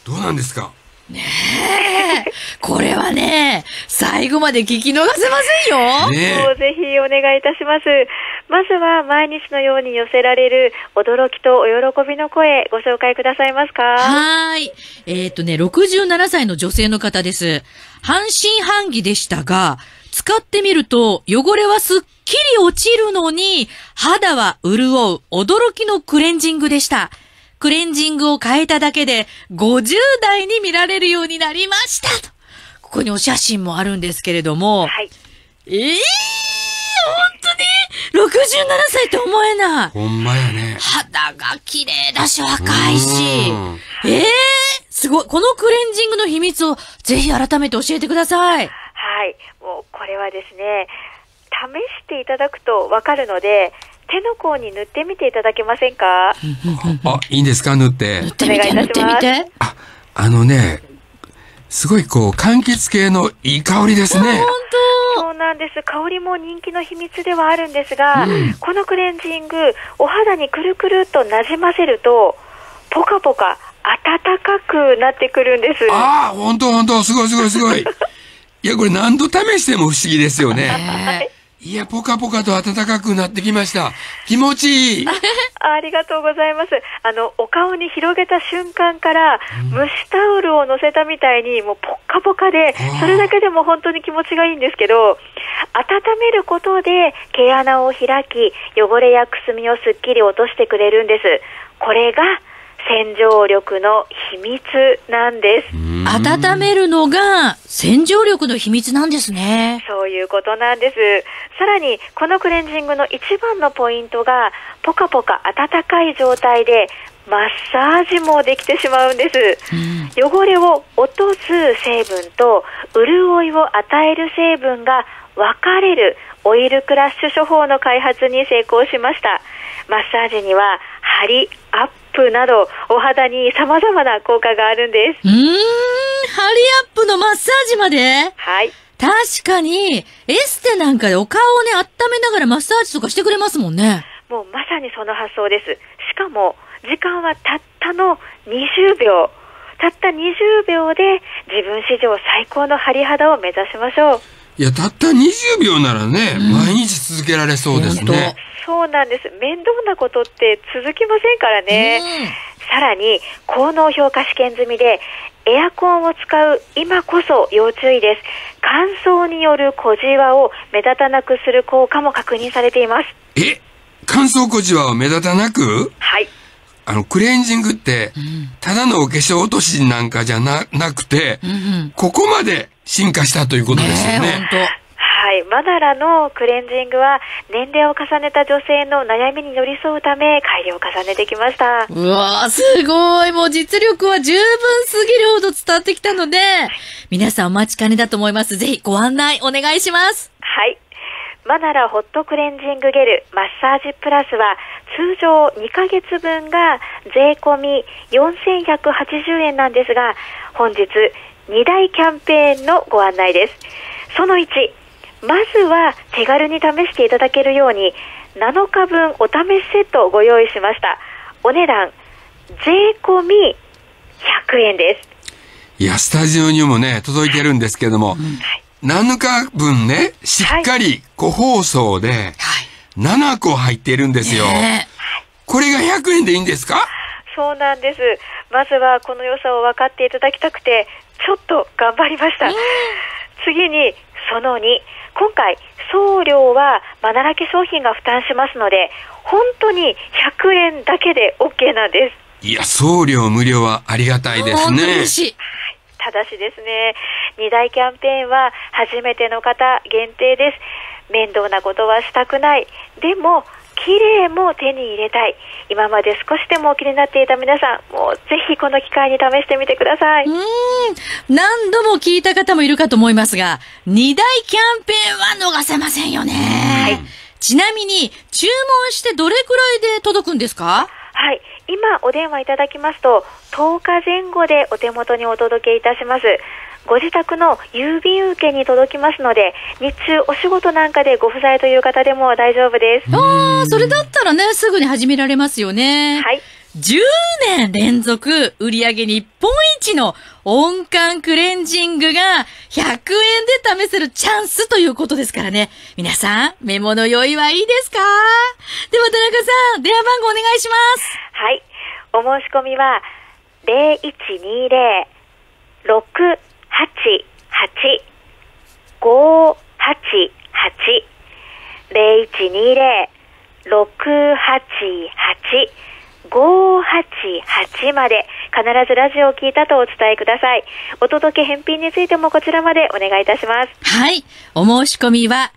どうなんですかねえ。これはね、最後まで聞き逃せませんよ。 もうぜひお願いいたします。まずは毎日のように寄せられる驚きとお喜びの声ご紹介くださいますか？ はい。67歳の女性の方です。半信半疑でしたが、使ってみると汚れはすっきり落ちるのに肌は潤う驚きのクレンジングでした。 クレンジングを変えただけで50代に見られるようになりましたと。ここにお写真もあるんですけれども。はい。本当に67歳と思えない。 ほんまやね。 肌が綺麗だし若いし。すごい。このクレンジングの秘密をぜひ改めて教えてください。 はい。もうこれはですね、試していただくとわかるので、手の甲に塗ってみていただけませんか？ いいんですか？塗って。 塗ってみて。 すごい柑橘系のいい香りですね。 本当。そうなんです。香りも人気の秘密ではあるんですが、このクレンジング、お肌にくるくるっとなじませると、ポカポカ暖かくなってくるんです。 本当すごい。いや、これ何度試しても不思議ですよね。いや、ポカポカと暖かくなってきました。気持ちいい。 ありがとうございます。お顔に広げた瞬間から、蒸しタオルを乗せたみたいに、もうポッカポカで、それだけでも本当に気持ちがいいんですけど、温めることで毛穴を開き、汚れやくすみをすっきり落としてくれるんです。これが、洗浄力の秘密なんです。 温めるのが洗浄力の秘密なんですね。 そういうことなんです。さらにこのクレンジングの一番のポイントが、ポカポカ温かい状態でマッサージもできてしまうんです。汚れを落とす成分と潤いを与える成分が分かれるオイルクラッシュ処方の開発に成功しました。マッサージには張りアップなどお肌に様々な効果があるんです。 張りアップのマッサージまで？ はい。 確かにエステなんかでお顔をね温めながらマッサージとかしてくれますもんね。 もうまさにその発想です。しかも時間はたったの20秒。たった20秒で自分史上最高の張り肌を目指しましょう。 いや、たった20秒ならね、毎日続けられそうですね。 そうなんです。面倒なことって続きませんからね。さらに、効能評価試験済みで、エアコンを使う今こそ要注意です。乾燥による小じわを目立たなくする効果も確認されています。 乾燥小じわを目立たなく？ はい。 クレンジングって、ただのお化粧落としなんかじゃなくて、ここまで進化したということですよね。 はい。マナラのクレンジングは、年齢を重ねた女性の悩みに寄り添うため、改良を重ねてきました。 うわー、すごい。もう実力は十分すぎるほど伝わってきたので、皆さんお待ちかねだと思います。ぜひご案内お願いします。 はい。マナラホットクレンジングゲルマッサージプラスは、通常2ヶ月分が税込み4180円なんですが、本日2大キャンペーンのご案内です。その1、まずは手軽に試していただけるように7日分お試しセットをご用意しました。お値段税込み100円です。 いや、スタジオにもね届いてるんですけども、7日分ねしっかり個包装で7個入っているんですよ。これが100円でいいんですか？ そうなんです。まずはこの良さを分かっていただきたくてちょっと頑張りました。次にその2、今回送料はマナラ化粧品が負担しますので、本当に100円だけで OK なんです。 いや、送料無料はありがたいですね。 嬉しい。 ただしですね、2大キャンペーンは初めての方限定です。面倒なことはしたくない。でも綺麗も手に入れたい。今まで少しでもお気になっていた皆さん、もうぜひこの機会に試してみてください。 何度も聞いた方もいるかと思いますが、2大キャンペーンは逃せませんよね。はい。ちなみに注文してどれくらいで届くんですか？ はい。今お電話いただきますと10日前後でお手元にお届けいたします。ご自宅の郵便受けに届きますので、日中お仕事なんかでご不在という方でも大丈夫です。 それだったらね、すぐに始められますよね。 はい。 10年連続売上日本一の温感クレンジングが100円で試せるチャンスということですからね。皆さん、メモの用意はいいですか？では田中さん、電話番号お願いします。 はい。お申し込みは、0120-688-588 0120-688-588 588まで必ずラジオを聞いたとお伝えください。お届け返品についてもこちらまでお願いいたします。 はい。お申し込みは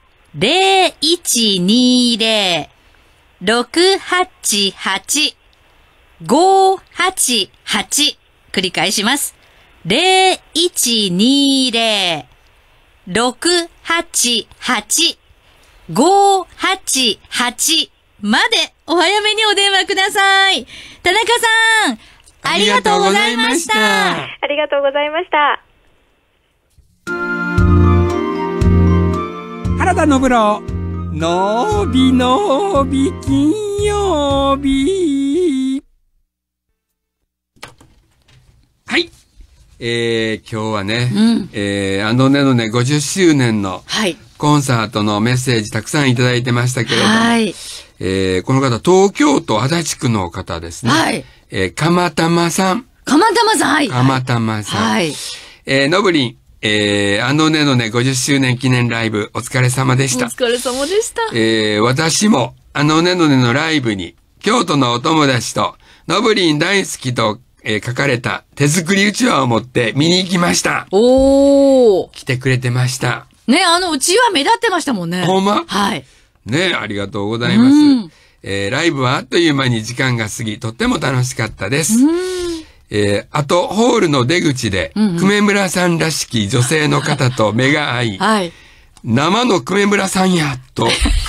0120-688-588 繰り返します。0120-688-588までお早めにお電話ください。田中さん、ありがとうございました。 ありがとうございました。 原田信郎、のびのび金曜日。 はい。今日はね、あのねのね50周年のコンサートのメッセージたくさんいただいてましたけれども、はい、この方、東京都足立区の方ですね。はい。鎌玉さん。 鎌玉さん、はい。 鎌玉さん。はい。のぶりん、あのねのね50周年記念ライブ、お疲れ様でした。 お疲れ様でした。 私も、あのねのねのライブに、京都のお友達と、のぶりん大好きと、書かれた手作りうちわを持って見に行きました。 おー。 来てくれてました。 ね、うちわ目立ってましたもんね。 ほんま？ はい。 ね、ありがとうございます。ライブはあっという間に時間が過ぎ、とっても楽しかったです。あと、ホールの出口で、久米村さんらしき女性の方と目が合い、はい、生の久米村さんや、と、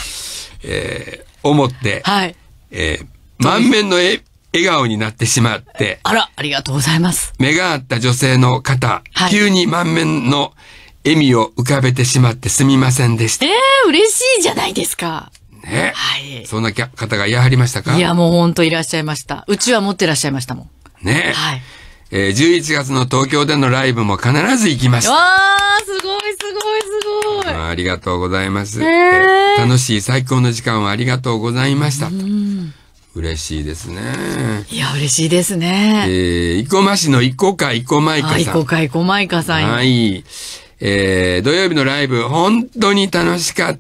思って、はい、満面の笑顔になってしまって。 あら、ありがとうございます。 目が合った女性の方、はい、急に満面の笑みを浮かべてしまってすみませんでした。 嬉しいじゃないですか。 ね。はい。そんな方がいらはりましたか？ いや、もうほんといらっしゃいました。うちは持ってらっしゃいましたもん。 ね。はい。11月の東京でのライブも必ず行きました。 わー、すごいすごいすごい。 ありがとうございます。楽しい最高の時間をありがとうございました。嬉しいですね。 いや、嬉しいですね。 生駒市の生駒生駒さん。 生駒生駒さん。 はい。土曜日のライブ、本当に楽しかった。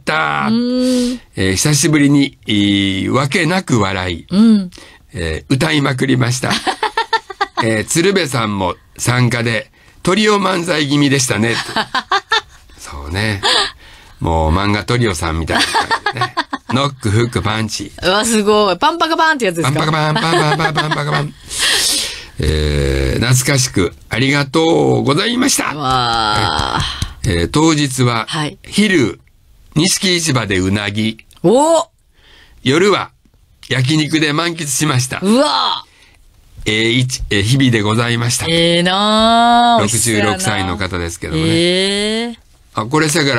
久しぶりに、わけなく笑い、歌いまくりました。鶴瓶さんも参加で、トリオ漫才気味でしたね。そうね。もう漫画トリオさんみたいな感じね。ノック、フック、パンチ。 うわ、すごい。パンパカパンってやつですか？ パンパカパン、パンパンパンパンパカパン。懐かしくありがとうございました。 わ当日は、昼、錦市場でうなぎ。夜は焼肉で満喫しました。 うわ日々でございました。 なー。 66歳の方ですけどね。これさから、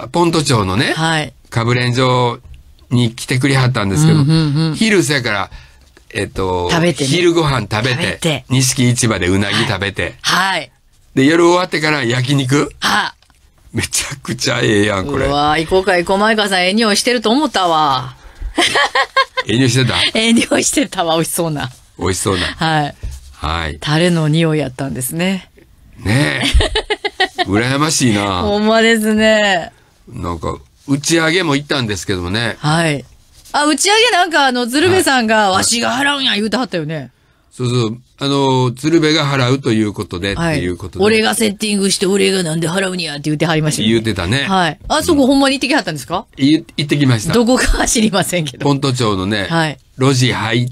ポント町のね、かぶれん場に来てくれはったんですけど、昼さから、昼ご飯食べて、錦市場でうなぎ食べて、で、夜終わってから焼肉、めちゃくちゃええやん、これ。 うわー、生駒さん、ええ匂いしてると思ったわ。 ええ匂いしてた？ ええ匂いしてたわ、美味しそうな。 美味しそうな。 はい。 はい。 タレの匂いやったんですね。 ねえ。羨ましいな。 ほんまですね。 なんか、打ち上げも行ったんですけどもね。 はい。打ち上げなんか鶴瓶さんが、わしが払うんや言うてはったよね。 そうそう。鶴瓶が払うということで、っていうことで。 俺がセッティングして、俺がなんで払うんやって言ってはりましたね。 言ってたね。 はい。そこほんまに行ってきはったんですか？ 行ってきました。 どこかは知りませんけど。 ポント町のね、路地入って、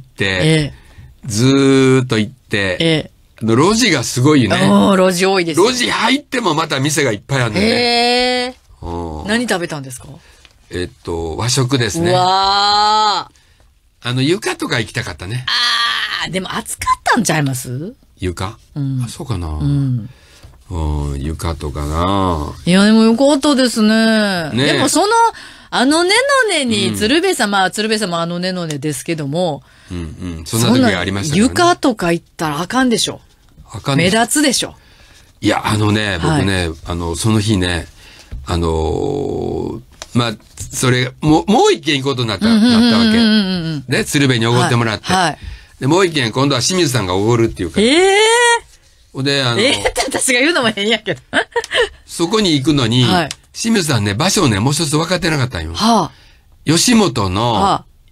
ずーっと行って、路地がすごいよね。 路地多いです路地入ってもまた店がいっぱいあるんだよね。 何食べたんですか？ 和食ですね。 うわー。床とか行きたかったね。 でも暑かったんちゃいます？ 床？そうかな。床とかな。 いや、でもよかったですね。でもねのねに、鶴瓶さん、鶴瓶さんもねのねですけども、 そんな時がありましたからね。 床とか行ったらあかんでしょ。 あかん目立つでしょ。 いや、僕ね、その日ね、それ、もう一軒行くことになったわけ。ね、鶴瓶におごってもらって。で、もう一軒、今度は清水さんがおごるっていうから。で、 って私が言うのも変やけど。 そこに行くのに、清水さんね、場所をね、もう一つ分かってなかったんよ。吉本の、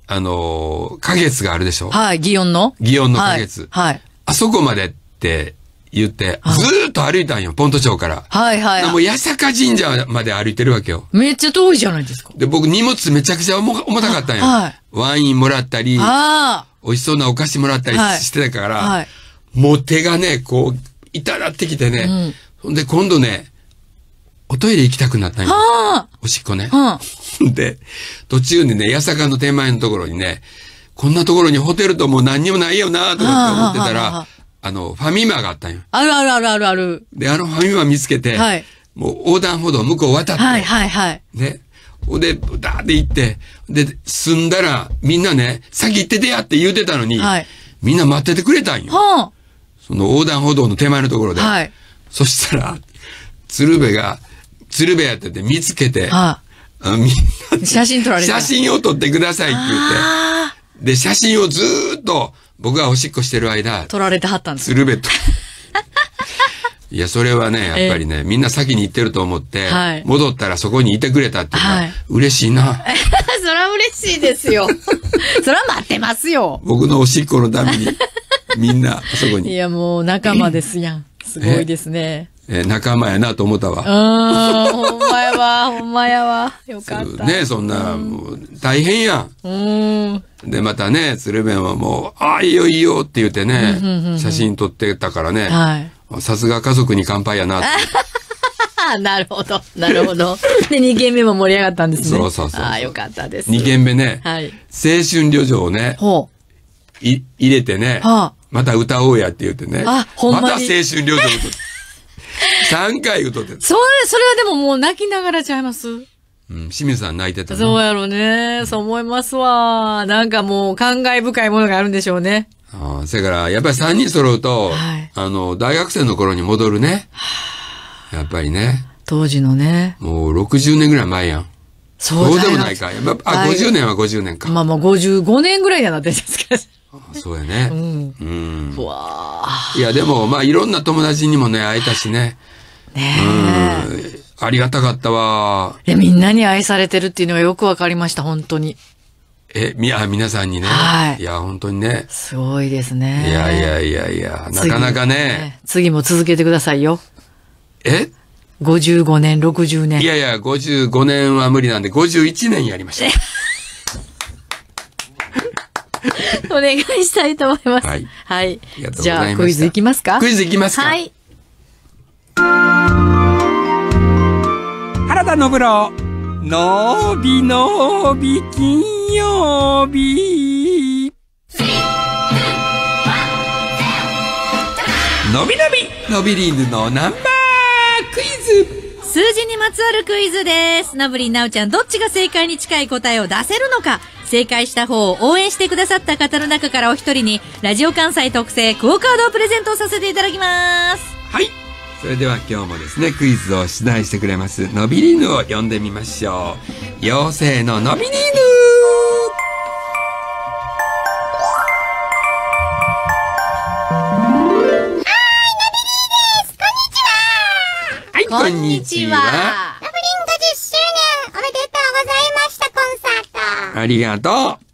花月があるでしょ。 はい、祇園の花月。 はい。 あそこまでって言って、ずーっと歩いたんよ、ポント町から。 はいはい。 もう八坂神社まで歩いてるわけよ。 めっちゃ遠いじゃないですか。 で、僕荷物めちゃくちゃ重たかったんよ。はい。ワインもらったり、美味しそうなお菓子もらったりしてたから、はい。もう手がね、こう、痛なってきてね。ほんで、今度ね、おトイレ行きたくなったんよ。おしっこね。で、途中にね、八坂の手前のところにね、こんなところにホテルとも何にもないよなとかって思ってたら、ファミマがあったんよ。 あるあるあるあるある。 で、ファミマ見つけて、はい、もう横断歩道向こう渡って、 はいはいはい。 ね。で、ダーって行って、で、済んだら、みんなね、先行っててやって言うてたのに、はい、みんな待っててくれたんよ。その横断歩道の手前のところで。はい、そしたら、鶴瓶やってて見つけて、みんな写真撮られた。 写真を撮ってくださいって言って、で、写真をずーっと、僕がおしっこしてる間、 撮られてはったんです。 鶴瓶と。いや、それはね、やっぱりね、みんな先に行ってると思って、戻ったらそこにいてくれたっていうのは、嬉しいな。 そら嬉しいですよ。そら待ってますよ。 僕のおしっこのために、みんな、あそこに。 いや、もう仲間ですやん。すごいですね。 仲間やなと思ったわ。 ほんまやわ、ほんまやわ。よかった。 ね、そんな、もう、大変やん。で、またね、鶴瓶はもう、いいよいいよって言ってね、写真撮ってたからね、さすが家族に乾杯やなって。 なるほど、なるほど。で、2軒目も盛り上がったんですね。 そうそうそう。 ああ、よかったです。 2軒目ね、青春旅情をね、入れてね、また歌おうやって言ってね、また青春旅情を3回歌ってた。 それはでももう泣きながらちゃいます？ 清水さん泣いてた。 そうやろね。そう思いますわ。なんかもう感慨深いものがあるんでしょうね。 それから、やっぱり3人揃うと、大学生の頃に戻るね。やっぱりね。 当時のね。 もう60年ぐらい前やん。そうでもないか。50年は50年か。 まあ55年ぐらいになってるんですけど。 そうやね。うわいや、でも、いろんな友達にもね、会えたしね。ありがたかったわ。 いや、みんなに愛されてるっていうのがよくわかりました、本当に。 皆さんにね。いや、本当にね。 すごいですね。 いや、なかなかね。 次も続けてくださいよ。55年、60年。 いや、55年は無理なんで、51年やりました。 お願いしたいと思います。はい。はい。じゃあ、クイズいきますか？ クイズいきますか？ はい。 原田信郎、のびのび金曜日。 のびのびりんのナンバークイズ。 数字にまつわるクイズです。のぶりんなおちゃん、どっちが正解に近い答えを出せるのか。正解した方を応援してくださった方の中からお一人に、ラジオ関西特製クオカードをプレゼントさせていただきます。 はい。それでは今日もですね、クイズを出題してくれます、のびりぬを呼んでみましょう。妖精ののびりぬ。はい、こんにちは。 のぶりん50周年おめでとうございました、コンサート。 ありがとう。 やっ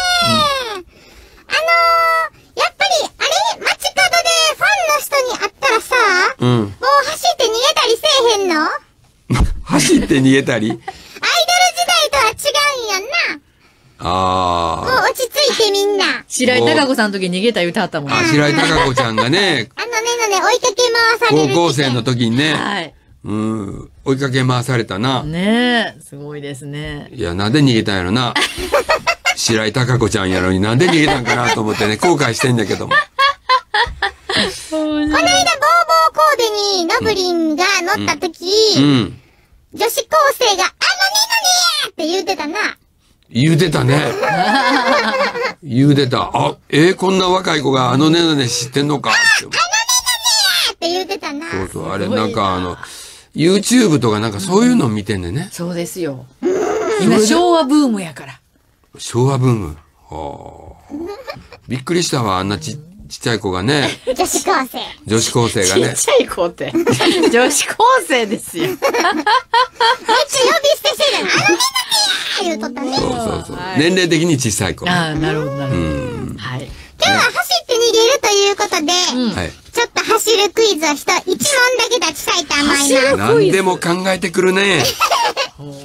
ぱり、街角でファンの人に会ったらさ、もう走って逃げたりせえへんの？ 走って逃げたり？アイドル時代とは違うんやんな。もう落ち着いてみんな。 白井貴子さんの時に逃げた言うてはったもんね。 白井貴子ちゃんがね、 追いかけ回される。 高校生の時にね、追いかけ回されたな。 ねえ、すごいですね。 いや、なんで逃げたんやろな。白井貴子ちゃんやのになんで逃げたんかなと思ってね、後悔してんだけども。 この間、ボーボーコーデにのぶりんが乗った時、女子高生が、って言うてたな。 言うてたね。言うてた。こんな若い子がねのね知ってんのかって。 って言うてたな。 そうそう、あれなんかYouTube とかなんかそういうの見てんねんね。 そうですよ。今昭和ブームやから。 昭和ブーム。びっくりしたわ、あんなちっちゃい子がね。 女子高生。 女子高生がね。 ちっちゃい子って。女子高生ですよ。 呼び捨てしてるの。言うとったね。 そう。 年齢的に小さい子。 ああ、なるほど、なるほど。 はい。今日は走って逃げるということで、ちょっと走るクイズを一問だけ出したいと思います。 何でも考えてくるね。 ハイヒ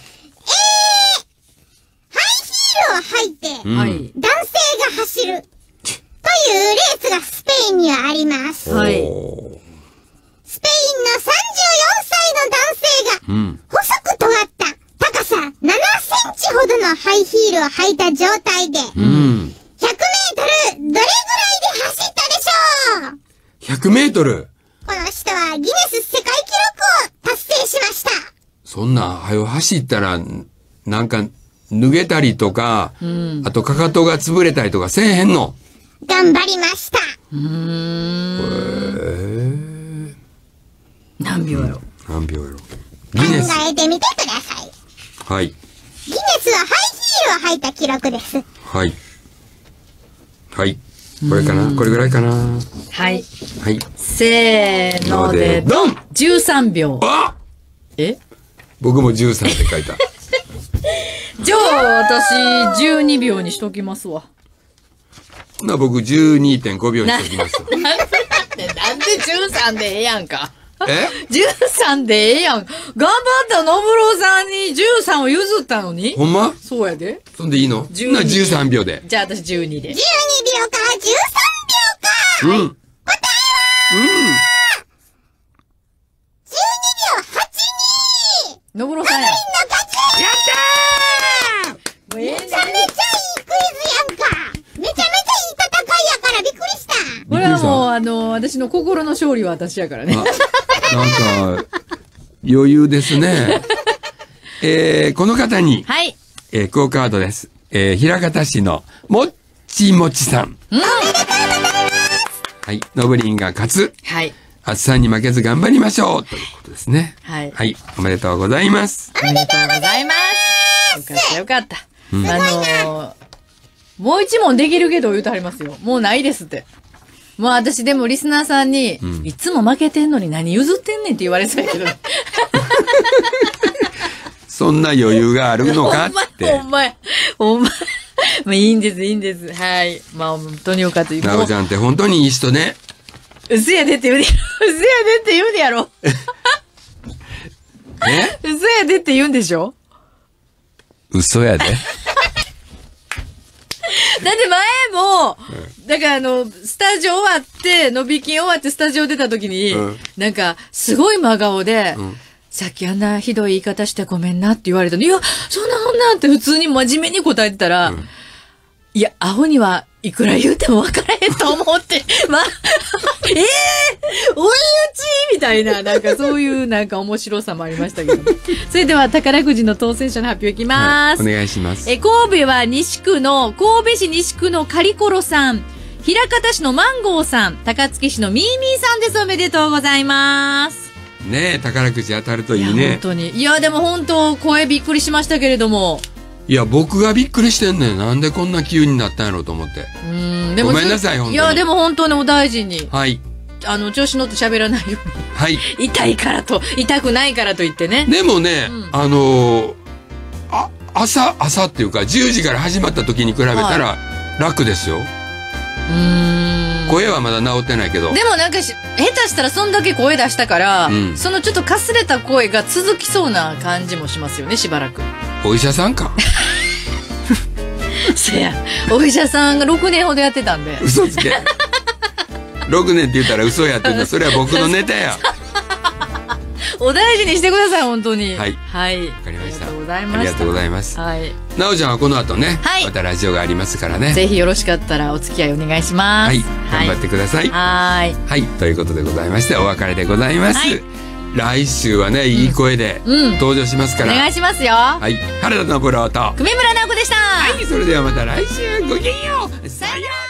ールを履いて、男性が走るというレースがスペインにはあります。はい。スペインの34歳の男性が、細く尖った高さ7センチほどのハイヒールを履いた状態で、100メートルどれぐらいで走ったでしょう ？100メートル。 この人はギネス世界記録を達成しました。 そんな、走ったら、なんか、脱げたりとか、あとかかとが潰れたりとかせえへんの？ 頑張りました。 何秒やろ？ 何秒やろ？ 考えてみてください。 はい。 ギネスはハイヒールを履いた記録です。 はい。はい。これかな？これぐらいかな？ はい。 はい。 せーので、ドン !13 秒。 あ！僕も13って書いた。 じゃあ、私、12秒にしときますわ。 僕、12.5 秒にしときます。 なんで13でええやんか。 え ?13 でええやん。頑張ったのぶろうさんに13を譲ったのに。 ほんま？ そうやで。 そんでいいの？13秒で。 じゃあ、私12で。 12秒か13秒か。答えは12秒82。 のぶろうさんや。 やったー！めちゃめちゃいいクイズやんか。めちゃめちゃいい戦いやからびっくりした。 これはもう、私の心の勝利は私やからね。 なんか、余裕ですね。この方に、 はい。 クオカードです。枚方市のもっちもちさん。 おめでとうございます。 はい。ノブリンが勝つ。 はい。 暑さに負けず頑張りましょうということですね。 はい。 はい。おめでとうございます。 おめでとうございます。よかったよかった。もう一問できるけど言うとありますよ。もうないですって。もう私でもリスナーさんに、いつも負けてんのに何譲ってんねんって言われてたけど。 そんな余裕があるのかって。 ほんまや。まあいいんです、いいんです。はい。まあ本当によかった。 なおちゃんって本当にいい人ね。 嘘やでって言うでやろ。嘘やでって言うんでしょ？ 嘘やで。 だって前も、だからスタジオ終わって、のびきん終わってスタジオ出た時に、なんか、すごい真顔で、さっきあんなひどい言い方してごめんなって言われたの。いや、そんなって普通に真面目に答えてたら、いや、アホにはいくら言うても分からへんと思って、まあ、追い打ちみたいな、なんかそういうなんか面白さもありましたけど。それでは宝くじの当選者の発表いきます。 お願いします。 神戸は神戸市西区のカリコロさん、枚方市のマンゴーさん、高槻市のミーミーさんです。おめでとうございます。 ねえ、宝くじ当たるといいね。 本当に。いや、でも本当、声びっくりしましたけれども。 いや、僕がびっくりしてんねん。なんでこんな急になったんやろうと思って。 でもごめんなさい、本当に。 いや、でも本当にお大事に。 はい。 調子乗って喋らないように。 はい。 痛くないからと言ってね。 でもね、朝っていうか、10時から始まった時に比べたら楽ですよ。声はまだ治ってないけど。 でもなんか下手したらそんだけ声出したから、そのちょっとかすれた声が続きそうな感じもしますよね、しばらく。 お医者さんか。 せや、お医者さんが6年ほどやってたんで。 嘘つけ。6年って言ったら嘘やってんの。それは僕のネタや。 お大事にしてください、本当に。 はい。 はい。 わかりました。 ありがとうございました。 ありがとうございます。 はい。 なおちゃんはこの後ね、またラジオがありますからね。 ぜひよろしかったらお付き合いお願いします。 はい。頑張ってください。 はい。 はい。ということでございまして、お別れでございます。来週はね、いい声で登場しますから。 お願いしますよ。 はい。原田のプロと久米村直子でした。 はい。それではまた来週ごきげんよう。さようなら。